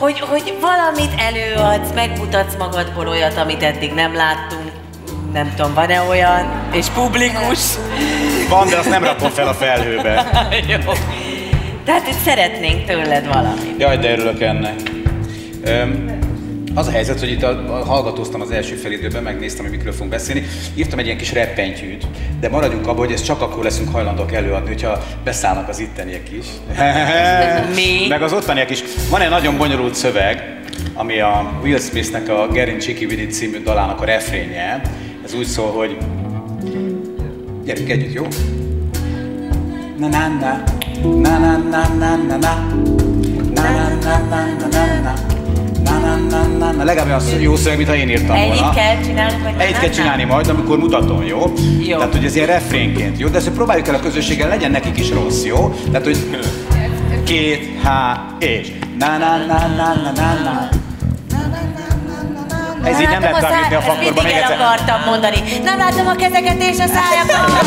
hogy, hogy valamit előadsz, megmutatsz magadból olyat, amit eddig nem láttunk. Nem tudom, van-e olyan, és publikus? Van, de azt nem rakom fel a felhőbe. Jó. Tehát itt szeretnénk tőled valamit. Jaj, de örülök ennek. Öm, az a helyzet, hogy itt a, a, hallgatóztam az első felidőben, megnéztem, hogy mikről fogunk beszélni. Írtam egy ilyen kis reppentyűt, de maradjunk abban, hogy ezt csak akkor leszünk hajlandók előadni, hogyha beszállnak az itteniek is. Mi? Meg az ottaniek is. Van egy nagyon bonyolult szöveg, ami a Will Smithnek a Getting Cheeky With It című dalának a refrénje. Ez úgy szól, hogy gyerünk együtt, jó? Na na na na na na na na na na na na na na na na na na na na legalább olyan jó szöveg, mint ha én írtam volna. Együtt kell csinálni, vagy Együtt kell csinálni majd, amikor mutatom, jó? Jó. Tehát, hogy ez ilyen refrénként, jó? De ezt próbáljuk el a közösséggel, legyen nekik is rossz, jó? Tehát, hogy két, há, és na na na na na na na. Ez így nem lehet tanítni a fakkorban, még egyszer. Ezt akartam mondani. Nem látom a kezeket és a szájakat.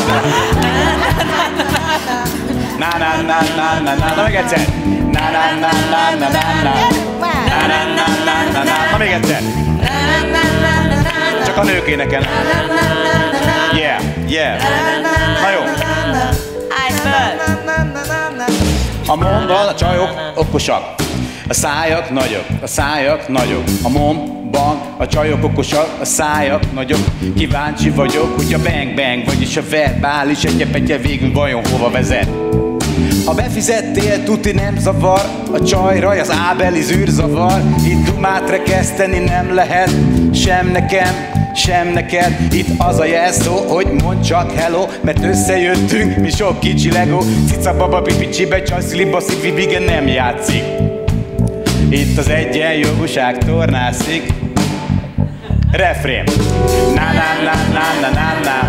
Na na na na na na, na még egyszer. Na na na na na na na. Na na na na na na, na még egyszer. Csak a nők énekelnek. Yeah, yeah. Na jó. Állj föl. A momban a csajok okosak. A szájak nagyok, a szájak nagyok. A momban a csajok okosak, a szájak nagyok. Kíváncsi vagyok, hogy a bang bang, vagyis a verbális egyepetje végül vajon hova vezet. Ha befizettél, tuti nem zavar, a csajraj az ábeli zűrzavar. Itt dumát rekeszteni nem lehet, sem nekem, sem neked. Itt az a jelszó, hogy mondd csak hello, mert összejöttünk, mi sok kicsi Lego. Cica baba pipicsibe, csajsziliba szívibige nem játszik. Itt az egyenjogúság tornászik. Refrén. Na na na na na na na.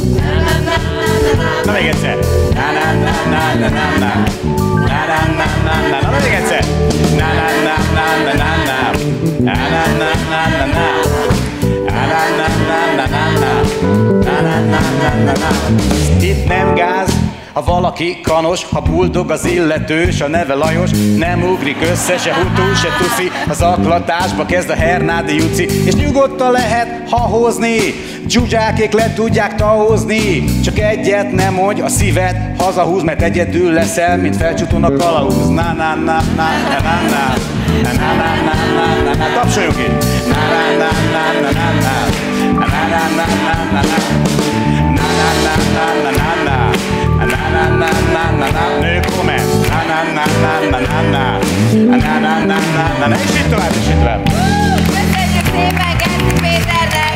Na még egyszer. Na na na na na na na. Na na na na na na. Na még egyszer. Na na na na na na na. Na na na na na na. Na na na na na na na. Na na na na na na. Itt nem gáz, ha valaki kanos, ha buldog az illetős, a neve Lajos, nem ugrik össze, se hutú, se tuszi, az aklatásba kezd a Hernádi Juci, és nyugodtan lehet hahozni, dzsuzsákék le tudják tahozni, csak egyet nem mondj, a szíved hazahúz, mert egyedül leszel, mint felcsúton a kalauz. Na na na na na na na na na na na na na. Tapsoljuk itt! Na na na na na na na na na na na na na na na na na na na. Na na na na na na, nők komment. Na na na na na na na. Na na na na na na. És itt tovább, és itt tovább. Köszönjük szépen Gerci Péternek!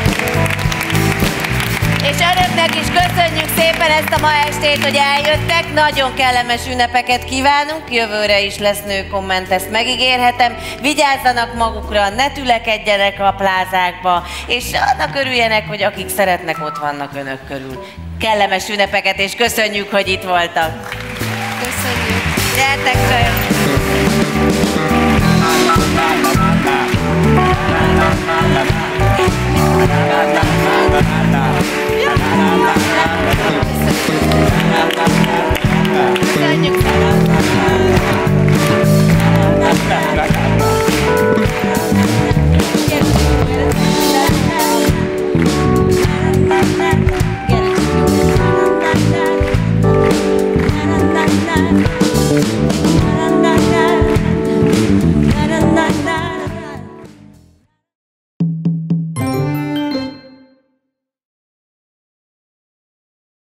És önöknek is köszönjük szépen ezt a ma estét, hogy eljöttek. Nagyon kellemes ünnepeket kívánunk. Jövőre is lesz nőkomment, ezt megígérhetem. Vigyázzanak magukra, ne tülekedjenek a plázákba, és annak örüljenek, hogy akik szeretnek, ott vannak önök körül. Kellemes ünnepeket, és köszönjük, hogy itt voltak. Köszönjük. Gyertek, csajok! Na na na na na na.